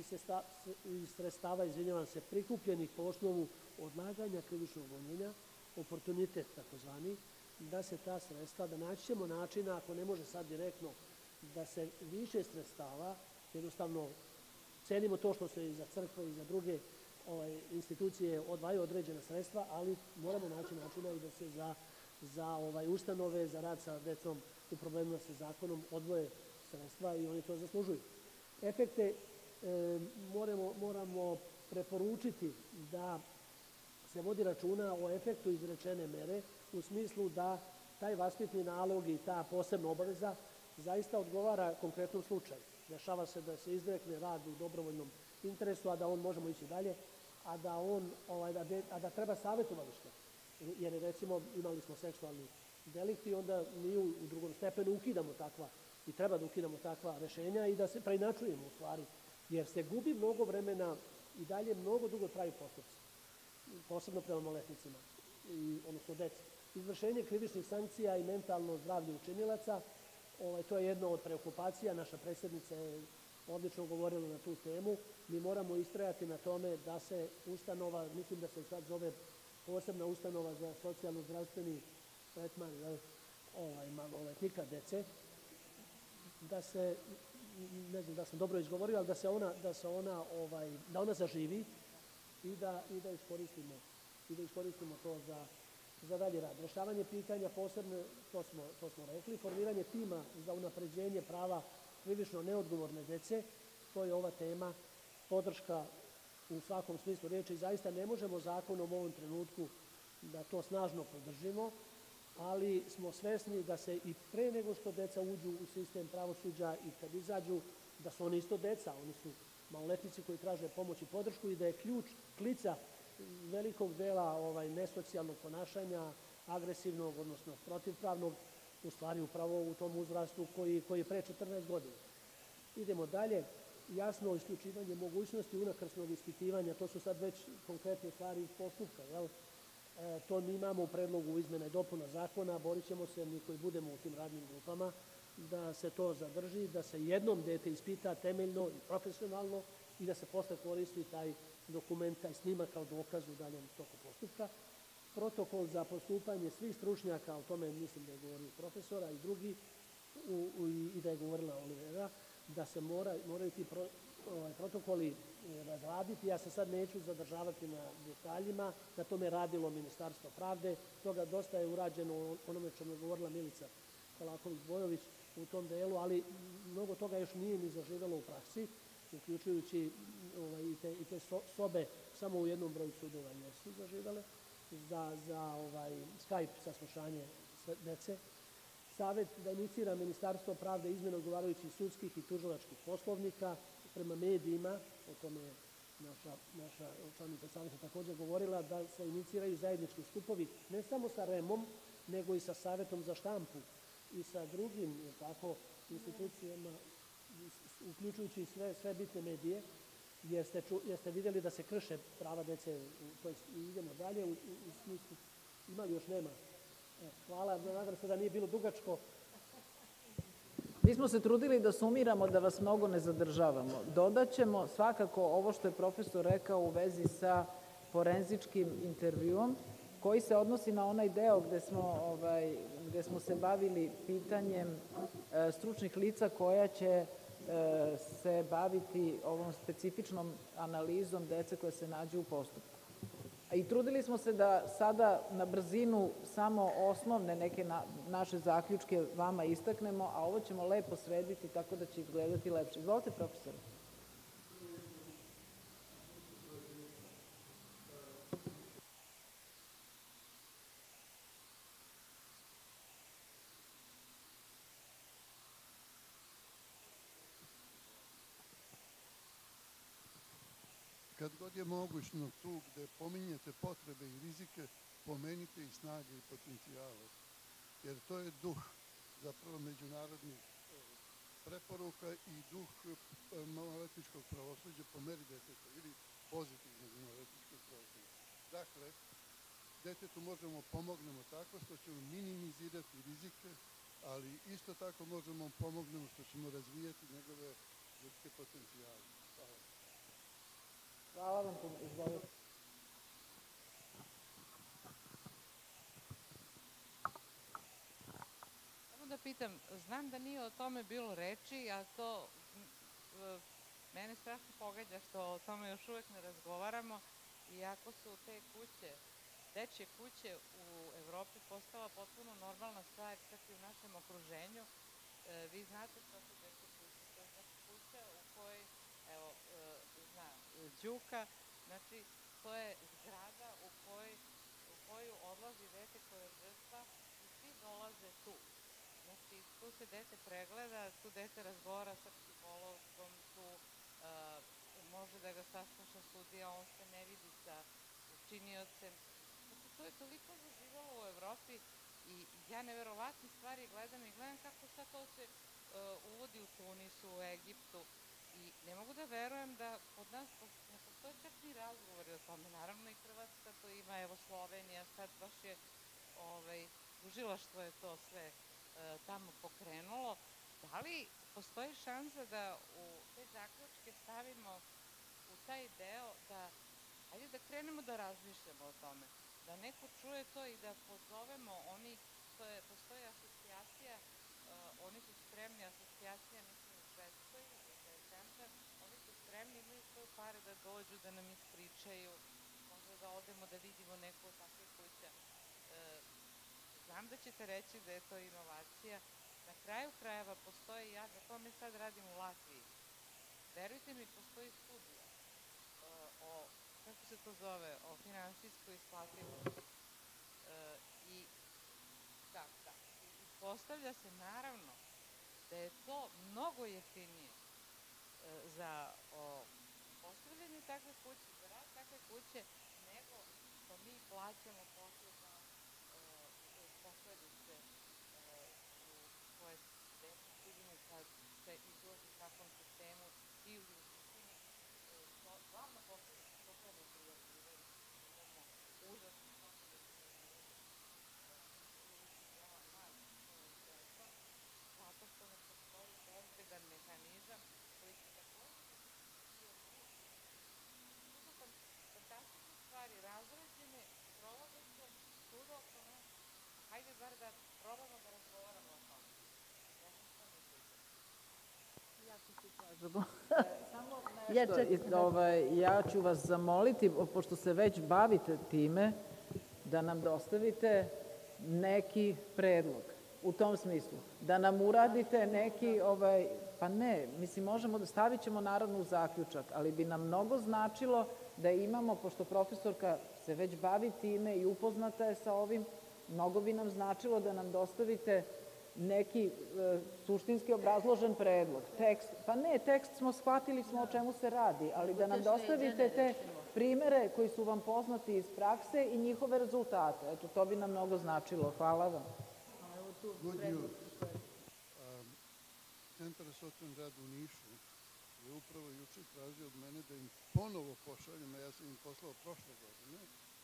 [SPEAKER 19] iz sredstava, izvinjavam se, prikupljenih po osnovu odlaganja krivičnog gonjenja, oportunitet takozvani, da se ta sredstva, da naći ćemo načina, ako ne može sad direktno, da se više sredstava, jednostavno cenimo to što se i za crkve i za druge ovaj, institucije odvajaju određena sredstva, ali moramo naći načina i da se za, za ovaj, ustanove, za rad sa decom u problemima sa zakonom odvoje sredstva i oni to zaslužuju. Efekte e, moramo, moramo preporučiti da se vodi računa o efektu izrečene mere u smislu da taj vaspitni nalog i ta posebna obaveza zaista odgovara konkretnom slučaju. Dešava se da se izrekne rad u dobrovoljnom interesu, a da on možemo ići dalje, a da on, ovaj, da de, a da treba savjetovalište. Jer recimo imali smo seksualni delikt i onda mi u, u drugom stepenu ukidamo takva i treba da ukidamo takva rešenja i da se preinačujemo u stvari, jer se gubi mnogo vremena i dalje mnogo dugo traju postupci, posebno prema maloletnicima, i, odnosno deci. Izvršenje krivičnih sankcija i mentalno zdravlje učinilaca, ovaj, to je jedna od preokupacija, naša predsjednica je odlično govorila na tu temu. Mi moramo istrajati na tome da se ustanova, mislim da se sad zove posebna ustanova za socijalno-zdravstveni tretman ovaj, maloletnika dece, da se, ne znam da sam dobro izgovorio, ali da se ona, da se ona, ovaj, da ona zaživi i da, i da iskoristimo, i da iskoristimo to za, za dalje rad. Rešavanje pitanja posebno, to smo, to smo rekli, formiranje tima za unapređenje prava krivično neodgovorne dece, to je ova tema podrška u svakom smislu riječi. Zaista ne možemo zakonom u ovom trenutku da to snažno podržimo, ali smo svesni da se i pre nego što deca uđu u sistem pravosuđa i kad izađu, da su oni isto deca, oni su maloletnici koji traže pomoć i podršku i da je ključ, klica velikog dela ovaj, nesocijalnog ponašanja, agresivnog, odnosno protivpravnog, u stvari upravo u tom uzrastu koji, koji je pre četrnaest godina. Idemo dalje. Jasno isključivanje mogućnosti unakrsnog ispitivanja, to su sad već konkretne stvari iz postupka, jel? E, to mi imamo u predlogu izmena i dopuna zakona, borit ćemo se mi koji budemo u tim radnim grupama, da se to zadrži, da se jednom dete ispita temeljno i profesionalno i da se posle koristi taj dokument, taj snimak kao dokaz u daljem toku postupka. Protokol za postupanje svih stručnjaka, o tome mislim da je govorio profesora i drugi, u, u, i da je govorila Olivera, da se mora, moraju ti pro, ovaj, protokoli razraditi. Ja se sad neću zadržavati na detaljima, na tome radilo Ministarstvo pravde, toga dosta je urađeno u onome čemu je govorila Milica Kolaković-Bojović u tom delu, ali mnogo toga još nije ni zaživelo u praksi, uključujući ovaj, i te, i te sobe samo u jednom broju sudova jesu zaživele za, za ovaj, Skype saslušanje dece. Savet da inicira Ministarstvo pravde izmjene odgovarajućih sudskih i tužilačkih poslovnika prema medijima, o tome je naša, naša članica savjeta također govorila, da se iniciraju zajednički skupovi ne samo sa REM-om, nego i sa Savetom za štampu i sa drugim tako, institucijama, uključujući sve, sve bitne medije, jer ste, ču, jer ste vidjeli da se krše prava dece, to jest, idemo dalje, u, u smislu, ima li još nema? E, hvala, nadam se da nije bilo dugačko.
[SPEAKER 1] Mi smo se trudili da sumiramo, da vas mnogo ne zadržavamo. Dodaćemo svakako ovo što je profesor rekao u vezi sa forenzičkim intervjuom, koji se odnosi na onaj deo gde smo, ovaj, gde smo se bavili pitanjem e, stručnih lica koja će e, se baviti ovom specifičnom analizom dece koje se nađu u postupku. I trudili smo se da sada na brzinu samo osnovne neke na, naše zaključke vama istaknemo, a ovo ćemo lepo srediti tako da će izgledati lepše. Izvolite, profesor.
[SPEAKER 9] Kad god je mogućno tu gde pominjete potrebe i rizike, pomenite i snage i potencijale. Jer to je duh zapravo međunarodnih preporuka i duh maloletničkog pravosuđa po meri deteta ili pozitivnog maloletničkog pravosuđa. Dakle, detetu možemo pomognemo tako što ćemo minimizirati rizike, ali isto tako možemo pomognemo što ćemo razvijati njegove ljudske potencijale. Hvala.
[SPEAKER 1] Hvala vam, izvolite.
[SPEAKER 3] Samo da pitam, znam da nije o tome bilo reči, a to mene strašno pogađa što o tome još uvek ne razgovaramo, iako su te kuće, dečje kuće u Evropi postala potpuno normalna stvar, čak i u našem okruženju. Vi znate što su dečje kuće, to je znači kuća u kojoj, evo, zna Đuka, znači to je zgrada u, kojoj, u koju odlazi dete koje je žrtva i svi dolaze tu. Znači tu se dete pregleda, tu dete razgovara sa psihologom, tu uh, može da ga sasluša sudija, on se ne vidi sa učiniocem. Znači to je toliko zaživalo u Evropi i ja neverovatne stvari gledam i gledam kako sad to se uh, uvodi u Tunisu, u Egiptu. I ne mogu da verujem da kod nas ne postoje čak ni razgovori o tome. Naravno i Hrvatska to ima, evo Slovenija, sad baš je ovaj, tužilaštvo je to sve e, tamo pokrenulo. Da li postoji šansa da u te zaključke stavimo u taj deo da, ajde da krenemo da razmišljamo o tome, da neko čuje to i da pozovemo oni, to je, postoji asocijacija, e, oni su spremni, asocijacija mislim u Švedskoj, centar, oni su spremni, imaju svoje pare da dođu, da nam ispričaju, možda da odemo da vidimo neku od takvih kuća. E, znam da ćete reći da je to inovacija. Na kraju krajeva postoji, ja za tome sad radim u Latviji. Verujte mi, postoji studija o, kako se to zove, o finansijskoj isplativosti. I da, da, postavlja se naravno da je to mnogo jeftinije za postavljanje takve kuće, za rad takve kuće, nego što mi plaćamo posle za posledice koje dete stigne kad se izloži takvom sistemu i u suštini glavna posledica totalno prijavljivanje. Imamo užasno kako da se zato što ne postoji bezbedan mehanizam koji će takođe to su fantastične stvari, razrađene, provode se svuda oko nas. Hajde bar da probamo da razgovaramo o tome. Ja sam što mislite.
[SPEAKER 1] Ja ću se slažemo. Samo nešto, ja ću vas zamoliti, pošto se već bavite time, da nam dostavite neki predlog. U tom smislu, da nam uradite neki, pa ne, mislim, možemo da stavit ćemo naravno u zaključak, ali bi nam mnogo značilo da imamo, pošto profesorka se već bavi time i upoznata je sa ovim, mnogo bi nam značilo da nam dostavite neki suštinski obrazložen predlog. Tekst, pa ne, tekst smo shvatili smo o čemu se radi, ali da nam dostavite te primere koji su vam poznati iz prakse i njihove rezultate. Eto, to bi nam mnogo značilo. Hvala vam.
[SPEAKER 9] Good news. Centar za socijalni rad u Nišu je upravo juče tražio od mene da im ponovo pošaljem, a ja sam im poslao prošle godine,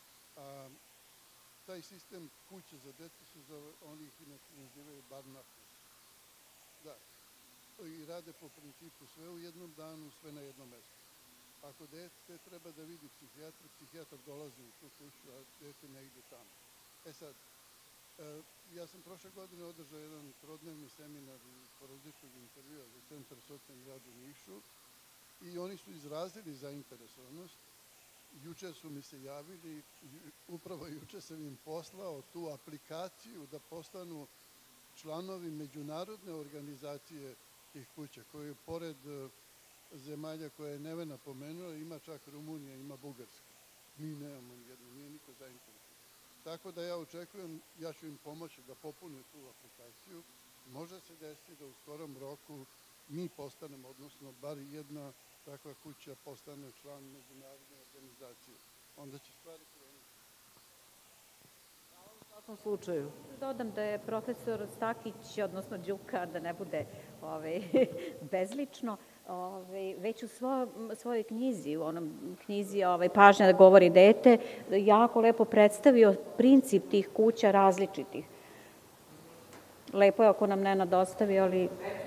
[SPEAKER 9] taj sistem kuće za decu se zove, oni ih inače nazivaju Barnahus. Da, i rade po principu sve u jednom danu, sve na jednom mestu. Ako dete treba da vidi psihijatra, psihijatar dolazi u tu kuću, a dete ne ide tamo. E sad, ja sam prošle godine održao jedan trodnevni seminar porodičnog intervjua za Centar socijalni rad u Nišu i oni su izrazili zainteresovanost. Juče su mi se javili, upravo juče sam im poslao tu aplikaciju da postanu članovi međunarodne organizacije tih kuća, koje pored zemalja koje je Nevena pomenula, ima čak Rumunija, ima Bugarska. Mi nemamo nijedno, nije niko zainteresovan. Tako da ja očekujem, ja ću im pomoći da popune tu aplikaciju. Može se desiti da u skorom roku mi postanemo, odnosno bar jedna takva kuća postane član međunarodne organizacije. Onda će stvari krenuti.
[SPEAKER 1] Hvala u svakom slučaju.
[SPEAKER 18] Dodam da je profesor Stakić, odnosno Đuka, da ne bude bezlično, već u svojoj knjizi, u onom knjizi Pažnja da govori dete, jako lepo predstavio princip tih kuća različitih. Lepo je ako nam Nena dostavi, ali...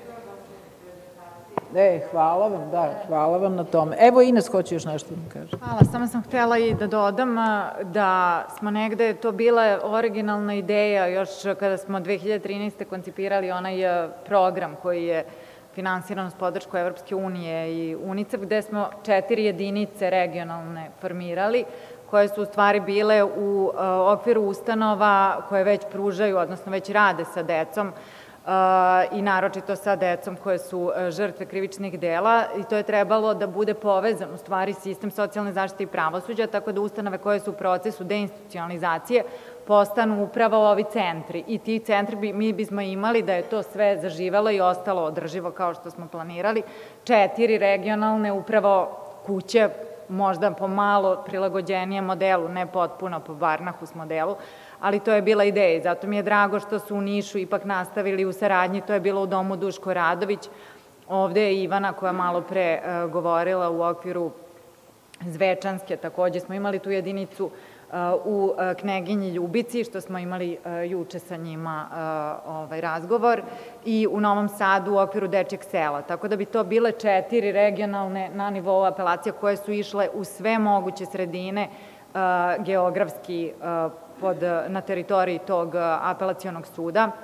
[SPEAKER 1] E, hvala vam, da, hvala vam na tome. Evo, Ines hoće još nešto da kaže.
[SPEAKER 11] Hvala, samo sam htjela i da dodam da smo negde, to bila originalna ideja još kada smo dve hiljade trinaeste. koncipirali onaj program koji je finansiran uz podršku Evropske unije i UNICEF, gde smo četiri jedinice regionalne formirali, koje su u stvari bile u okviru ustanova koje već pružaju, odnosno već rade sa decom i naročito sa decom koje su žrtve krivičnih dela i to je trebalo da bude povezan u stvari sistem socijalne zaštite i pravosuđa, tako da ustanove koje su u procesu deinstitucionalizacije postanu upravo ovi centri i ti centri mi bismo imali da je to sve zaživelo i ostalo održivo kao što smo planirali. Četiri regionalne upravo kuće, možda po malo prilagođenijem modelu, ne potpuno po Barnahus modelu, ali to je bila ideja i zato mi je drago što su u Nišu ipak nastavili u saradnji, to je bilo u domu Duško Radović, ovde je Ivana koja malo pre govorila u okviru Zvečanske, takođe smo imali tu jedinicu u Kneginji Ljubici, što smo imali juče sa njima razgovor, i u Novom Sadu u okviru Dečjeg sela. Tako da bi to bile četiri regionalne na nivou apelacija koje su išle u sve moguće sredine geografski na teritoriji tog apelacionog suda.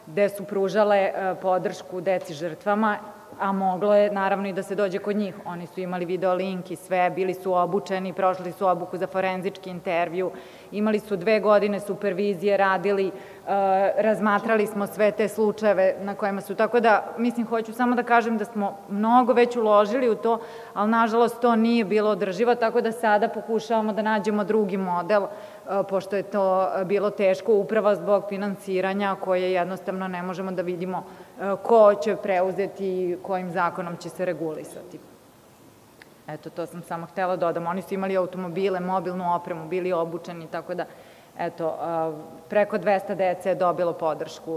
[SPEAKER 20] gde su pružale podršku deci žrtvama, a moglo je naravno i da se dođe kod njih. Oni su imali video link i sve, bili su obučeni, prošli su obuku za forenzički intervju, imali su dve godine supervizije, radili, razmatrali smo sve te slučajeve na kojima su, tako da, mislim, hoću samo da kažem da smo mnogo već uložili u to, ali nažalost to nije bilo održivo, tako da sada pokušavamo da nađemo drugi model, pošto je to bilo teško upravo zbog finansiranja koje jednostavno ne možemo da vidimo ko će preuzeti i kojim zakonom će se regulisati. Eto, to sam samo htela da dodam. Oni su imali automobile, mobilnu opremu, bili obučeni, tako da, eto, preko dvesta dece je dobilo podršku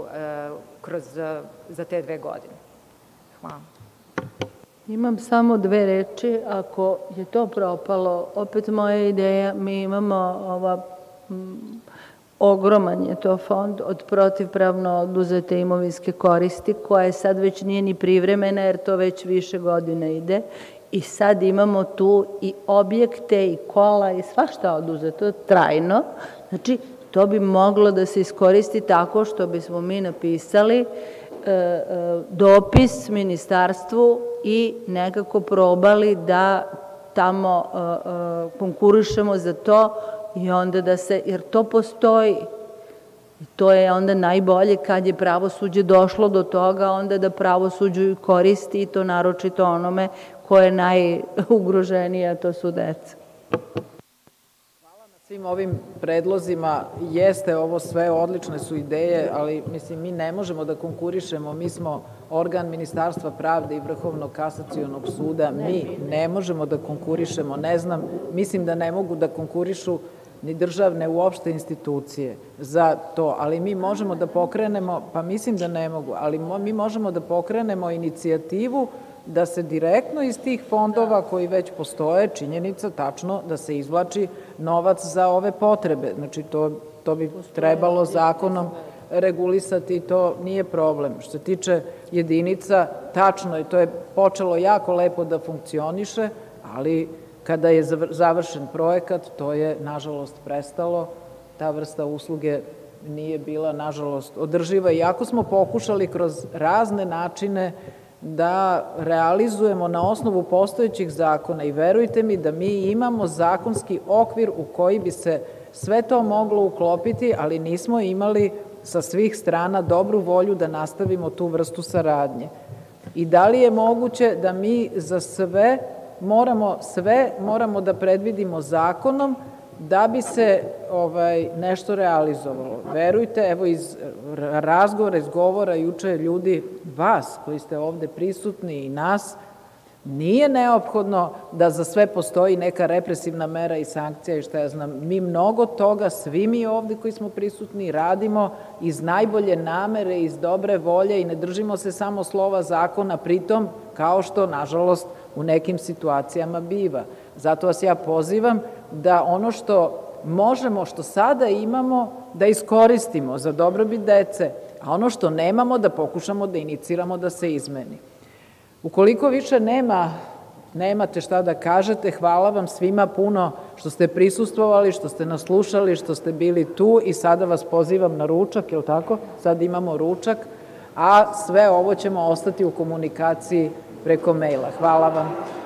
[SPEAKER 20] za te dve godine. Hvala.
[SPEAKER 2] Imam samo dve reči. Ako je to propalo, opet moja ideja, mi imamo ova ogroman je to fond od protivpravno oduzete imovinske koristi, koja sad već nije ni privremena, jer to već više godina ide. I sad imamo tu i objekte i kola i svašta oduzeto trajno. Znači, to bi moglo da se iskoristi tako što bismo mi napisali dopis ministarstvu i nekako probali da tamo konkurišemo za to i onda da se, jer to postoji. To je onda najbolje kad je pravosuđe došlo do toga, onda da pravosuđu koristi i to naročito onome koje je najugroženije, a to su deca.
[SPEAKER 1] Hvala na svim ovim predlozima. Jeste ovo sve, odlične su ideje, ali mislim mi ne možemo da konkurišemo. Mi smo organ Ministarstva pravde i Vrhovnog kasacionog suda. Mi ne možemo da konkurišemo. Ne znam, mislim da ne mogu da konkurišu ni državne uopšte institucije za to, ali mi možemo da pokrenemo, pa mislim da ne mogu, ali mi možemo da pokrenemo inicijativu da se direktno iz tih fondova koji već postoje, činjenica tačno, da se izvlači novac za ove potrebe. Znači, to bi trebalo zakonom regulisati i to nije problem. Što se tiče jedinica, tačno je, to je počelo jako lepo da funkcioniše, ali kada je završen projekat, to je, nažalost, prestalo. Ta vrsta usluge nije bila, nažalost, održiva. Iako smo pokušali kroz razne načine da realizujemo na osnovu postojećih zakona i verujte mi da mi imamo zakonski okvir u koji bi se sve to moglo uklopiti, ali nismo imali sa svih strana dobru volju da nastavimo tu vrstu saradnje. I da li je moguće da mi za sve moramo sve moramo da predvidimo zakonom da bi se nešto realizovalo. Verujte, evo iz razgovora, iz govora juče ljudi, vas koji ste ovde prisutni i nas, nije neophodno da za sve postoji neka represivna mera i sankcija i šta ja znam. Mi mnogo toga, svi mi ovde koji smo prisutni, radimo iz najbolje namere, iz dobre volje i ne držimo se samo slova zakona, pritom kao što, nažalost, u nekim situacijama biva. Zato vas ja pozivam da ono što možemo, što sada imamo, da iskoristimo za dobrobit dece, a ono što nemamo da pokušamo da iniciramo da se izmeni. Ukoliko više nema, nemate šta da kažete, hvala vam svima puno što ste prisustvovali, što ste nas slušali, što ste bili tu i sada vas pozivam na ručak, je li tako? Sad imamo ručak, a sve ovo ćemo ostati u komunikaciji preko maila. Hvala vam.